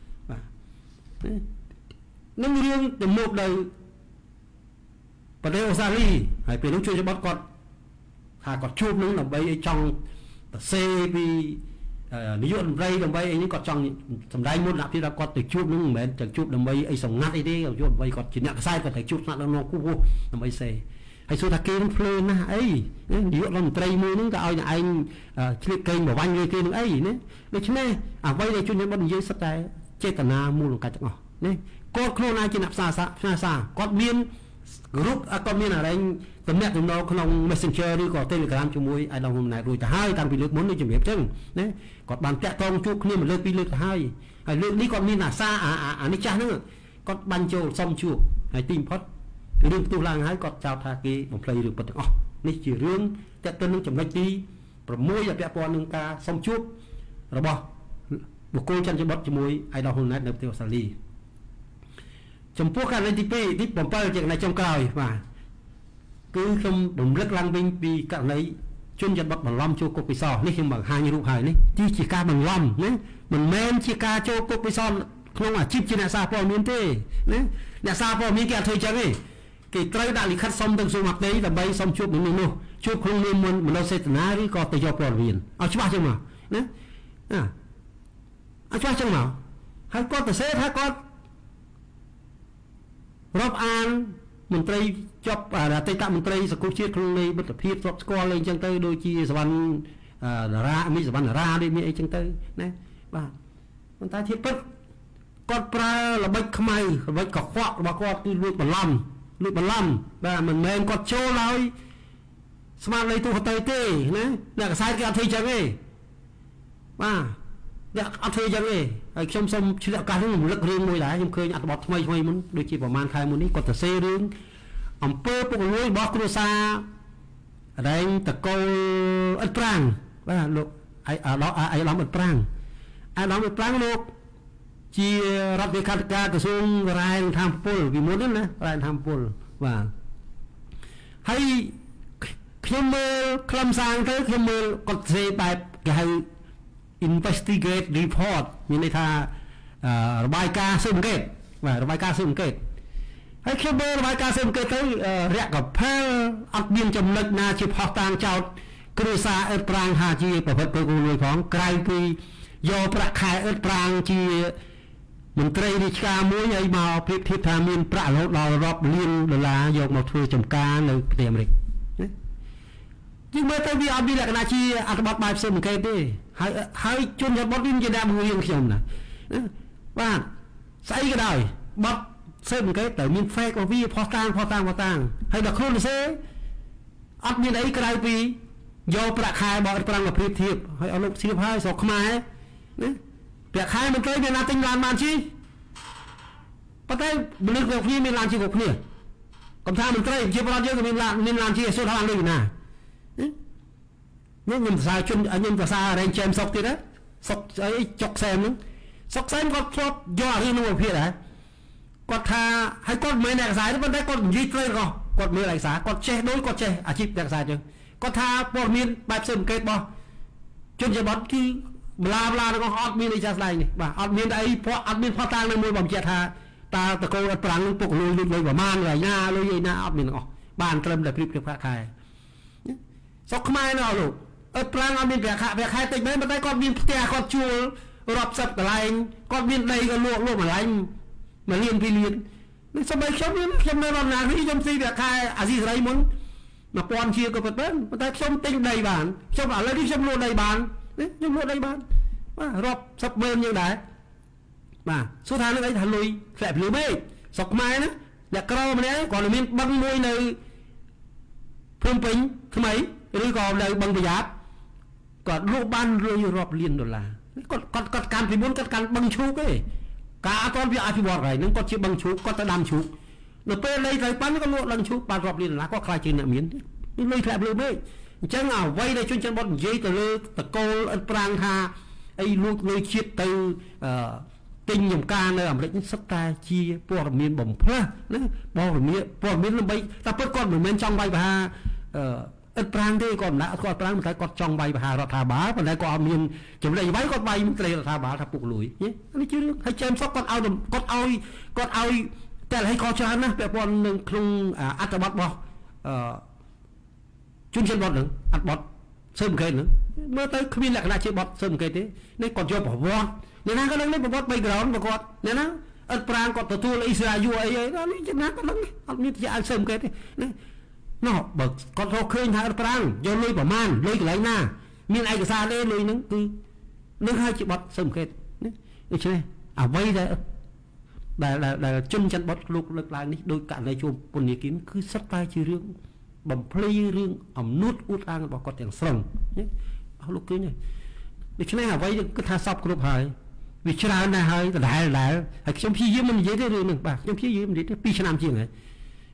B: នឹងរឿងទៅមកដល់ប្រទេសអូស្ត្រាលីហើយពេលនោះជនបទគាត់ថាគាត់ជួបនឹងដើម្បីឲ្យចង់ទៅសេពីនាយករដ្ឋមន្ត្រីដើម្បីអីនេះគាត់ចង់សម្ដែងមុនដាក់ពីថាគាត់ទៅជួបនឹងមិនមែនទៅជួបដើម្បីអីសម្ងាត់អីទេជួបដើម្បីគាត់ជាអ្នកខ្សែគាត់ទៅជួបថ្នាក់ដឹកនាំគូដើម្បីសេហើយសួរថាគេនឹងភ្លើណាស់អីនាយករដ្ឋមន្ត្រីមួយនឹងក៏ឲ្យឯងឆ្លៀតកេងបវាញ់លើគេនឹងអីណាដូច្នេះអ្វីដែលជនបទនិយាយសិតតែចេតនាមូលបង្កាច់ទាំងអស់នេះគាត់ខ្លួនឯងជាអ្នកផ្សាសារគាត់មានក្រុមគាត់មានអរែងតំណាក់តំណក្នុង Messenger ឬក៏ Telegram ជាមួយអាយដាមហ៊ុនម៉ាណែតរួចទៅហើយតាំងពីលើកមុននេះជំរាបចឹងណាគាត់បានតាក់ទងជួបគ្នាមួយលើកពីរលើកទៅហើយលើកនេះគាត់មានអាសាអានេះចាស់ហ្នឹងគាត់បាញ់ចូលសុំជួបហើយទីបំផុតរឿងផ្ទុះឡើងហើយគាត់ចោទថាគេបំភ្លៃរឿងពិតទាំងអស់នេះជារឿងតែទៅនឹងចំណុចទី6ដែលពាក់ព័ន្ធនឹងការសុំជួបរបស់បុគ្គលចន្ទបុត្រជាមួយអាយដលហ៊ុនណែតនៅប្រទេសអូស្ត្រាលីចំពោះករណីទី2ទី7ជាករណីចុងក្រោយបាទគឺខ្ញុំរំលឹកឡើងវិញពីករណីជនចន្ទបុត្របន្លំចូលគុកពិសោធន៍នេះខ្ញុំបង្ហាញរូបហើយនេះជាការបន្លំណាមិនមែនជាការចូលគុកពិសោធន៍ក្នុងអាជីពជាអ្នកសារព័ត៌មានទេណាអ្នកសារព័ត៌មានគេអត់ធ្វើចឹងទេគេត្រូវដាក់លិខិតសុំទៅក្រសួងមហាផ្ទៃដើម្បីសុំជួបនឹងនោះជួបក្នុងនាមមនោសេតនាឬក៏ទៅយកព័ត៌មានឲ្យច្បាស់ចឹងមកណាឲ្យច្បាស់ចឹងមកហើយគាត់ទៅសេថាគាត់រាប់អានមន្ត្រីជាប់អតីតមន្ត្រីសង្គមជាតិក្នុងនៃមិត្តភាពស្រុកស្គាល់អីចឹងទៅដូចជាសវណ្ណតារាមីសវណ្ណតារានេះមានអីចឹងទៅណាបាទប៉ុន្តែធៀបពិតគាត់ប្រើល្បិចខ្មៅល្បិចកខ្វក់របស់គាត់គឺលួចបន្លំបាទមិនមែនគាត់ចូលឲ្យស្មារតីទូទៅទេណាអ្នកកសែតគេអត់ធ្វើចឹងទេបាទអ្នកអត់ធ្វើចឹងទេហើយខ្ញុំសូមឆ្លៀតឱកាសនេះរំលឹករឿងមួយដែរខ្ញុំឃើញអត្ថបទថ្មីមុនដូចជាប្រហែលខែមុននេះគាត់ទៅសេរឿងអំពើពុករលួយរបស់គ្រួសាររែងតកូលអិតប្រាំងបាទលោកអាយឡំអិតប្រាំងលោកជារដ្ឋលេខាធិការក្រសួងរ៉ែនិងធម្មពលពីមុនណារ៉ែនិងធម្មពលបាទហើយខ្ញុំមើលខ្លឹមសារទៅខ្ញុំមើលគាត់សេបែបគេហៅ investigate report មានន័យថារបាយការណ៍ស៊ើបអង្កេតបាទរបាយការណ៍ស៊ើបអង្កេតហើយខ្ញុំមើលរបាយការណ៍ស៊ើបអង្កេតទៅរាក់កផែលអត់មានចំណុចណាជាផុសតាងចោតគ្រួសារអិតប្រាំងថាជាប្រភេទពុករលួយផងក្រៅពីយកប្រាក់ខែអិតប្រាំងជាមន្ត្រីរាជការមួយឲ្យមកប្រៀបធៀបថាមានប្រាក់រហូតដល់រាប់លានដុល្លារយកមកធ្វើចំការនៅប្រទេសអាមេរិកណាជាមើលទៅវាអត់មានលក្ខណៈជាអត្ថបទបែបស៊ើបអង្កេតទេហើយជនចន្ទបុត្រវិញជាអ្នកបង្រៀនខ្ញុំណាបាទស្អីក៏ដោយបទស៊ើបអង្កេតតែមាន fake របស់វាផុសតាងហើយដល់ខ្លួនសេអត់មានអីក្រៅពីយកប្រាក់ខែរបស់អិតប្រាំងមកប្រៀបធៀបហើយអត់លោកស្រៀបហើយស្រុកខ្មែរណាប្រាក់ខែមិនត្រូវមានណាទិញឡានបានជីប៉ុន្តែមនុស្សគ្រប់គ្នាមានឡានជីគ្រប់គ្នាកំថាមន្ត្រីជាប្រវត្តិយើងក៏មានឡានជីសូត្រថាលុយណាខ្ញុំភាសាជនខ្ញុំភាសាររែងចែមសុកទៀតណាសុកអីចុកសែមហ្នឹងសុកសែមគាត់ធ្លាប់យករឿងនោះមកភាគដែរគាត់ថាហើយគាត់មិនមែនអ្នកខ្សែទេប៉ុន្តែគាត់និយាយត្រូវក៏គាត់មើលឯកសារគាត់ចេះដូចគាត់ចេះអាជីពអ្នកខ្សែចឹងគាត់ថាព័ត៌មានបែបស៊ើបអង្កេតរបស់ជនជាបត់គឺបលាទាំងអស់អត់មានអីចាស់ស្ដែងនេះបាទអត់មានអីព្រោះអត់មានផុសតាងនៅមួយបញ្ជាក់ថាតើតកូលអត់ប្រាំងនឹងពុកលុយប្រមាណហើយណាលុយឯណាអត់មានទាំងអស់បានត្រឹមតែព្រៀបប្រាក់ខែស្រុកខ្មែរនោះលោកអត់ប្រាំងអត់មានប្រាក់ខែតិចមែនប៉ុន្តែគាត់មានផ្ទះគាត់ជួលរាប់សិបកន្លែងគាត់មានដីក៏លក់បន្លែង1លាន2លាននេះសម្បីខ្ញុំនៅរំណានេះខ្ញុំស៊ីប្រាក់ខែអាស៊ីសេរីមុន1000ជាក៏ប៉ុន្តែខ្ញុំទិញដីបានខ្ញុំឥឡូវនេះខ្ញុំលក់ដីបានខ្ញុំលក់ដីបានបាទរាប់សិបម៉ឺនយ៉ាងដែរបាទសួរថានឹងអីថាលុយធ្លាក់ភ្លឺមេឃស្រុកខ្មែរណាអ្នកក្រម្នាក់គាត់មានបឹងមួយនៅភ្នំពេញថ្មីឬក៏នៅបឹងប្រយ៉ាប់គាត់លក់បានលុយរាប់លានដុល្លារគាត់កាន់ពីមុនគាត់កាន់បឹងឈូកទេការអត់ទាន់វាអភិវឌ្ឍហើយនឹងគាត់ជាបឹងឈូកគាត់ទៅដាំឈូកនៅពេលដីត្រូវបានគាត់លក់ឡើងឈូកបានរាប់លានដុល្លារគាត់ខ្លាចជាអ្នកមាននេះលុយធ្លាក់ភ្លឺមេឃអញ្ចឹងអ្វីដែលជនច័ន្ទបុត្រនិយាយទៅលើតកូលអិតប្រាំងថាអីលួចលុយជាតិទៅទិញចំការនៅអាមេរិកនេះសុទ្ធតែជាព័ត៌មានបំផ្លាស់ណាព័ត៌មានដើម្បីតែពិតគាត់មិនមែនចង់វាយប្រហារអិតប្រាំងទេគាត់មិនដាក់គាត់ប្រាំងតែគាត់ចង់វាយប្រហាររដ្ឋាភិបាលប៉ុន្តែគាត់អត់មានចំណេញអ្វីគាត់វាយមន្ត្រីរដ្ឋាភិបាលថាពុកលួយនេះជារឿងហើយចែមសុកគាត់ឲ្យតែឲ្យខុសច្រើនណាស់ពាក់ព័ន្ធនឹងក្នុងអត្ថបទរបស់ជនជាតិបត់ហ្នឹងអត្ថបទស៊ើបអង្កេតហ្នឹងមើលទៅគ្មានលក្ខណៈជាបត់ស៊ើបអង្កេតទេនេះគាត់យកប្រវត្តិអ្នកណាក៏ដឹងនេះប្រវត្តិ background របស់គាត់អ្នកណាអត់ប្រាំងគាត់ទទួលអ៊ីស្រាអែលអីនេះយ៉ាងណាក៏ដឹងអត់មានជាឲ្យស៊ើបអង្កេតទេណាណោះបើគាត់រកឃើញថាអត់ប្រាំងយកលុយប្រមាណលុយកន្លែងណាមានឯកសារទេលុយហ្នឹងគឺនឹងឲ្យជាបត់ស៊ើបអង្កេតណាដូច្នេះអ្វីដែលជនច័ន្ទបុត្រលោកលើកឡើងនេះដោយករណីជួបពន្ធនាគារគឺសិតតែជារឿងបំភ្លៃរឿងអំនួតអួតអាងរបស់គាត់ទាំងស្រុងអស់លោកឃើញទេដូច្នេះអ្វីគឺថាសពគ្រប់ហើយវាច្រើនណាស់ហើយដដែលហើយខ្ញុំព្យាយាមមិននិយាយទេរឿងនេះបាទខ្ញុំព្យាយាមនិយាយទេ2ឆ្នាំជាងហើយ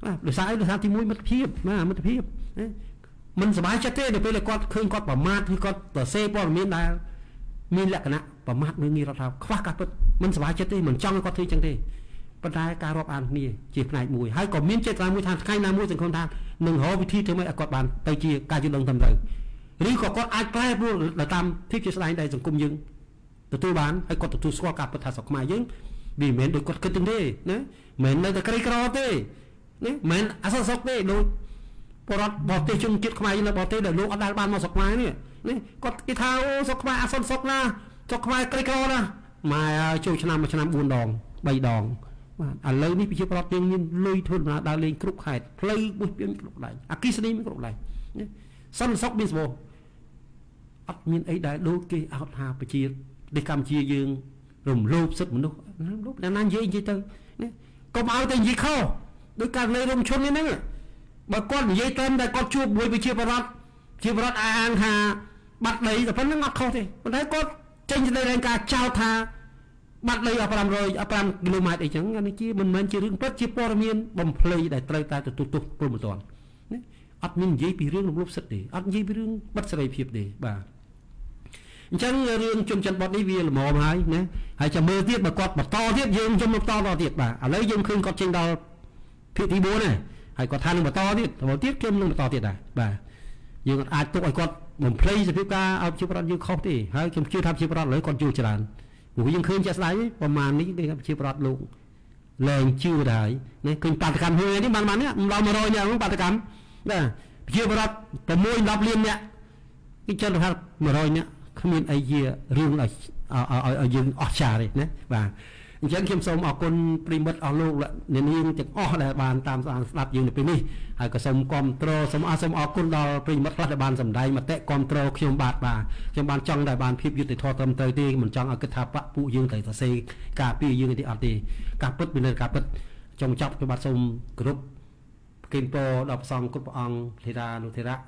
B: โดยสารที่มุ้ยมัดเพียบมัดเพียบมันสบายชัดเจนเดี๋ยวไปเลยก็เคยก็ประมาทที่ก็ต่อเซ่ป้อนมีได้มีแหละกันนะประมาทมืองี้เราทำคว้ากับมันสบายชัดเจนเหมือนจ้องก็ทีจังเด้ปัญหาการรบอันนี่จีบนายมวยให้ก่อมีเจตนามุ้ยทางใครนายมุ้ยสังคมทางหนึ่งหอวิธีถึงไม่กดบานไปจีการจุดลงทำเลยหรือก็อาจแปรรูปเราตามที่จะแสดงในสังคมยึงตัวบ้านให้กดตัวสกอกับประธานสกมายึงบีเหม็นโดยกดขึ้นตึงเด้นะเหม็นในแต่ใครกรอเด้นะเหม็นอาศัยสกเด้โดยพอรัดบอเตจุงจิตขมายนะบอเตเดี๋ยวลูกอัดได้บ้านมาสกมาเนี่ยนี่กดกีเท้าสกมาอาศัยสกนะสกมาใครกรอนะมาช่วยชนะมาชนะบุญดองใบดองอันเลยนี่พิชิตรัตยังยินลุยทุนมาดาวเลงครุกไข่เพลย์บุญเปลี่ยนครุกไหลอากิสนีไม่ครุกไหลสั้นซอกบิสโบอัดยินไอ้ได้ดูกี่เอาหาไปชีได้กำชียืงรวมรูปสุดมันดูรูปนั้นยืงจีตึงนี่ก็มาเอาแต่ยีเข้าด้วยการเลยรวมชนนี่นั่นบางก้อนยีเต็มแต่ก้อนชูบวยไปชีพรัตอ่างหาบัดเลยแต่พันนั่งงัดเข้าสิวันไหนก็เจนจะได้แรงการเจ้าทาบัดเลยอัปรามเลยอัปรามกิโลเมตรอีกจังอันนี้จีมันเหมือนจีเรื่องพัดจีปอร์เมียนบ่มเพลย์ได้ไตรตาตุกโปรโมทอนนี่อัดมินยีปีเรื่องรูปสุดดีอัดยีปีเรื่องบัดสลายเพียบดีบ่าจังเรื่องจุนจันบอดนี้วีลมอมหายนะให้จะมือเทียบมากอดมาต่อเทียบยืนจมมาต่อเทียบบ่าอะไรยืนขึ้นกอดเชิงดาวพิธีบัวเนี่ยให้กอดทานมาต่อเทียบมาเทียบเข้มลงมาต่อเทียบได้บ่ายืนอาจตุกไอ้กอดเหมือนเพลย์สพิกาเอาชิบรันยืนเข้าที่ให้เข้มชื่อทำชิบรันเลยกอดจูจรันหูยังขึ้นจะสไลด์ประมาณนี้นี่ครับชิบรันลงแรงชื่อได้เนี่ยขึ้นปาตกรรมเฮ้ยนี่มันเนี่ยเรามาโรยอย่างปาตกรรมนะชิบรันประมวยรับเลี้ยงเนี่ยที่เจ้าครับมาโรยเนี่ยขมิ้นไอเยียเรื่องเอายืนออกชาเลยนะบ่าฉันเข้มสมออกคนปริมัดออกลูกละเนี่ยนี่จะออกได้บานตามสลับยืนในปีนี้ให้กระสมกอมโตรสมอาสมออกคนดอปริมัดรัฐบาลสำได้มาแตะกอมโตรขยมบาดบ่าขยมบานจังได้บานพิบยุติทอตมเตยดีเหมือนจังเอากระทาปะปูยืนไต่ตะเซกาปียืนที่อัดดีกาปึ๊ดเป็นเลยกาปึ๊ดจงจับขยมบานสมกรุ๊ปกินโปดอกซองกรุ๊ปองเทรานุเทระ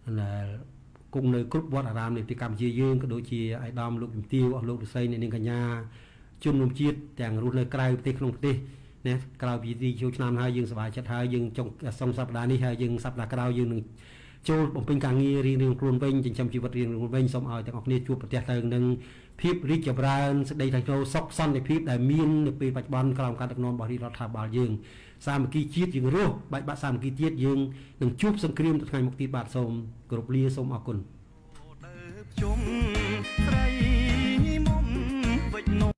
B: cùng nơi cướp vót làm để cầm chia dương cái đôi chia ai đom lục tiêu ở lục xây nên cả nhà chung lục chiết chẳng rút nơi cày tê không tê nè cày vì đi chiều năm hai dương sải chất hai dương trong sông sập đá đi hai dương sập là cày dương châu bồng pin càng nghi riêng khuôn pin trên trăm chi vật riêng khuôn pin xong ở tại ngọc niên chùa bạch tường nâng phíp rít chập ra đây thành châu sóc son để phíp đại miên để bị bạch ban làmการตะนนบ่ที่เราทำบ่dươngสามกีชีดยังรู้ใบสามกีเทียดยังหนึ่งชุบสังเครียมไงมุกตีบาทสมกรบเลียสมอากุล